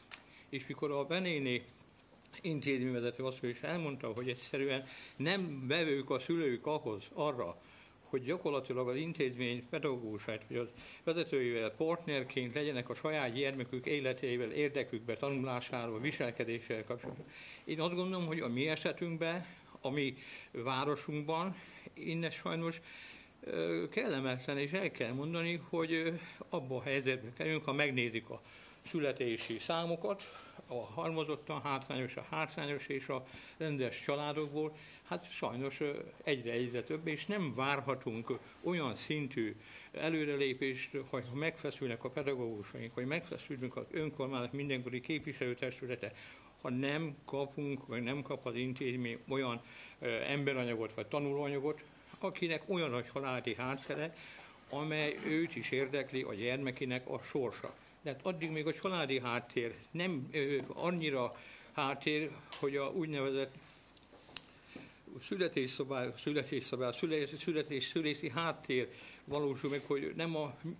és mikor a Benéni intézményvezető asszony is elmondta, hogy egyszerűen nem vevők a szülők arra, hogy gyakorlatilag az intézmény pedagógusát, vagy az vezetőivel partnerként legyenek a saját gyermekük életével, érdekükbe, tanulásával, viselkedéssel kapcsolatban. Én azt gondolom, hogy a mi esetünkben, a mi városunkban, innen sajnos kellemetlen, és el kell mondani, hogy abban a helyzetben kerülünk, ha megnézik a születési számokat, a halmozottan hátrányos, a hátrányos és a rendes családokból, hát sajnos egyre több, és nem várhatunk olyan szintű előrelépést, hogy megfeszülnek a pedagógusaink, hogy megfeszülünk az önkormányzat mindenkori képviselőtestülete, ha nem kapunk, vagy nem kap az intézmény olyan emberanyagot, vagy tanulóanyagot, akinek olyan a családi háttere, amely őt is érdekli a gyermekének a sorsa. De hát addig még a családi háttér nem annyira háttér, hogy a úgynevezett születési háttér valósul meg, hogy nem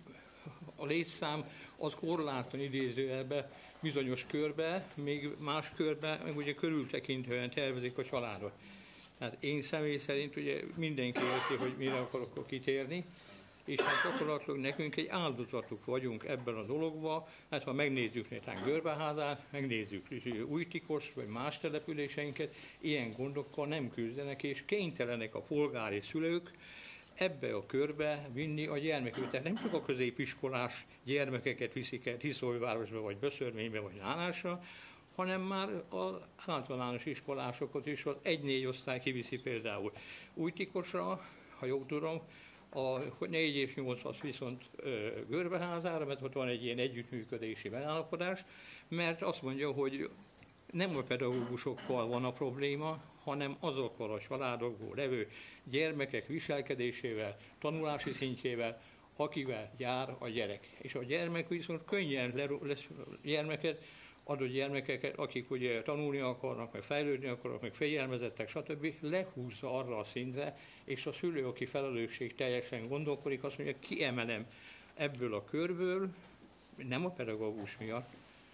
a létszám az korlátlan idézőjelben bizonyos körbe, még más körbe, meg ugye körültekintően tervezik a családot. Tehát én személy szerint ugye mindenki érti, hogy mire akarok kitérni, és hát gyakorlatilag nekünk egy áldozatuk vagyunk ebben a dologban, hát ha megnézzük néhány Görbeházát, megnézzük Újtikost, vagy más településeinket, ilyen gondokkal nem küzdenek, és kénytelenek a polgári szülők ebbe a körbe vinni a gyermeküket. Tehát nem csak a középiskolás gyermekeket viszik el Tiszaújvárosba, vagy Böszörménybe, vagy Nálásra, hanem már az általános iskolásokat is, az 1-4 osztály kiviszi például Újtikosra, ha jól tudom, a 4 és 8 az viszont Görbeházára, mert ott van egy ilyen együttműködési megállapodás, mert azt mondja, hogy nem a pedagógusokkal van a probléma, hanem azokkal a családokból levő gyermekek viselkedésével, tanulási szintjével, akivel jár a gyerek. És a gyermek viszont könnyen lesz gyermeket, adott gyermekeket, akik ugye tanulni akarnak, meg fejlődni akarnak, meg fegyelmezettek, stb. Lehúzza arra a szintre, és a szülő, aki felelősség teljesen gondolkodik, azt mondja, kiemelem ebből a körből, nem a pedagógus miatt,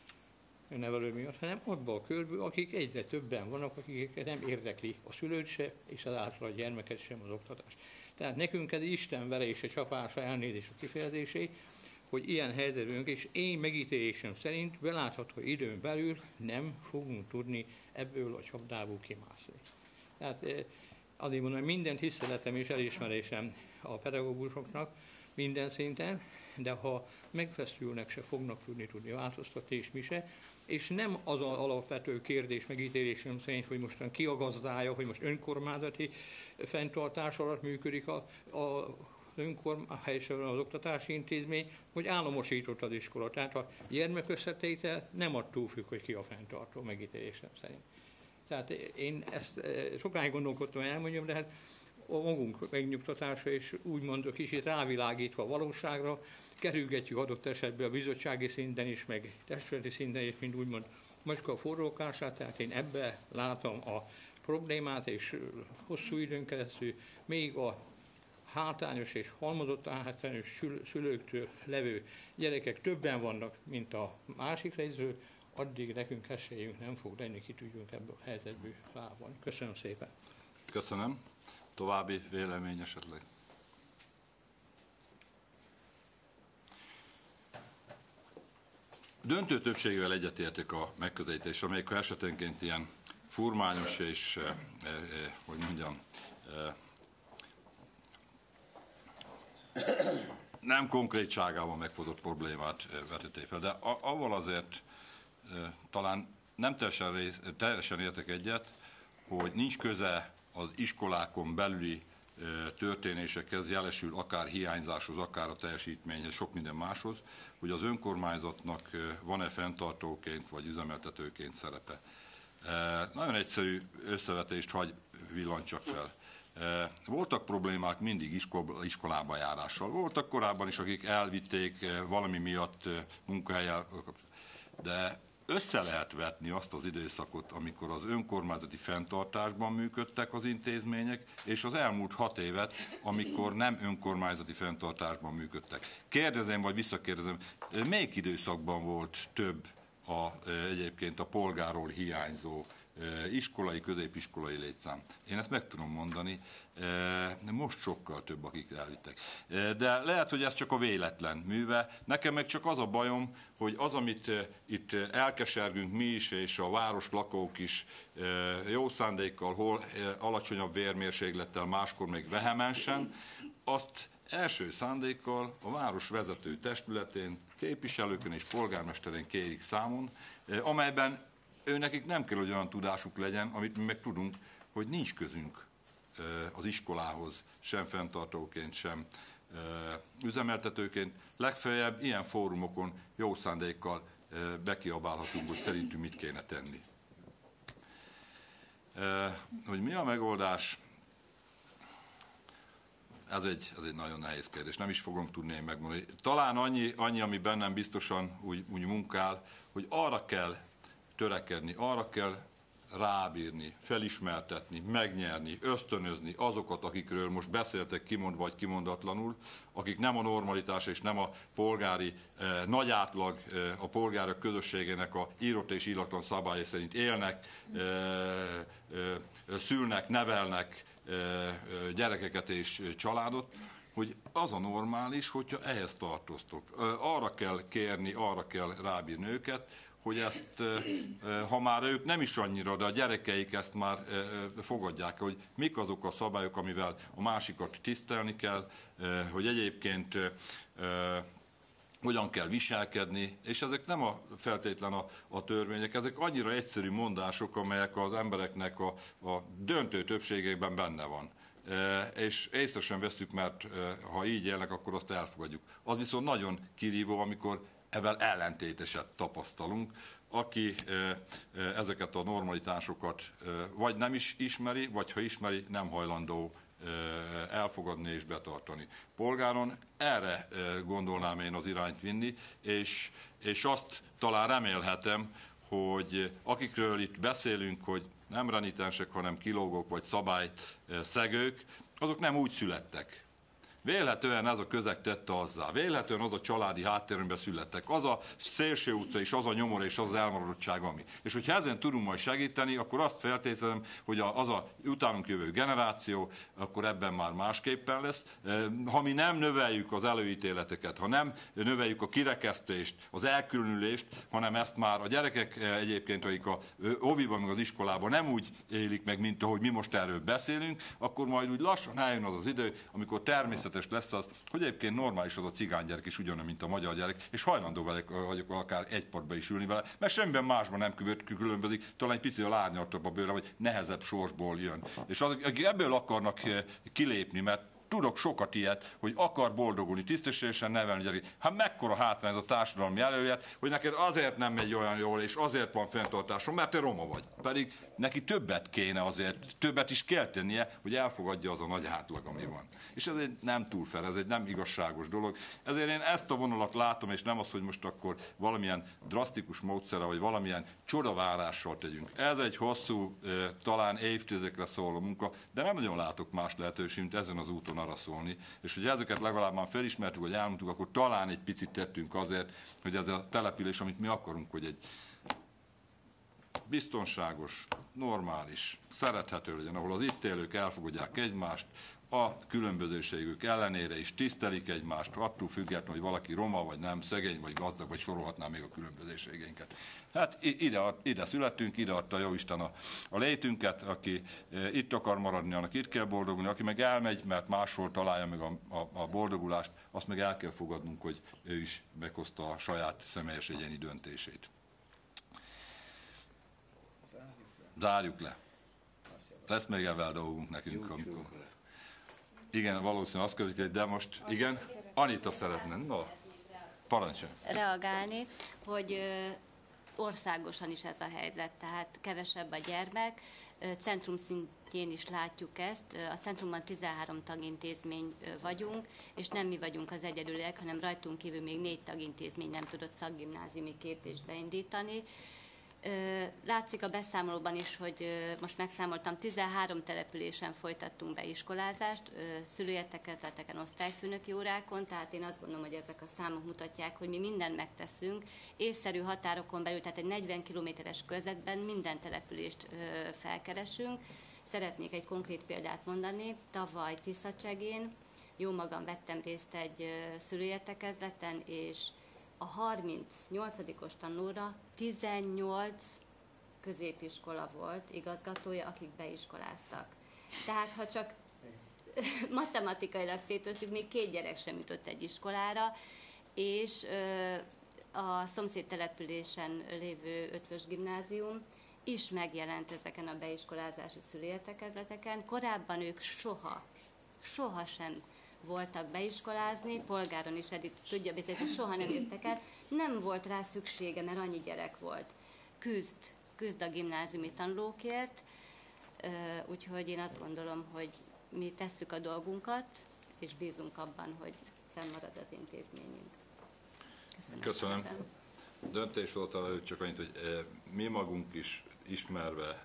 a nevelő miatt, hanem abban a körből, akik egyre többen vannak, akiket nem érdekli a szülőt se, és azáltal a gyermeket sem az oktatás. Tehát nekünk ez Isten verése, csapása, elnézés a kifejezésé, hogy ilyen helyzetünk, és én megítélésem szerint belátható időn belül nem fogunk tudni ebből a csapdából kimászni. Tehát azért mondom, minden tiszteletem és elismerésem a pedagógusoknak minden szinten, de ha megfeszülnek, se fognak tudni változtatni, és mi se. És nem az az alapvető kérdés megítélésem szerint, hogy mostan ki a gazdája, hogy most önkormányzati fenntartás alatt működik helyesen az oktatási intézmény, hogy államosított az iskola. Tehát a gyermekösszetétel nem attól függ, hogy ki a fenntartó megítélésem szerint. Tehát én ezt sokáig gondolkodtam, hogy elmondjam, de hát a magunk megnyugtatása és úgymond kicsit rávilágítva a valóságra, kerülgetjük adott esetben a bizottsági szinten is, meg testületi szinten is, mint úgymond macska a forrókását, tehát én ebbe látom a problémát, és hosszú időn keresztül még a hátrányos és halmozottan hátrányos szülőktől levő gyerekek többen vannak, mint a másik részről, addig nekünk esélyünk nem fog lenni, ki tudjunk ebből a helyzetből lábani. Köszönöm szépen. Köszönöm. További vélemény esetleg? Döntő többségével egyetértek a megközelítés, amelyik esetenként ilyen furmányos és, hogy mondjam, nem konkrétságában megfozott problémát vetették fel, de avval azért talán nem teljesen értek egyet, hogy nincs köze az iskolákon belüli történésekhez, jelesül akár hiányzáshoz, akár a teljesítményhez, sok minden máshoz, hogy az önkormányzatnak van-e fenntartóként vagy üzemeltetőként szerepe. Nagyon egyszerű összevetést hagy villancsak fel. Voltak problémák mindig iskolába járással. Voltak korábban is, akik elvitték valami miatt munkahelyen, de össze lehet vetni azt az időszakot, amikor az önkormányzati fenntartásban működtek az intézmények, és az elmúlt 6 évet, amikor nem önkormányzati fenntartásban működtek. Kérdezem, vagy visszakérdezem, melyik időszakban volt több egyébként a polgárról hiányzó iskolai, középiskolai létszám. Én ezt meg tudom mondani, most sokkal több, akik elvittek. De lehet, hogy ez csak a véletlen műve. Nekem meg csak az a bajom, hogy az, amit itt elkesergünk mi is, és a város lakók is jó szándékkal, hol alacsonyabb vérmérséklettel, máskor még vehemensen, azt első szándékkal a város vezető testületén, képviselőkön és polgármesterén kérik számon, amelyben nekik nem kell, hogy olyan tudásuk legyen, amit mi meg tudunk, hogy nincs közünk az iskolához, sem fenntartóként, sem üzemeltetőként. Legfeljebb ilyen fórumokon jó szándékkal bekiabálhatunk, hogy szerintünk mit kéne tenni. Hogy mi a megoldás? Ez egy nagyon nehéz kérdés, nem is fogom tudni én megmondani. Talán annyi, ami bennem biztosan úgy munkál, hogy arra kell törekedni, arra kell rábírni, felismertetni, megnyerni, ösztönözni azokat, akikről most beszéltek kimondva vagy kimondatlanul, akik nem a normalitás és nem a polgári nagy átlag, a polgárok közösségének a írott és íratlan szabályai szerint élnek, szülnek, nevelnek gyerekeket és családot, hogy az a normális, hogyha ehhez tartoztok. Arra kell kérni, arra kell rábírni őket, hogy ezt, ha már ők nem is annyira, de a gyerekeik ezt már fogadják, hogy mik azok a szabályok, amivel a másikat tisztelni kell, hogy egyébként hogyan kell viselkedni, és ezek nem feltétlen a törvények, ezek annyira egyszerű mondások, amelyek az embereknek a döntő többségében benne van. És észre sem veszük, mert ha így élnek, akkor azt elfogadjuk. Az viszont nagyon kirívó, amikor ezzel ellentéteset tapasztalunk, aki ezeket a normalitásokat vagy nem is ismeri, vagy ha ismeri, nem hajlandó elfogadni és betartani. Polgáron erre gondolnám én az irányt vinni, és azt talán remélhetem, hogy akikről itt beszélünk, hogy nem renitensek, hanem kilógók vagy szabályszegők, azok nem úgy születtek. Vélhetően ez a közeg tette azzá, vélhetően az a családi háttérben születtek, az a szélső utca és az a nyomor és az elmaradottság, ami. És hogyha ezen tudunk majd segíteni, akkor azt feltételezem, hogy az a utánunk jövő generáció, akkor ebben már másképpen lesz. Ha mi nem növeljük az előítéleteket, ha nem növeljük a kirekesztést, az elkülönülést, hanem ezt már a gyerekek egyébként, akik a óviban, meg az iskolában nem úgy élik meg, mint ahogy mi most erről beszélünk, akkor majd úgy lassan eljön az az idő, amikor természetesen lesz az, hogy egyébként normális az a cigánygyerek is ugyanolyan, mint a magyar gyerek, és hajlandó vagyok akár egy padba is ülni vele, mert semmiben másban nem különbözik, talán egy picit lárnyaltabb a bőre, vagy nehezebb sorsból jön. És azok, akik ebből akarnak kilépni, mert tudok sokat ilyet, hogy akar boldogulni, tisztességesen nevelni gyerek. Hát mekkora hátrány ez a társadalmi előélet, hogy neked azért nem megy olyan jól, és azért van fenntartásom, mert te roma vagy. Pedig neki többet kéne azért, többet is kell tennie, hogy elfogadja az a nagy átlag, ami van. És ez egy nem túl fel, ez egy nem igazságos dolog. Ezért én ezt a vonalat látom, és nem az, hogy most akkor valamilyen drasztikus módszerrel, vagy valamilyen csodavárással tegyünk. Ez egy hosszú, talán évtizedekre szóló munka, de nem nagyon látok más lehetőséget, mint ezen az úton arra szólni. És hogy ezeket legalább már felismertük, vagy elmondtuk, akkor talán egy picit tettünk azért, hogy ez a település, amit mi akarunk, hogy egy biztonságos, normális, szerethető legyen, ahol az itt élők elfogadják egymást, a különbözőségük ellenére is tisztelik egymást, attól függetlenül, hogy valaki roma, vagy nem, szegény, vagy gazdag, vagy sorolhatná még a különbözőségeinket. Hát ide születtünk, ide adta Jóisten a létünket, aki itt akar maradni, annak itt kell boldogulni, aki meg elmegy, mert máshol találja meg a boldogulást, azt meg el kell fogadnunk, hogy ő is meghozta a saját személyes egyéni döntését. Zárjuk le. Lesz még ebben dolgunk nekünk, amikor... Igen, valószínűleg azt következik, de most igen, Anita szeretne. No, parancsolj. Reagálni, hogy országosan is ez a helyzet, tehát kevesebb a gyermek, centrum szintjén is látjuk ezt, a centrumban 13 tagintézmény vagyunk, és nem mi vagyunk az egyedüliek, hanem rajtunk kívül még 4 tagintézmény nem tudott szakgimnáziumi képzést beindítani. Látszik a beszámolóban is, hogy most megszámoltam, 13 településen folytattunk be iskolázást, szülőértekezleteken, osztályfőnöki órákon, tehát én azt gondolom, hogy ezek a számok mutatják, hogy mi mindent megteszünk. Észszerű határokon belül, tehát egy 40 kilométeres körzetben minden települést felkeresünk. Szeretnék egy konkrét példát mondani. Tavaly Tiszacsegén jó magam vettem részt egy szülőértekezleten, és a 38-os tanulóra 18 középiskola volt igazgatója, akik beiskoláztak. Tehát ha csak matematikailag szétosztjuk, még 2 gyerek sem jutott egy iskolára, és a szomszéd településen lévő Ötvös gimnázium is megjelent ezeken a beiskolázási szülőértekezleteken. Korábban ők soha sem voltak beiskolázni, polgáron is Edith tudja bizony, hogy soha nem jöttek el, nem volt rá szüksége, mert annyi gyerek volt. Küzd a gimnáziumi tanulókért, úgyhogy én azt gondolom, hogy mi tesszük a dolgunkat, és bízunk abban, hogy fennmarad az intézményünk. Köszönöm. Döntés volt előtt csak annyit, hogy mi magunk is ismerve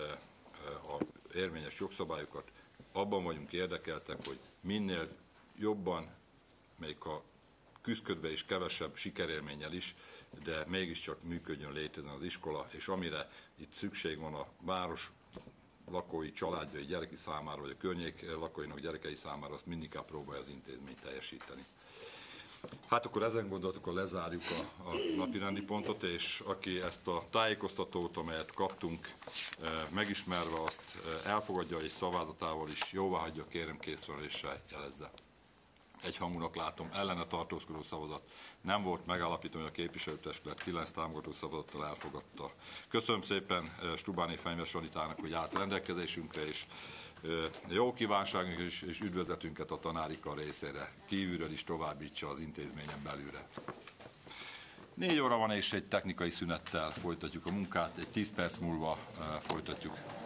a érvényes jogszabályokat, abban vagyunk érdekeltek, hogy minél jobban, még a küzdködve is kevesebb sikerélménnyel is, de mégiscsak működjön, létezzen az iskola, és amire itt szükség van a város lakói, családjai, gyereki számára, vagy a környék lakóinak gyerekei számára, azt mindig próbálja az intézmény teljesíteni. Hát akkor ezen gondolatokkal lezárjuk a napirendi pontot, és aki ezt a tájékoztatót, amelyet kaptunk, megismerve azt elfogadja, és szavazatával is jóváhagyja, kérem készfeleléssel jelezze. Egyhangúnak látom, ellene tartózkodó szavazat nem volt, megállapítom, hogy a képviselőtestület 9 támogató szavazattal elfogadta. Köszönöm szépen Stubáni Fenyves Sanitának, hogy állt rendelkezésünkre, és jó kívánságunk és üdvözletünket a tanári kar részére kívülről is továbbítsa az intézményen belülre. 4 óra van, és egy technikai szünettel folytatjuk a munkát, egy 10 perc múlva folytatjuk.